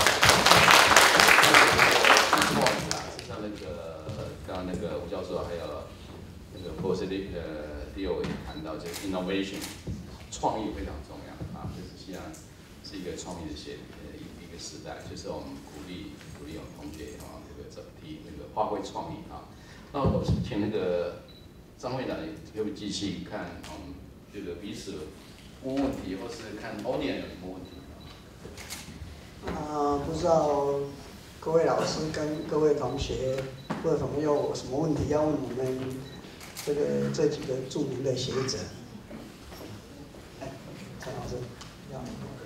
像那个刚刚那个吴教授还有那个博士Leo也谈到，就是 innovation 创意非常重要就是实际上是一个创意的一个时代，就是我们鼓励我们同学这个提那个发挥创意那我请那个张会长可不可以继续看我们这个彼此问问题，或是看 audience 有什么问题？ 不知道各位老师跟各位同学或者有什么问题要问我们这几个著名的学者？陈老师，要。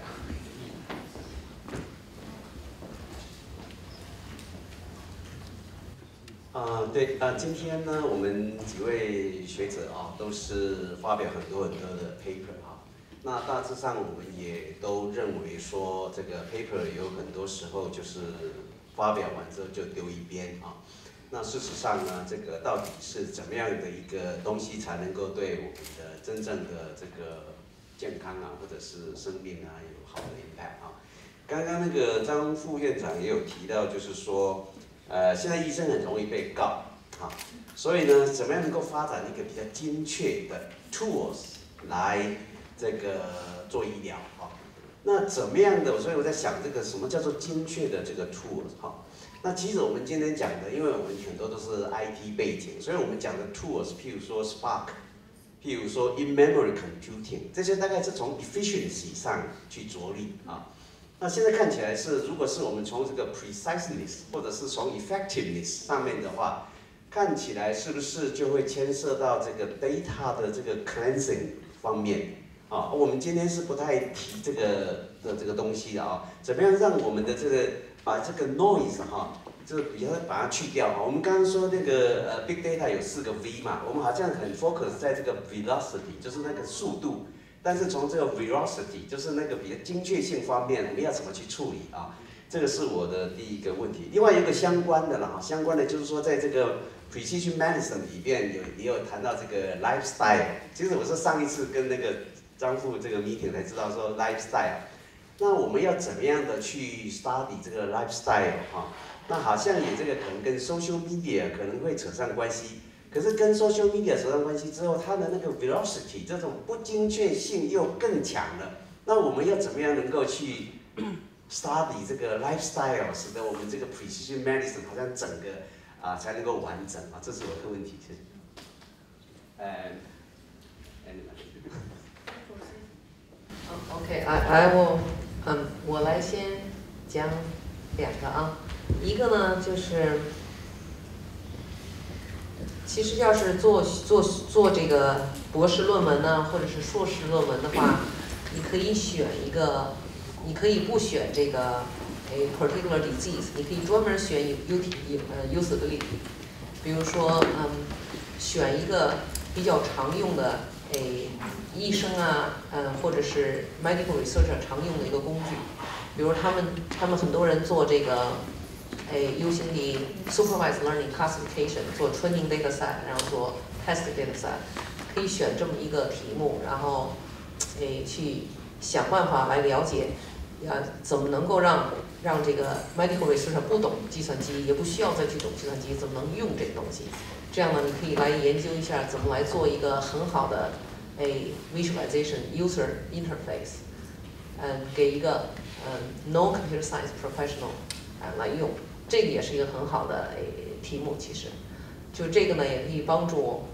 对今天呢，我们几位学者都是发表很多的 paper 那大致上我们也都认为说，这个 paper 有很多时候就是发表完之后就丢一边那事实上呢，这个到底是怎么样的一个东西才能够对我们的真正的这个健康或者是生命有好的 impact 刚刚那个张副院长也有提到，就是说。现在医生很容易被告所以呢，怎么样能够发展一个比较精确的 tools 来这个做医疗那怎么样的？所以我在想，这个什么叫做精确的这个 tools 那其实我们今天讲的，因为我们很多都是 IT 背景，所以我们讲的 tools， 譬如说 Spark， 譬如说 in-memory computing， 这些大概是从 efficiency 上去着力那现在看起来是，如果是我们从这个 preciseness 或者是从 effectiveness 上面的话，看起来是不是就会牵涉到这个 data 的这个 cleansing 方面？啊，我们今天是不太提这个的这个东西的啊，怎么样让我们的这个把这个 noise 哈，就比较把它去掉啊。我们刚刚说那个big data 有4个 V 嘛，我们好像很 focus 在这个 velocity， 就是那个速度。但是从这个 veracity， 就是那个比较精确性方面，我们要怎么去处理啊？这个是我的第一个问题。另外有一个相关的啦，相关的就是说，在这个 precision medicine 里边也有谈到这个 lifestyle。其实我是上一次跟那个张副这个 meeting 才知道说 lifestyle。那我们要怎么样的去 study 这个 lifestyle 哈？那好像也这个可能跟 social media 可能会扯上关系。可是跟 social media 扯上关系之后，它的那个 velocity 这种不精确性又更强了。那我们要怎么样能够去 study 这个 lifestyle， 使得我们这个 precision medicine 好像整个才能够完整啊？这是我的问题，谢谢。 Okay, I will， 我来先讲2个啊，一个呢就是。其实要是做这个博士论文呢，或者是硕士论文的话，你可以选一个，你可以不选这个particular disease， 你可以专门选usability， 比如说选一个比较常用的医生啊，或者是 medical researcher 常用的一个工具，比如他们很多人做这个。using the supervised learning classification 做 training data set， 然后做 test data set， 可以选这么一个题目，然后去想办法来了解，怎么能够让这个 medical researcher 不懂计算机，也不需要再去懂计算机，怎么能用这个东西？这样呢，你可以来研究一下怎么来做一个很好的visualization user interface， 给一个no computer science professional 来用。这个也是一个很好的题目，其实，就这个呢也可以帮助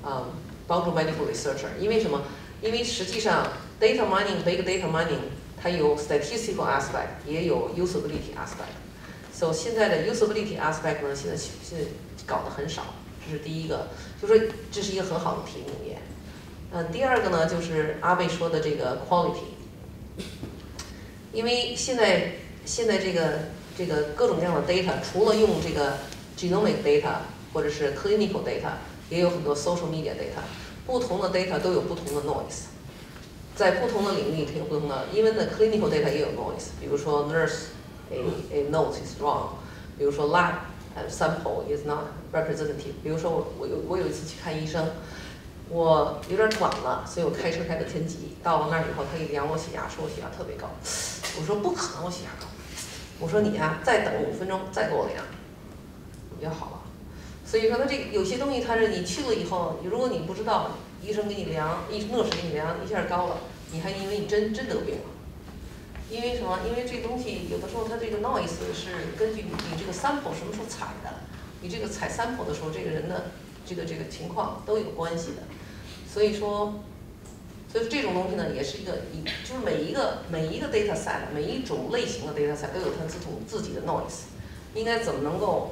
medical researcher， 因为什么？因为实际上 data mining、big data mining 它有 statistical aspect， 也有 usability aspect。So 现在的 usability aspect 呢，现在搞得很少，这是第一个，就说这是一个很好的题目也。第二个呢就是阿贝说的这个 quality， 因为现在这个各种各样的 data， 除了用这个 genomic data 或者是 clinical data， 也有很多 social media data。不同的 data 都有不同的 noise， 在不同的领域它有不同的，因为的 clinical data 也有 noise， 比如说 nurse a note is wrong， 比如说 lab sample is not representative。比如说我有一次去看医生，我有点晚了，所以我开车开的挺急，到了那儿以后，他一量我血压，说我血压特别高，我说不可能，我血压高。我说你呀，再等5分钟，再给我量，你就好了。所以说，它这有些东西，它是你去了以后，如果你不知道，医生给你量，nurse给你量，一下高了，你还以为你真得病了。因为什么？因为这东西有的时候它这个 noise 是根据你这个 sample 什么时候采的，你这个采 sample 的时候，这个人的这个情况都有关系的。所以这种东西呢，也是一个就是每一个 data set， 每一种类型的 data set 都有它自己的 noise， 应该怎么能够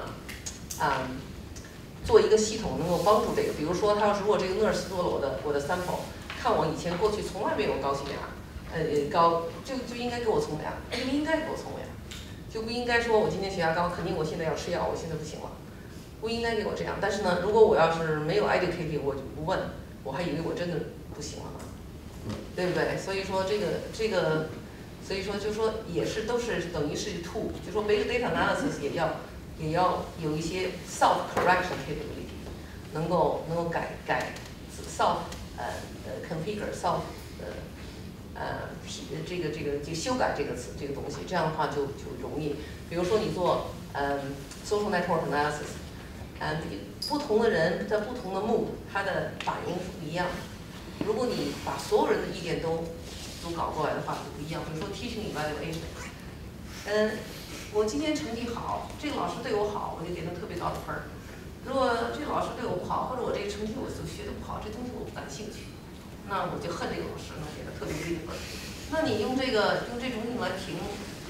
做一个系统能够帮助这个？比如说，他要是如果这个 nurse 做了我的 sample， 看我以前过去从来没有高血压，就应该给我从良，就应该给我从良，就不应该说我今天血压高，肯定我现在要吃药，我现在不行了，不应该给我这样。但是呢，如果我要是没有 educated， 我就不问，我还以为我真的不行了呢，对不对？所以说所以说就说也是都是等于是 tool， 就说 big data analysis 也要有一些 self correction capability， 能够改 self configure self 这个就修改这个词这个东西，这样的话就容易。比如说你做social network analysis， 不同的人在不同的 mood， 他的反应是不一样的。如果你把所有人的意见都搞过来的话，就不一样。比如说 teaching evaluation， 我今天成绩好，这个老师对我好，我就给他特别高的分儿。如果这个老师对我不好，或者我这个成绩我就学的不好，这东西我不感兴趣，那我就恨这个老师，那给他特别低的分儿。那你用这种来评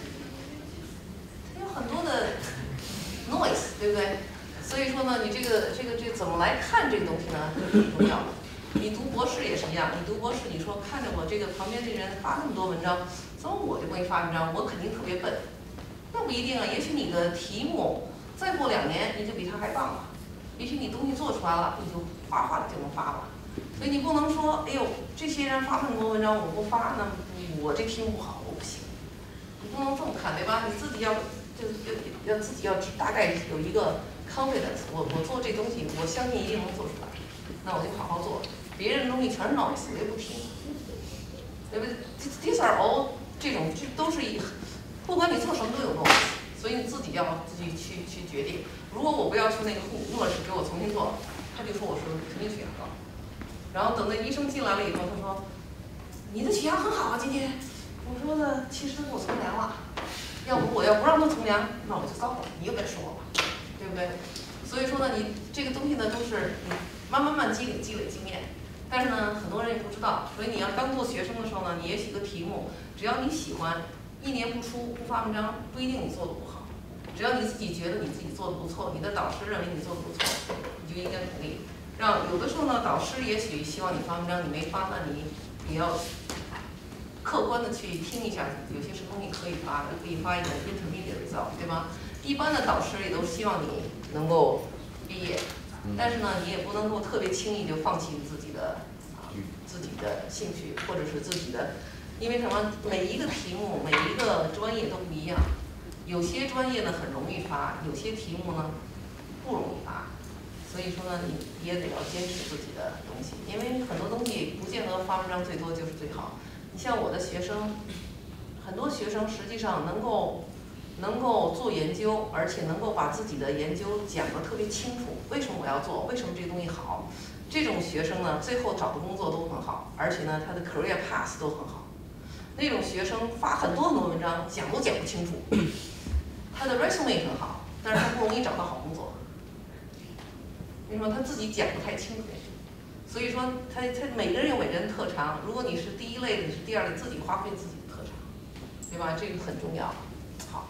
这怎么来看这个东西呢？这是很重要的。你读博士也是一样，你读博士，你说看着我这个旁边这人发那么多文章，怎么我就不会发文章？我肯定特别笨。那不一定啊，也许你的题目再过2年你就比他还棒了，也许你东西做出来了，你就哗哗的就能发了。所以你不能说，哎呦，这些人发那么多文章我不发，那我这题目不好，我不行。你不能这么看，对吧？你自己要自己要大概有一个 confidence， 我做这东西，我相信一定能做出来，那我就好好做。别人的东西全是 noise， 我也不听，对不对 ？These are all 这都是不管你做什么都有 noise， 所以你自己要自己去决定。如果我不要求那个诺士给我重新做，他就说我是肯定血压高。然后等那医生进来了以后，他说你的血压很好啊，今天。我说呢，其实我从良了，我要不让他从良，那我就糟了，你又该说我了，对不对？所以说呢，你这个东西呢，都是你慢慢积累经验。但是呢，很多人也不知道，所以你要刚做学生的时候呢，你也许个题目，只要你喜欢，1年不出不发文章，不一定你做的不好。只要你自己觉得你自己做的不错，你的导师认为你做的不错，你就应该鼓励。有的时候呢，导师也许希望你发文章，你没发，那你也要客观的去听一下，有些什么东西可以发的，可以发一个 intermediate result， 对吧？一般的导师也都希望你能够毕业，但是呢，你也不能够特别轻易就放弃自己的兴趣或者是自己的，因为什么？每一个题目、每一个专业都不一样，有些专业呢很容易发，有些题目呢不容易发。所以说呢，你也得要坚持自己的东西，因为很多东西不见得发文章最多就是最好。你像我的学生，很多学生实际上能够做研究，而且能够把自己的研究讲得特别清楚。为什么我要做？为什么这个东西好？这种学生呢，最后找的工作都很好，而且呢，他的 career path 都很好。那种学生发很多文章，讲都讲不清楚，他的 resume 很好，但是他不容易找到好工作。为什么？他自己讲不太清楚。所以说他每个人有每个人的特长，如果你是第一类的，你是第二类，自己发挥自己的特长，对吧？这个很重要。好。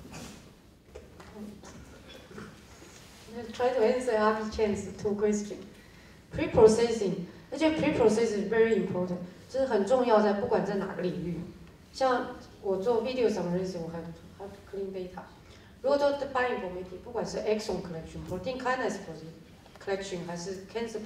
Try to answer Abby Chen's 2 questions. Pre-processing， 而且 pre-processing is very important， 这是很重要，在不管在哪个领域。像我做 video summarization， 我还 clean data。如果做 bioinformatics， 不管是 exon collection、protein kinase collection 还是 cancer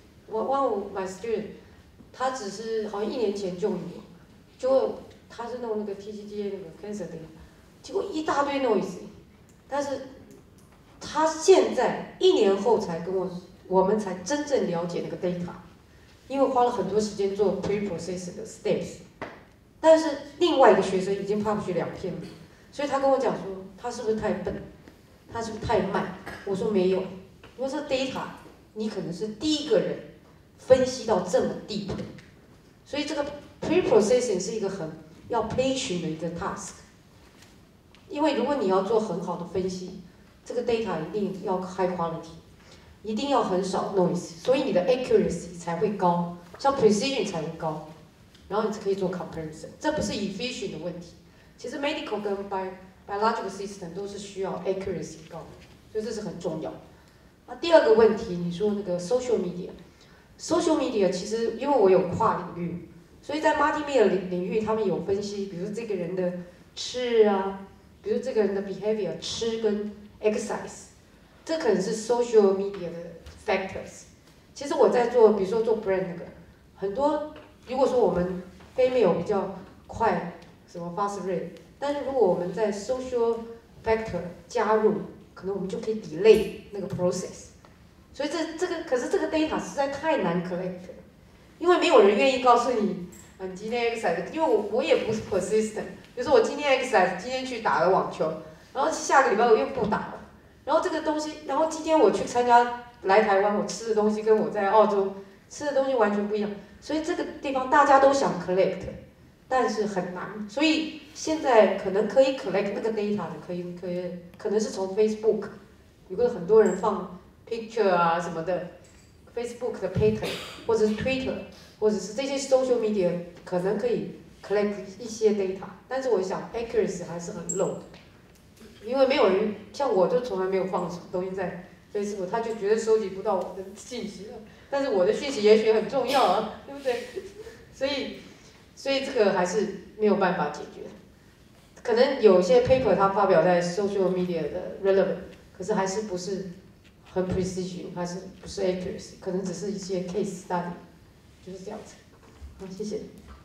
one of my student， 他只是好像1年前就有，就他是弄那个 TCGA 那个 cancer data， 结果一大堆 noise， 但是他现在1年后才跟我们才真正了解那个 data， 因为花了很多时间做 pre-processing 的 steps， 但是另外一个学生已经 publish 2篇了，所以他跟我讲说他是不是太笨，他是不是太慢？我说没有，因为这 data 你可能是第一个人分析到这么deep，所以这个 pre-processing 是一个很要 patient 的一个 task， 因为如果你要做很好的分析，这个 data 一定要 high quality， 一定要很少 noise， 所以你的 accuracy 才会高，像 precision 才会高，然后你才可以做 comparison， 这不是 efficient 的问题。其实 medical 跟 biological system 都是需要 accuracy 高的，所以这是很重要。那第二个问题，你说那个 social media。social media 其实因为我有跨领域，所以在 multimedia 领域他们有分析，比如这个人的吃啊，比如这个人的 behavior 吃跟 exercise， 这可能是 social media 的 factors。其实我在做，比如说做 brand 那个，很多如果说我们 female 比较快，什么 fast rate， 但是如果我们在 social factor 加入，可能我们就可以 delay 那个 process。所以可是这个 data 实在太难 collect 了，因为没有人愿意告诉你，你今天 exercise， 因为我也不是 persistent， 比如说我今天 exercise， 今天去打了网球，然后下个礼拜我又不打了，然后这个东西，然后今天我去参加来台湾，我吃的东西跟我在澳洲吃的东西完全不一样，所以这个地方大家都想 collect， 但是很难，所以现在可能可以 collect 那个 data 的，可能是从 Facebook， 有个很多人放 picture 啊什么的 ，Facebook 的 pattern， 或者是 Twitter， 或者是这些 social media 可能可以 collect 一些 data， 但是我想 accuracy 还是很 low， 因为没有人像我就从来没有放什么东西在 Facebook， 他就绝对收集不到我的信息了。但是我的讯息也许很重要啊，对不对？所以这个还是没有办法解决。可能有些 paper 它发表在 social media 的 relevant， 可是还是不是很 precision， 还是不是 accuracy， 可能只是一些 case study， 就是这样子。好，谢谢。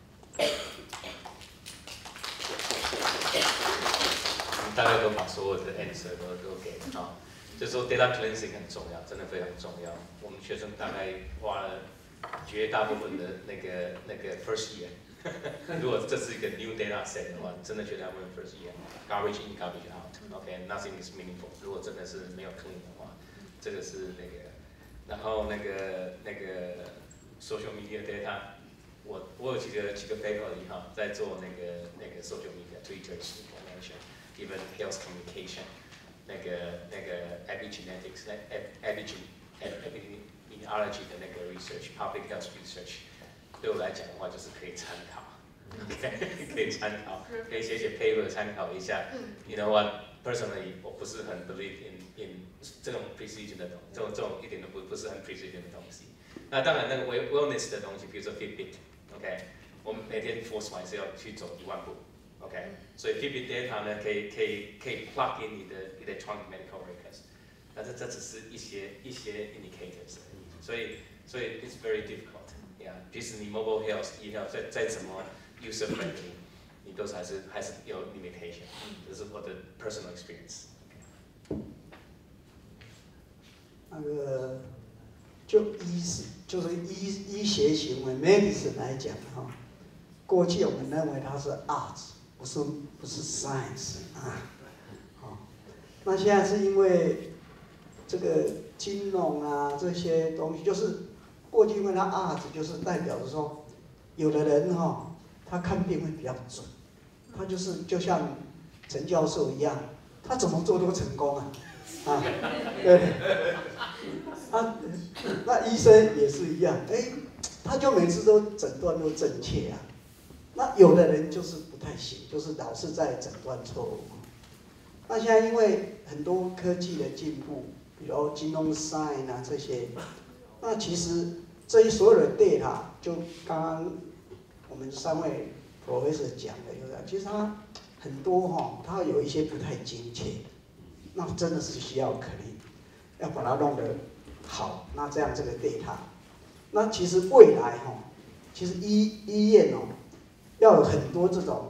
大概都把所有的 answer 都给了啊，就是说 data cleansing 很重要，真的非常重要。我们学生大概花了绝大部分的那个 first year， 如果这是一个 new data set 的话，真的绝大部分 first year garbage in garbage out，OK，nothing is meaningful。如果真的是没有 clean 的话，这个是那个，然后那个 social media data， 我有几个 faculty 哈，在做那个 social media Twitter information。Even health communication， 那个 epigenetics， epidemiology 的那个 research，public health research， 对我来讲的话就是可以参考 ，OK， 可以参考，可以写 paper 参考一下。You know what? Personally， 我不是很 believe in 这种 precision 的这种一点都不是很 precision 的东西。那当然那个 wellness 的东西，比如说 Fitbit，OK， 我们每天 force 还是要去走1万步。OK， 所以 Fitbit data 呢，可以 plug in 你的 electronic medical records， 但是这只是一些 indicators， 所以 it's very difficult， 即使你 mobile health 医疗再怎么 user friendly， 你都是还是有 limitation， 这是我的 personal experience。 那个就是医学行为 medicine 来讲哈，过去我们认为它是 arts。不是 science 啊，好，那现在是因为这个金融啊这些东西，就是过去因为它 art 就是代表着说，有的人哈，他看病会比较准，他就像陈教授一样，他怎么做都成功啊，对，啊，那医生也是一样，他就每次都诊断都正确啊。那有的人就是不太行，就是老是在诊断错误。那现在因为很多科技的进步，比如金融 sign 啊这些，那其实这些所有的 data， 就刚刚我们3位 professor 讲的，其实它很多哈，它有一些不太精切，那真的是需要肯定要把它弄得好，那这样这个 data， 那其实未来哈，其实医院哦。要有很多这种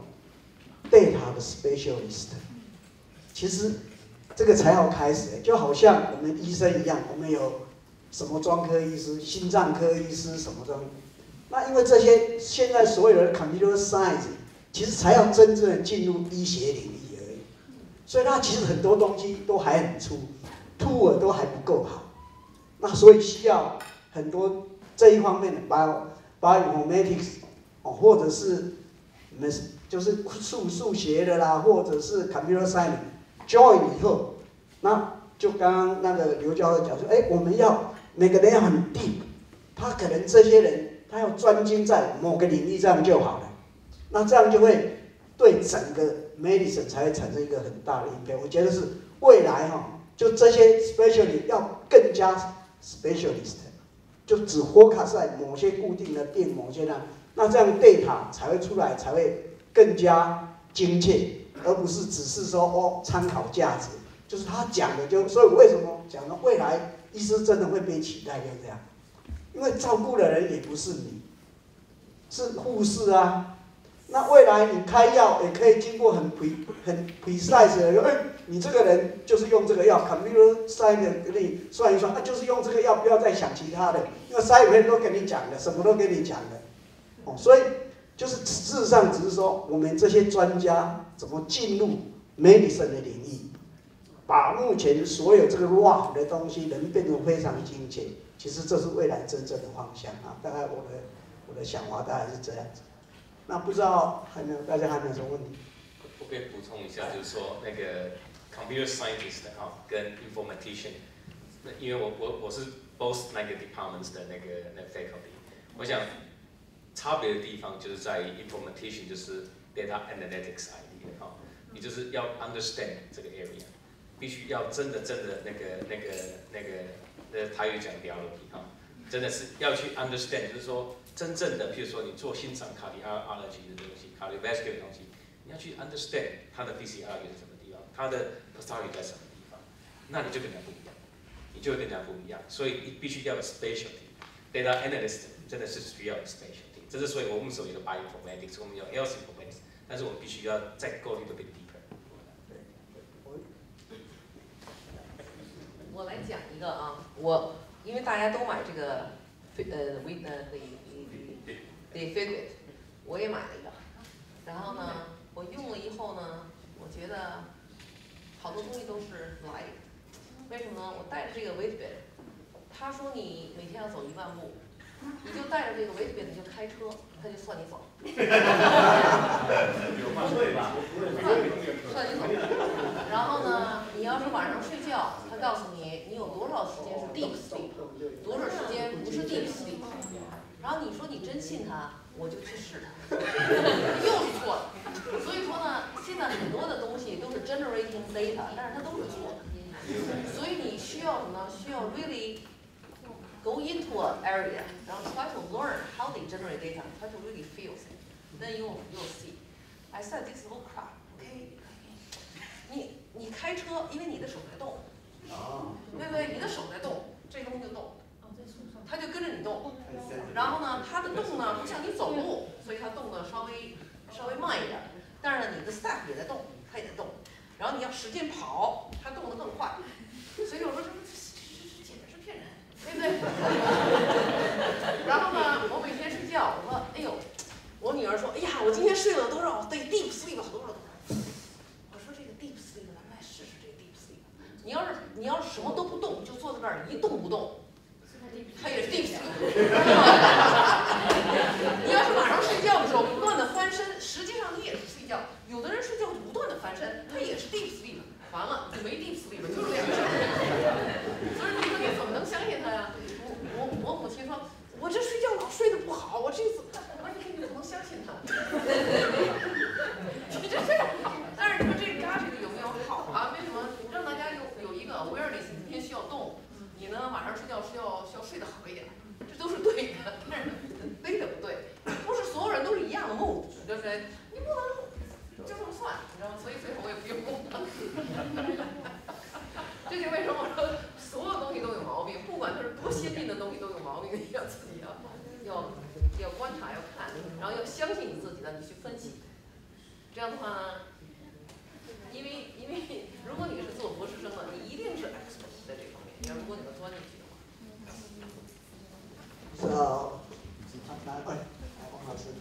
data 的 specialist， 其实这个才要开始，就好像我们医生一样，我们有什么专科医师、心脏科医师什么的。那因为这些现在所有的 computer science， 其实才要真正的进入医学领域而已，所以它其实很多东西都还很粗 ，tool 都还不够好。那所以需要很多这一方面的 bioinformatics。或者是就是数学的啦，或者是 computer science join 以后，那就刚刚那个刘教授讲说，我们要每个人要很 deep， 他可能这些人他要专精在某个领域，这样就好了。那这样就会对整个 medicine 才会产生一个很大的影响。我觉得是未来哈，就这些 specialist 要更加 specialist， 就只 focus 在某些固定的病，某些那这样 data 才会出来，才会更加精确，而不是只是说参考价值，就是他讲的就，所以为什么讲呢？未来医师真的会被取代，就这样，因为照顾的人也不是你，是护士啊。那未来你开药也可以经过很 precise 的，你这个人就是用这个药 ，computer science 给你算一算，就是用这个药，不要再想其他的，因为 side effect 都跟你讲的，什么都跟你讲的。所以就是事实上只是说，我们这些专家怎么进入 medicine 的领域，把目前所有这个 rough 的东西能变得非常精确，其实这是未来真正的方向啊。大概我的想法大概是这样子。那不知道大家还没有什么问题？ 我可以补充一下，就是说那个 computer scientist 跟 informatician， 因为我是 both 那个 departments 的那个 faculty， 我想。差别的地方就是在于 informatician 就是 data analytics idea 你就是要 understand 这个 area， 必须要真的台语讲dialogue哈，真的是要去 understand， 就是说真正的，譬如说你做欣赏 cardiology 的东西 ，cardiovascular 的东西，你要去 understand 它的 physiology 在什么地方，它的 pathology 在什么地方，那你就跟人家不一样，你就会跟人家不一样，所以必须要有 specialty。data analyst 真的是需要有 specialty， 这是所以我们所谓的 bioinformatics， 我们有 health informatics， 但是我们必须要再 go a little bit deeper。 我来讲一个啊，因为大家都买这个the Fitbit， 我也买了一个，然后呢，我用了以后呢，我觉得好多东西都是来，为什么呢？我带着这个 Fitbit， 他说你每天要走1万步，你就带着这个 Fitbit 你就开车，他就算你走。有对吧？算你走。然后呢，你要是晚上睡觉，他告诉你有多少时间是 deep sleep， 多少时间不是 deep sleep。然后你说你真信他，我就去试它，又是错的。所以说呢，现在很多的东西都是 generating data， 但是它都是错的。所以你需要什么呢？需要 really go into an area， 然后 try to learn how they generate data， try to really feel it. Then you'll see. I said this little crap. OK， 你开车，因为你的手在动，对不对？你的手在动，这东西就动，它就跟着你动。然后呢，它的动呢不像你走路，所以它动的稍微慢一点。但是呢，你的 staff 也在动，它也在动。然后你要使劲跑，它动得更快。所以我说这简直是骗人，对不对？然后呢，我每天睡觉，我说哎呦，我女儿说，哎呀，我今天睡了多少？对 deep sleep 多少？我说这个 deep sleep， 咱们来试试这个 deep sleep。你要是什么都不动，就坐在那儿一动不动，它也是 deep sleep。你要是晚上睡觉的时候不断的翻身，实际上你也是睡觉。有的人睡觉就不断的翻身，他也是 deep sleep。完了，你没 deep sleep， 就是2个小时。所以你说你怎么能相信他呀？我母亲说，我这睡觉老睡得不好，我这次，我说你怎么能相信他？你这睡得不好，但是你说这个 gadget 有没有好啊？为什么让大家有一个 awareness， 每天需要动，你呢晚上睡觉是要睡得好一点，这都是对的，但是对的不对，不是所有人都是一样的 mood， 对不对？你不能就这么算，你知道吗？所以最后我也不用了。这就为什么我说所有东西都有毛病，不管它是多先进的东西都有毛病，你要自己要观察要看，然后要相信你自己的，你去分析。这样的话呢，因为如果你是做博士生的，你一定是 expert 在这方面。你要如果你能钻进去的话。 是啊，来，王老师。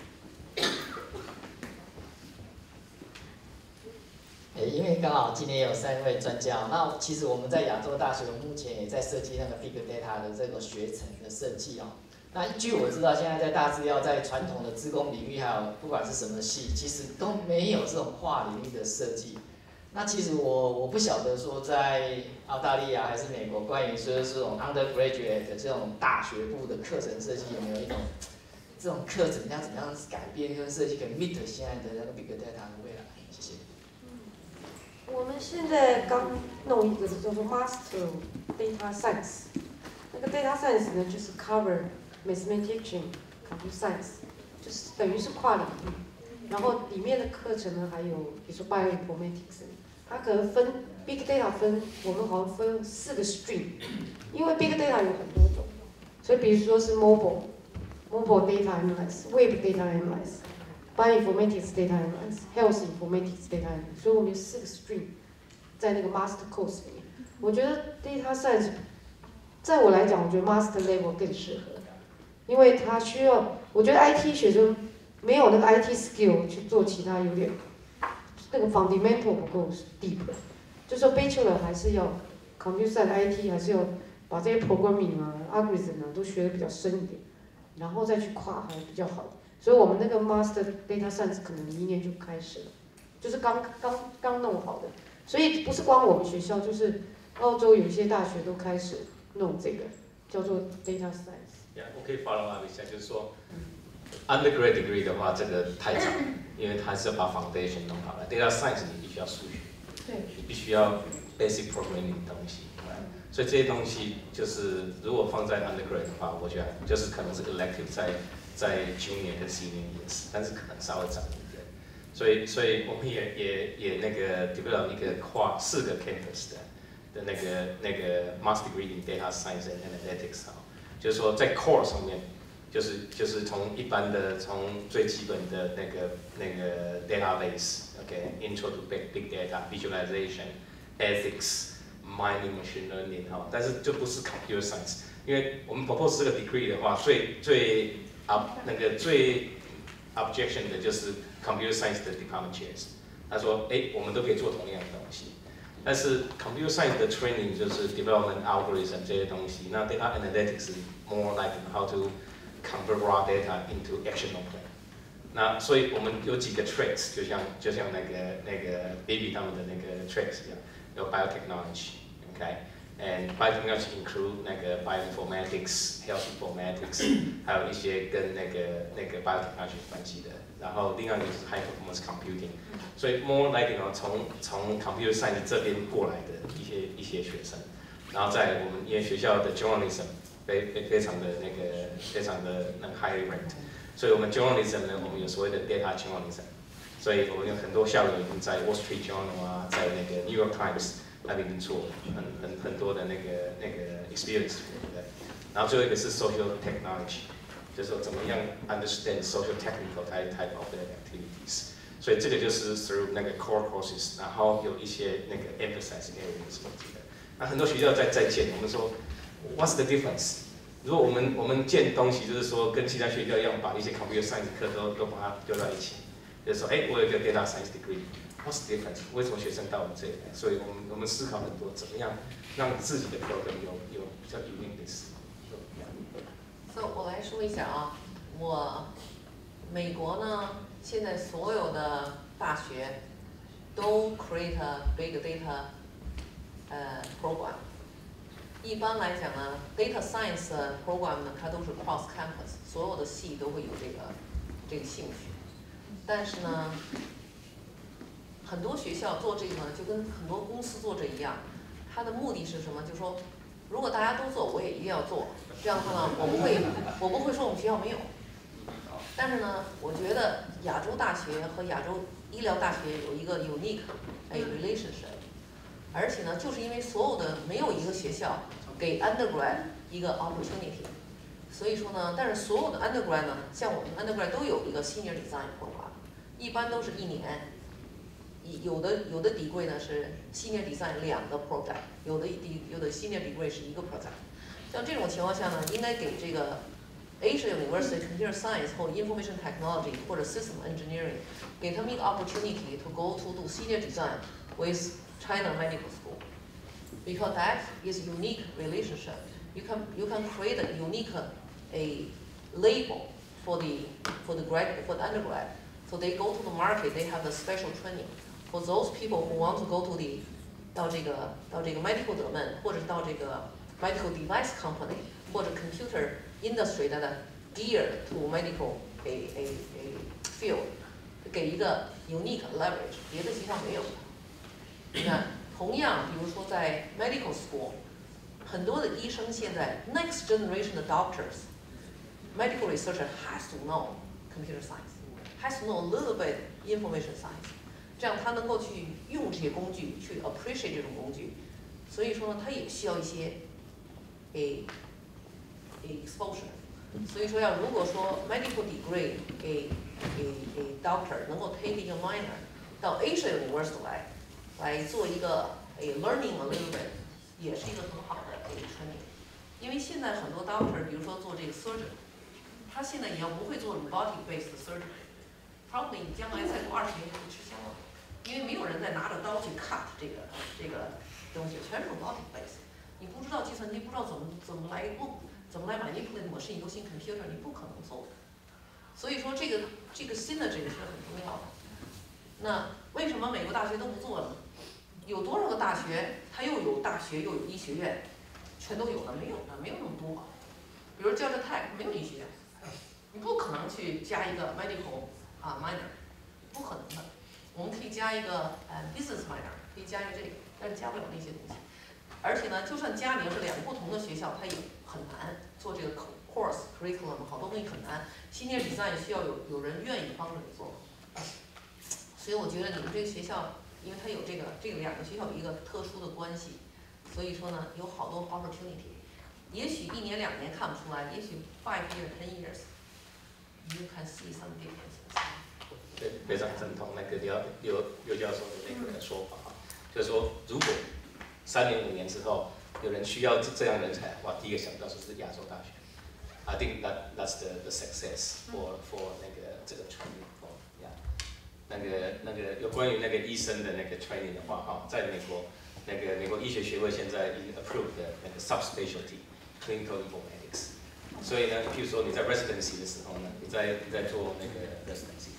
因为刚好今天有3位专家，那其实我们在亚洲大学目前也在设计那个 Big Data 的这个学程的设计哦。那据我知道，现在在大资料在传统的资工领域，还有不管是什么系，其实都没有这种跨领域的设计。那其实我不晓得说在澳大利亚还是美国，关于说这种 undergraduate 这种大学部的课程设计，有没有一种这种课程要怎么样改变跟设计，可以 meet 现在的那个 Big Data 的未来？谢谢。 我们现在刚弄一个叫做 Master Data Science， 那个 Data Science 呢就是 cover Mathematician、Computer Science， 就是等于是跨领域。然后里面的课程呢还有比如说 Bioinformatics， 它可能分 Big Data 我们好像分4个 stream， 因为 Big Data 有很多种，所以比如说是 Mobile Data Analysis、Web Data Analysis。Bioinformatics Data Analysis、Health Informatics Data Analysis， 所以我们有4个 stream 在那个 Master Course 里面。我觉得 Data Science， 在我来讲，我觉得 Master Level 更适合，因为它需要，我觉得 IT 学生没有那个 IT skill 去做其他，有点那个 fundamental 不够 deep， 就说 Bachelor 还是要 Computer Science IT 还是要把这些 programming 啊、algorithm 啊都学得比较深一点，然后再去跨还比较好。所以我们那个 Master Data Science 可能明年就开始了，就是刚弄好的。所以不是光我们学校，就是澳洲有一些大学都开始弄这个，叫做 Data Science。 我可以 follow up 一下，就是说 ，undergrad degree 的话，这个太早，因为它是要把 foundation 弄好了。Data Science 你必须要数学， 对， 你必须要 basic programming 的东西，所以这些东西就是如果放在 undergrad 的话，我觉得就是可能是 elective 在 junior 跟 senior 也是，但是可能稍微长一点。所以我们也那个 develop 一个跨4个 campus 的那个 master degree in data science and analytics 啊，就是说在 core 上面，就是从一般的从最基本的那个 database，OK，intro to big data visualization。Ethics, mining, machine learning 哈，但是就不是 computer science， 因为我们 propose 这个 degree 的话，最 objection 的就是 computer science 的 department chairs， 他说，我们都可以做同样的东西，但是 computer science 的 training 就是 development algorithm 这些东西，那 data analytics 是 more like how to convert raw data into actionable plan。那所以我们有几个 tracks， 就像那个 Baby 他们的那个 tracks 一样，有 biotechnology。Okay, and biotechnology include 那个 bioinformatics, health informatics， 还有一些跟那个 biotechnology 有关系的。然后另外一个就是 high performance computing， 所以 more like 从 computer science 这边过来的一些学生。然后在我们因为学校的 journalism 非常的highly ranked， 所以我们 journalism 呢，我们有所谓的 data journalism， 所以我们有很多校友已经在 Wall Street Journal 啊，在那个 New York Times。那边做很多的那个 experience， 对。然后最后一个是 social technology， 就是说怎么样 understand social technical type of activities。所以这个就是 through 那个 core courses， 然后有一些那个 emphasize areas 什么之类的。那很多学校在建，我们说 what's the difference？ 如果我们建东西，就是说跟其他学校一样，把一些 computer science 课都把它丢在一起，就是说我有一个 data science degree。What's the difference？ 为什么学生到我们这里来？所以我们思考很多，怎么样让自己的 program 有比较 uniqueness。 So 我来说一下啊，美国呢，现在所有的大学都 create a big data program。一般来讲呢 ，data science program 呢，它都是 cross campus， 所有的系都会有这个兴趣，但是呢。很多学校做这个呢，就跟很多公司做这一样，它的目的是什么？就是说，如果大家都做，我也一定要做。这样的话呢，我不会说我们学校没有。但是呢，我觉得亚洲大学和亚洲医疗大学有一个 unique relationship， 而且呢，就是因为所有的没有一个学校给 undergrad 一个 opportunity， 所以说呢，但是所有的 undergrad 呢，像我们 undergrad 都有一个 senior design program， 一般都是1年。有的degree 呢是 senior design 2个 project， 有的 senior degree 是1个 project。像这种情况下呢，应该给这个 Asia University Computer Science 或 Information Technology 或者 System Engineering， 给他们一个 opportunity to go to do senior design with China Medical School， because that is unique relationship. You can create a unique label for the undergrad. So they go to the market, they have a special training. For those people who want to go to 到这个 medical domain 或者到这个 medical device company 或者 computer industry that gear to medical a field， 给一个 unique leverage， 别的学校没有的。你看，同样，比如说在 medical school， 很多的医生现在 next generation 的 doctors，medical researcher has to know computer science，has to know a little bit information science。这样他能够去用这些工具，去 appreciate 这种工具，所以说呢，他也需要一些 exposure。所以说如果说 medical degree doctor 能够 take 一个 minor 到 Asia University 来做一个learning a little bit， 也是一个很好的training。因为现在很多 doctor， 比如说做这个 surgeon， 他现在也要不会做 robotic based surgery，probably 你将来再过20年就会吃香了。因为没有人在拿着刀去 cut 这个东西，全是 robotic based。你不知道计算机，不知道怎么来 manipulate machine using computer， 你不可能做。所以说这个synergy 是很重要的。那为什么美国大学都不做呢？有多少个大学它又有大学又有医学院，全都有的？没有的，没有那么多。比如 Georgia Tech 没有医学院，你不可能去加一个 medical minor， 不可能的。我们可以加一个business minor， 可以加一个这个。 但是加不了那些东西。而且呢，就算加你要是2个不同的学校，它也很难做这个 course curriculum， 好多东西很难。senior design 需要有人愿意帮着你做。所以我觉得你们这个学校，因为它有这个2个学校有一个特殊的关系，所以说呢，有好多 opportunity。也许1年2年看不出来，也许5 years 10 years you can see some differences。 对，非常认同那个刘教授的那个说法啊，就是说，如果3年5年之后有人需要这样人才的话，第一个想到就是亚洲大学。I think that's the success for 那个这个 training。那个有关于那个医生的那个 training 的话，哈，在美国美国医学学会现在已经 approved 的那个 subspecialty clinical informatics。所以呢，譬如说你在 residency 的时候呢，你在做那个 residency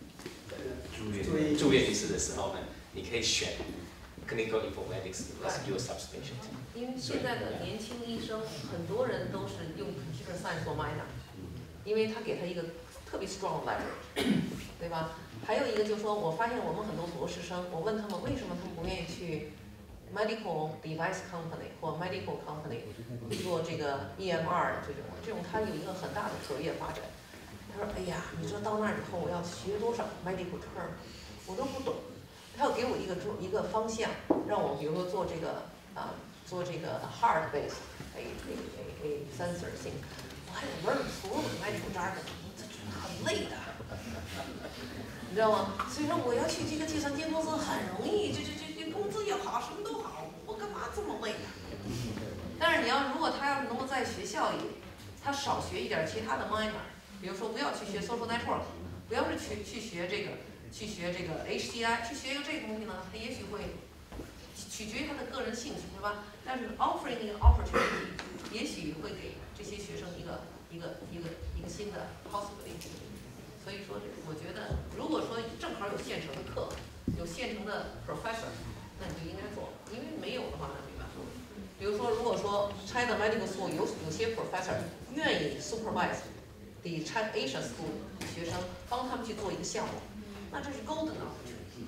住院医师的时候呢，你可以选 clinical informatics as your subspecialty。 因为现在的年轻医生，很多人都是用 computer science 做 minor， 因为他给他一个特别 strong leverage， 对吧？还有一个就是说，我发现我们很多博士生，我问他们为什么他们不愿意去 medical device company 或 medical company 做这个 EMR 这种，他有一个很大的职业发展。他说：“哎呀，你说到那儿以后我要学多少 medical term， 我都不懂。”他要给我一个方向，让我比如说做这个heart based a sensor thing， 我还得 learn 所有的 medical jargon， 这很累的。你知道吗？所以说我要去这个计算机公司很容易，这工资也好，什么都好，我干嘛这么累呀？但是如果他要是能够在学校里，他少学一点其他的 minor， 比如说不要去学 social network， 不要是去学这个 HCI， 去学一个这个东西呢，他也许会取决于他的个人兴趣，是吧？但是 offering 一个 opportunity， 也许会给这些学生一个新的 possibility。所以说，我觉得如果说正好有现成的课，有现成的 professor， 那你就应该做，因为没有的话那没办法。比如说，如果说 China Medical School 有些 professor 愿意 supervise the China Asia School 学生，帮他们去做一个项目，那这是 golden opportunity。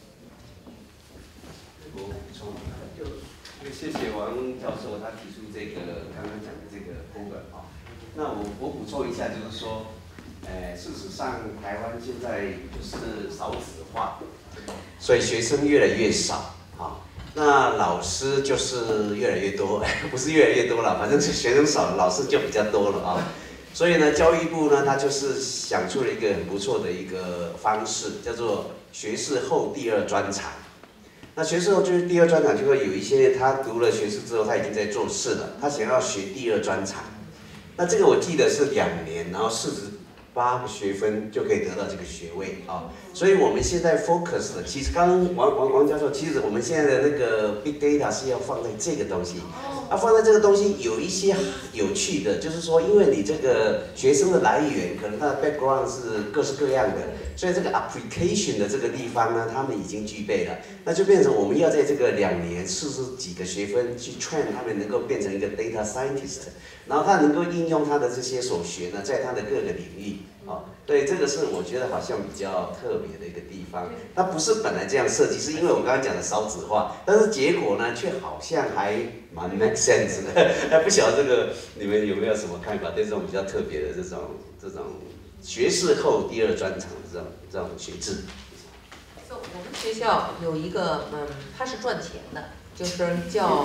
我补充，就谢谢王教授他提出这个刚刚讲的这个 program 啊。那我补充一下，就是说。事实上，台湾现在就是少子化，所以学生越来越少啊。那老师就是越来越多，不是越来越多了，反正是学生少，老师就比较多了啊。所以呢，教育部呢，他就是想出了一个很不错的一个方式，叫做学士后第2专长。那学士后就是第2专长，就会有一些他读了学士之后，他已经在做事了，他想要学第2专长。那这个我记得是2年，然后48个学分就可以得到这个学位啊，所以我们现在 focus 的，其实刚刚王教授，其实我们现在的那个 big data 是要放在这个东西，放在这个东西有一些有趣的，就是说，因为你这个学生的来源可能他的 background 是各式各样的，所以这个 application 的这个地方呢，他们已经具备了，那就变成我们要在这个2年40几个学分去 train 他们能够变成一个 data scientist。然后他能够应用他的这些所学呢，在他的各个领域，对，这个是我觉得好像比较特别的一个地方。它不是本来这样设计，是因为我刚刚讲的少子化，但是结果呢，却好像还蛮 make sense 的。不晓得这个你们有没有什么看法？对这种比较特别的这种学士后第2专长的这种学制。 我们学校有一个它是赚钱的，就是叫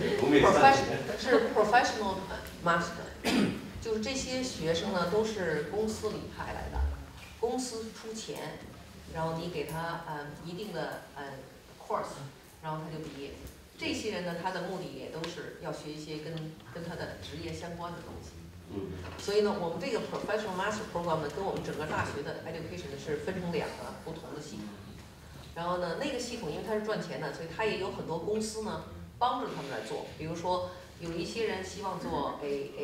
professional master， 就是这些学生呢都是公司里派来的，公司出钱，然后你给他一定的course， 然后他就毕业。这些人呢，他的目的也都是要学一些跟他的职业相关的东西。所以呢，我们这个 professional master program 呢，跟我们整个大学的 education 呢是分成2个不同的系统。然后呢，那个系统因为它是赚钱的，所以它也有很多公司呢帮助他们来做。比如说，有一些人希望做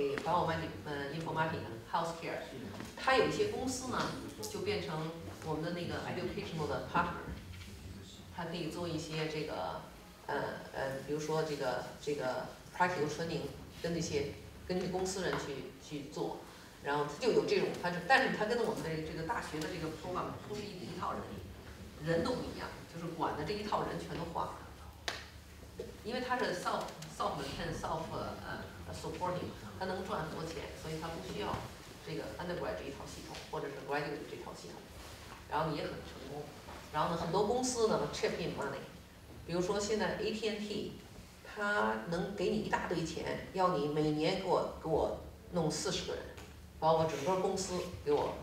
informatics healthcare， 他有一些公司呢就变成我们的那个 educational 的 partner， 他可以做一些这个比如说这个 practical training， 跟这公司人去做，然后他就有这种，但是他跟我们的这个大学的这个 program 不是一套人都不一样，就是管的这一套人全都换了。 因为它是 self-maintained self-supporting， 它能赚很多钱，所以它不需要这个 undergrad 这一套系统，或者是 graduate 这套系统，然后也很成功。然后呢，很多公司呢 chip in money， 比如说现在 AT&T， 它能给你一大堆钱，要你每年给我弄40个人，把我整个公司给我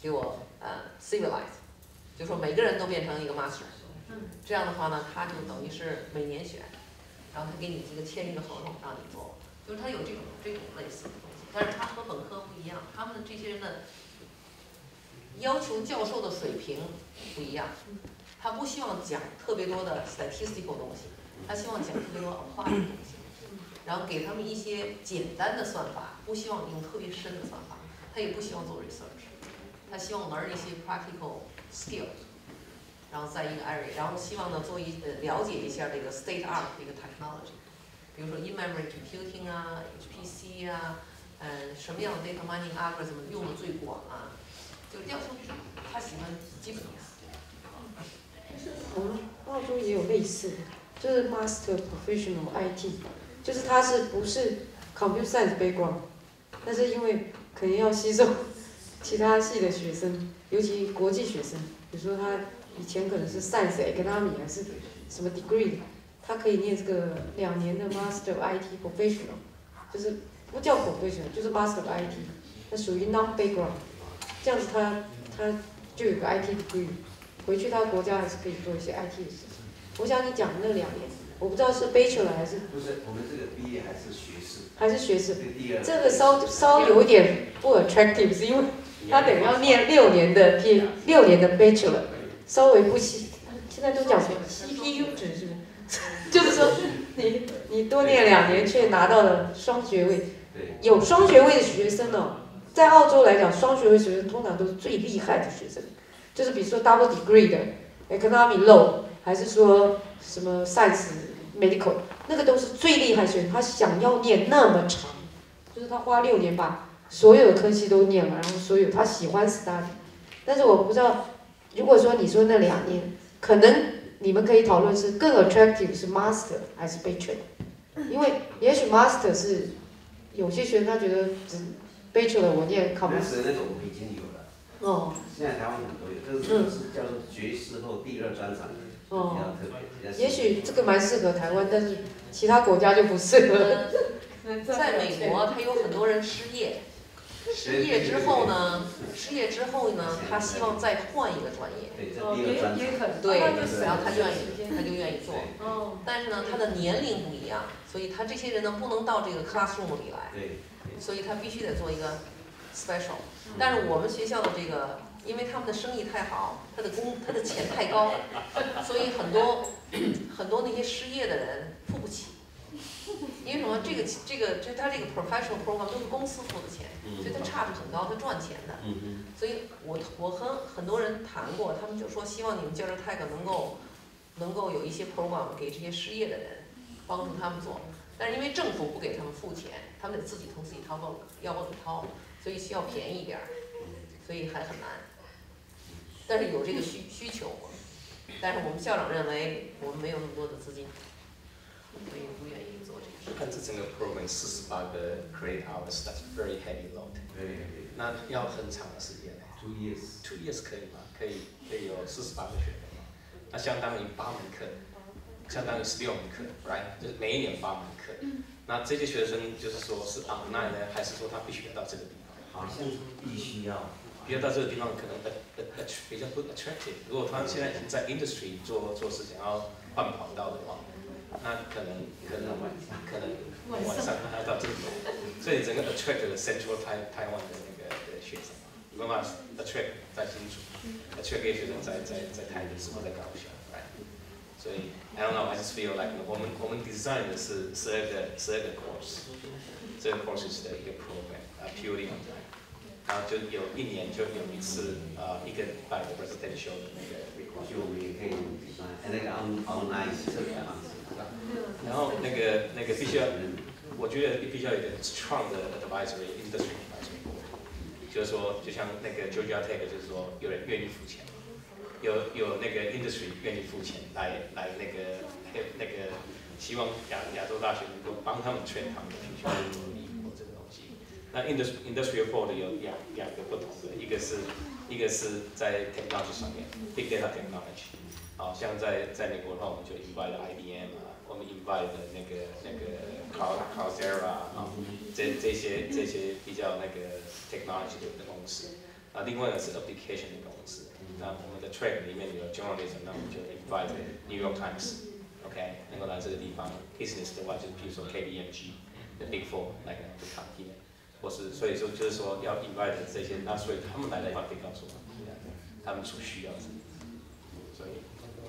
civilize， 就说每个人都变成一个 master。这样的话呢，他就等于是每年选，然后他给你签一个合同让你做，就是他有这种类似的东西，但是他和本科不一样，他们的这些人的要求教授的水平不一样，他不希望讲特别多的 statistical 东西，他希望讲特别多 applied 的东西，然后给他们一些简单的算法，不希望用特别深的算法，他也不希望做 research， 他希望learn一些 practical skills。然后在一个 area， 然后希望呢了解一下这个 state art 这个 technology， 比如说 in-memory computing 啊 ，HPC 啊，什么样的 data mining algorithm 用的最广啊，就要求他喜欢基本的。 我们澳洲也有类似的，就是 Master Professional IT， 就是他不是 Computer Science background， 但是因为可能要吸收其他系的学生，尤其国际学生，比如说他以前可能是 Science Economy 还是什么 degree， 他可以念这个2年的 Master IT Professional， 就是不叫 Professional， 就是 Master IT， 那属于 non background， 这样子他就有个 IT degree， 回去他国家还是可以做一些 IT 的事情。我想你讲的那2年，我不知道是 Bachelor 还是不是，我们这个毕业还是学士， 还是学士，这个稍有一点不 attractive， 是因为他等于要念6年的 6年的 Bachelor。稍微不现在都讲什么 CPU 值是不是？就是说你多念2年却拿到了双学位，有双学位的学生哦，在澳洲来讲，双学位学生通常都是最厉害的学生，就是比如说 double degree 的 economy law， 还是说什么 science medical， 那个都是最厉害的学生，他想要念那么长，就是他花6年把所有的科系都念完，然后所有他喜欢 study， 但是我不知道。如果说你说那2年，可能你们可以讨论是更 attractive 是 master 还是 bachelor， 因为也许 master 是有些学生他觉得只 bachelor 我念 computer 那种已经有了， 哦， 现在台湾很多有，这是叫做学士后第2专长，比较特别。 也许这个蛮适合台湾，但是其他国家就不适合。 在美国，他有很多人失业。失业之后呢，他希望再换一个专业。对，然后他就愿意做。但是呢，他的年龄不一样，所以他这些人呢不能到这个 classroom 里来。所以他必须得做一个 special。但是我们学校的这个，因为他们的生意太好，他的钱太高，所以很多那些失业的人付不起。因为什么？他这个 professional program 都是公司付的钱，所以他差距很高，他赚钱的。所以我和很多人谈过，他们就说希望你们Georgia Tech能够有一些 program 给这些失业的人，帮助他们做。但是因为政府不给他们付钱，他们得自己掏腰包里掏，所以需要便宜一点，所以还很难。但是有这个需求，但是我们校长认为我们没有那么多的资金，所以不愿意做这个事。 看这整个 program 48个 credit hours， that's very heavy load。那要很长的时间。2 years 可以吗？可以有48个学分吗？那相当于8门课，相当于16门课 ，right？ 就是每一年8门课。那这些学生就是说是 online 呢，还是说他必须要到这个地方？ 好像必须要到这个地方可能比较不 attractive。如果他现在已经在 industry 做事情，要换跑道的话，那可能晚上还要到这里，所以整个 attract 的 central 台湾的那个学生，没办法 attract 在新竹 ，attract 学生在台北或在高雄 ，right？ 所以 I don't know， I just feel like 我们 design 的是12个 course， 这个 courses 的一个 program，purely online， 然后就有1年就有一次1个礼拜的 residential 的那个 requirement。 就我们也可以 design， 那个 online 是这个样子。 然后那个必须要，我觉得必须要有一个 strong 的 advisory industry advisory， 就是说，就像那个 Georgia Tech， 就是说有人愿意付钱， 有那个 industry 愿意付钱来那个希望亚洲大学能够帮他们 train 他们的 future 这个东西。那 industrial fold 有两个不同的，一个是在 technology 上面 big data technology， 好像在美国的话，我们就 invite IBM 啊，我们 invite 那个 Cloudera 啊，这些比较那个 technology 的公司。啊，另外一个是 application 的公司。那我们的 track 里面有 journalism， 那我们就 invite New York Times。OK， 能够来这个地方 ，business 的话就是比如说 KPMG，the Big Four 来跟他们谈天，或是所以说就是说要 invite 这些，那所以他们来的话可以告诉我们，他们所需要的，所以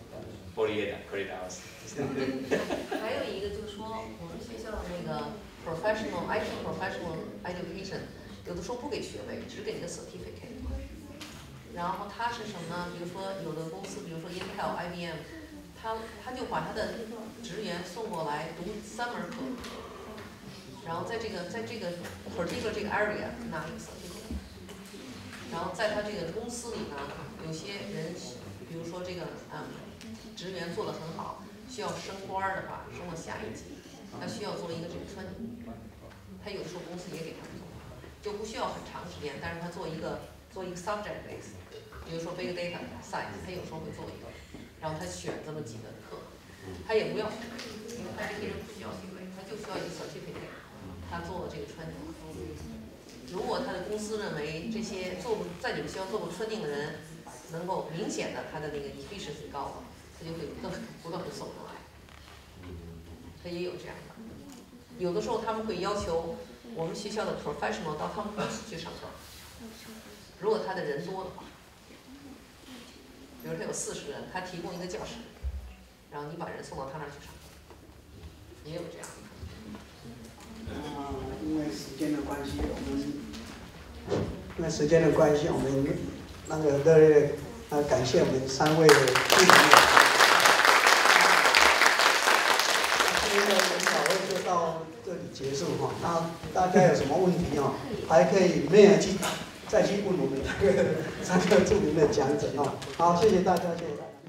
48 credit hours。 还有一个就是说，我们学校的那个 professional education， 有的时候不给学位，只给一个 certificate。然后它是什么呢？比如说有的公司，比如说 Intel、IBM。他就把他的职员送过来读3门课，然后在这个 particular 这个 area 拿一个 certificate， 然后在他这个公司里呢，有些人，比如说这个职员做得很好，需要升官的话，升到下一级，他需要做一个这个training，他有的时候公司也给他们做，就不需要很长时间，但是他做一个 subject base， 比如说 big data science， 他有时候会做一个。然后他选这么几门课，他也不要学位，因为他这些人不需要学位，他就需要一个 certificate， 他做这个training。如果他的公司认为这些在你们学校做过training的人，能够明显的他的那个 efficiency 高了，他就会不断的送过来。他也有这样的。有的时候他们会要求我们学校的 professional 到他们公司去上课，如果他的人多的话。比如他有40人，他提供一个教室，然后你把人送到他那儿去上课，也有这样的。 因为时间的关系，我们那个热烈感谢我们3位的助理。今天的研讨会就到这里结束哈。那大家有什么问题哈，还可以再去问我们3个著名的讲者哦。好，谢谢大家，谢谢大家。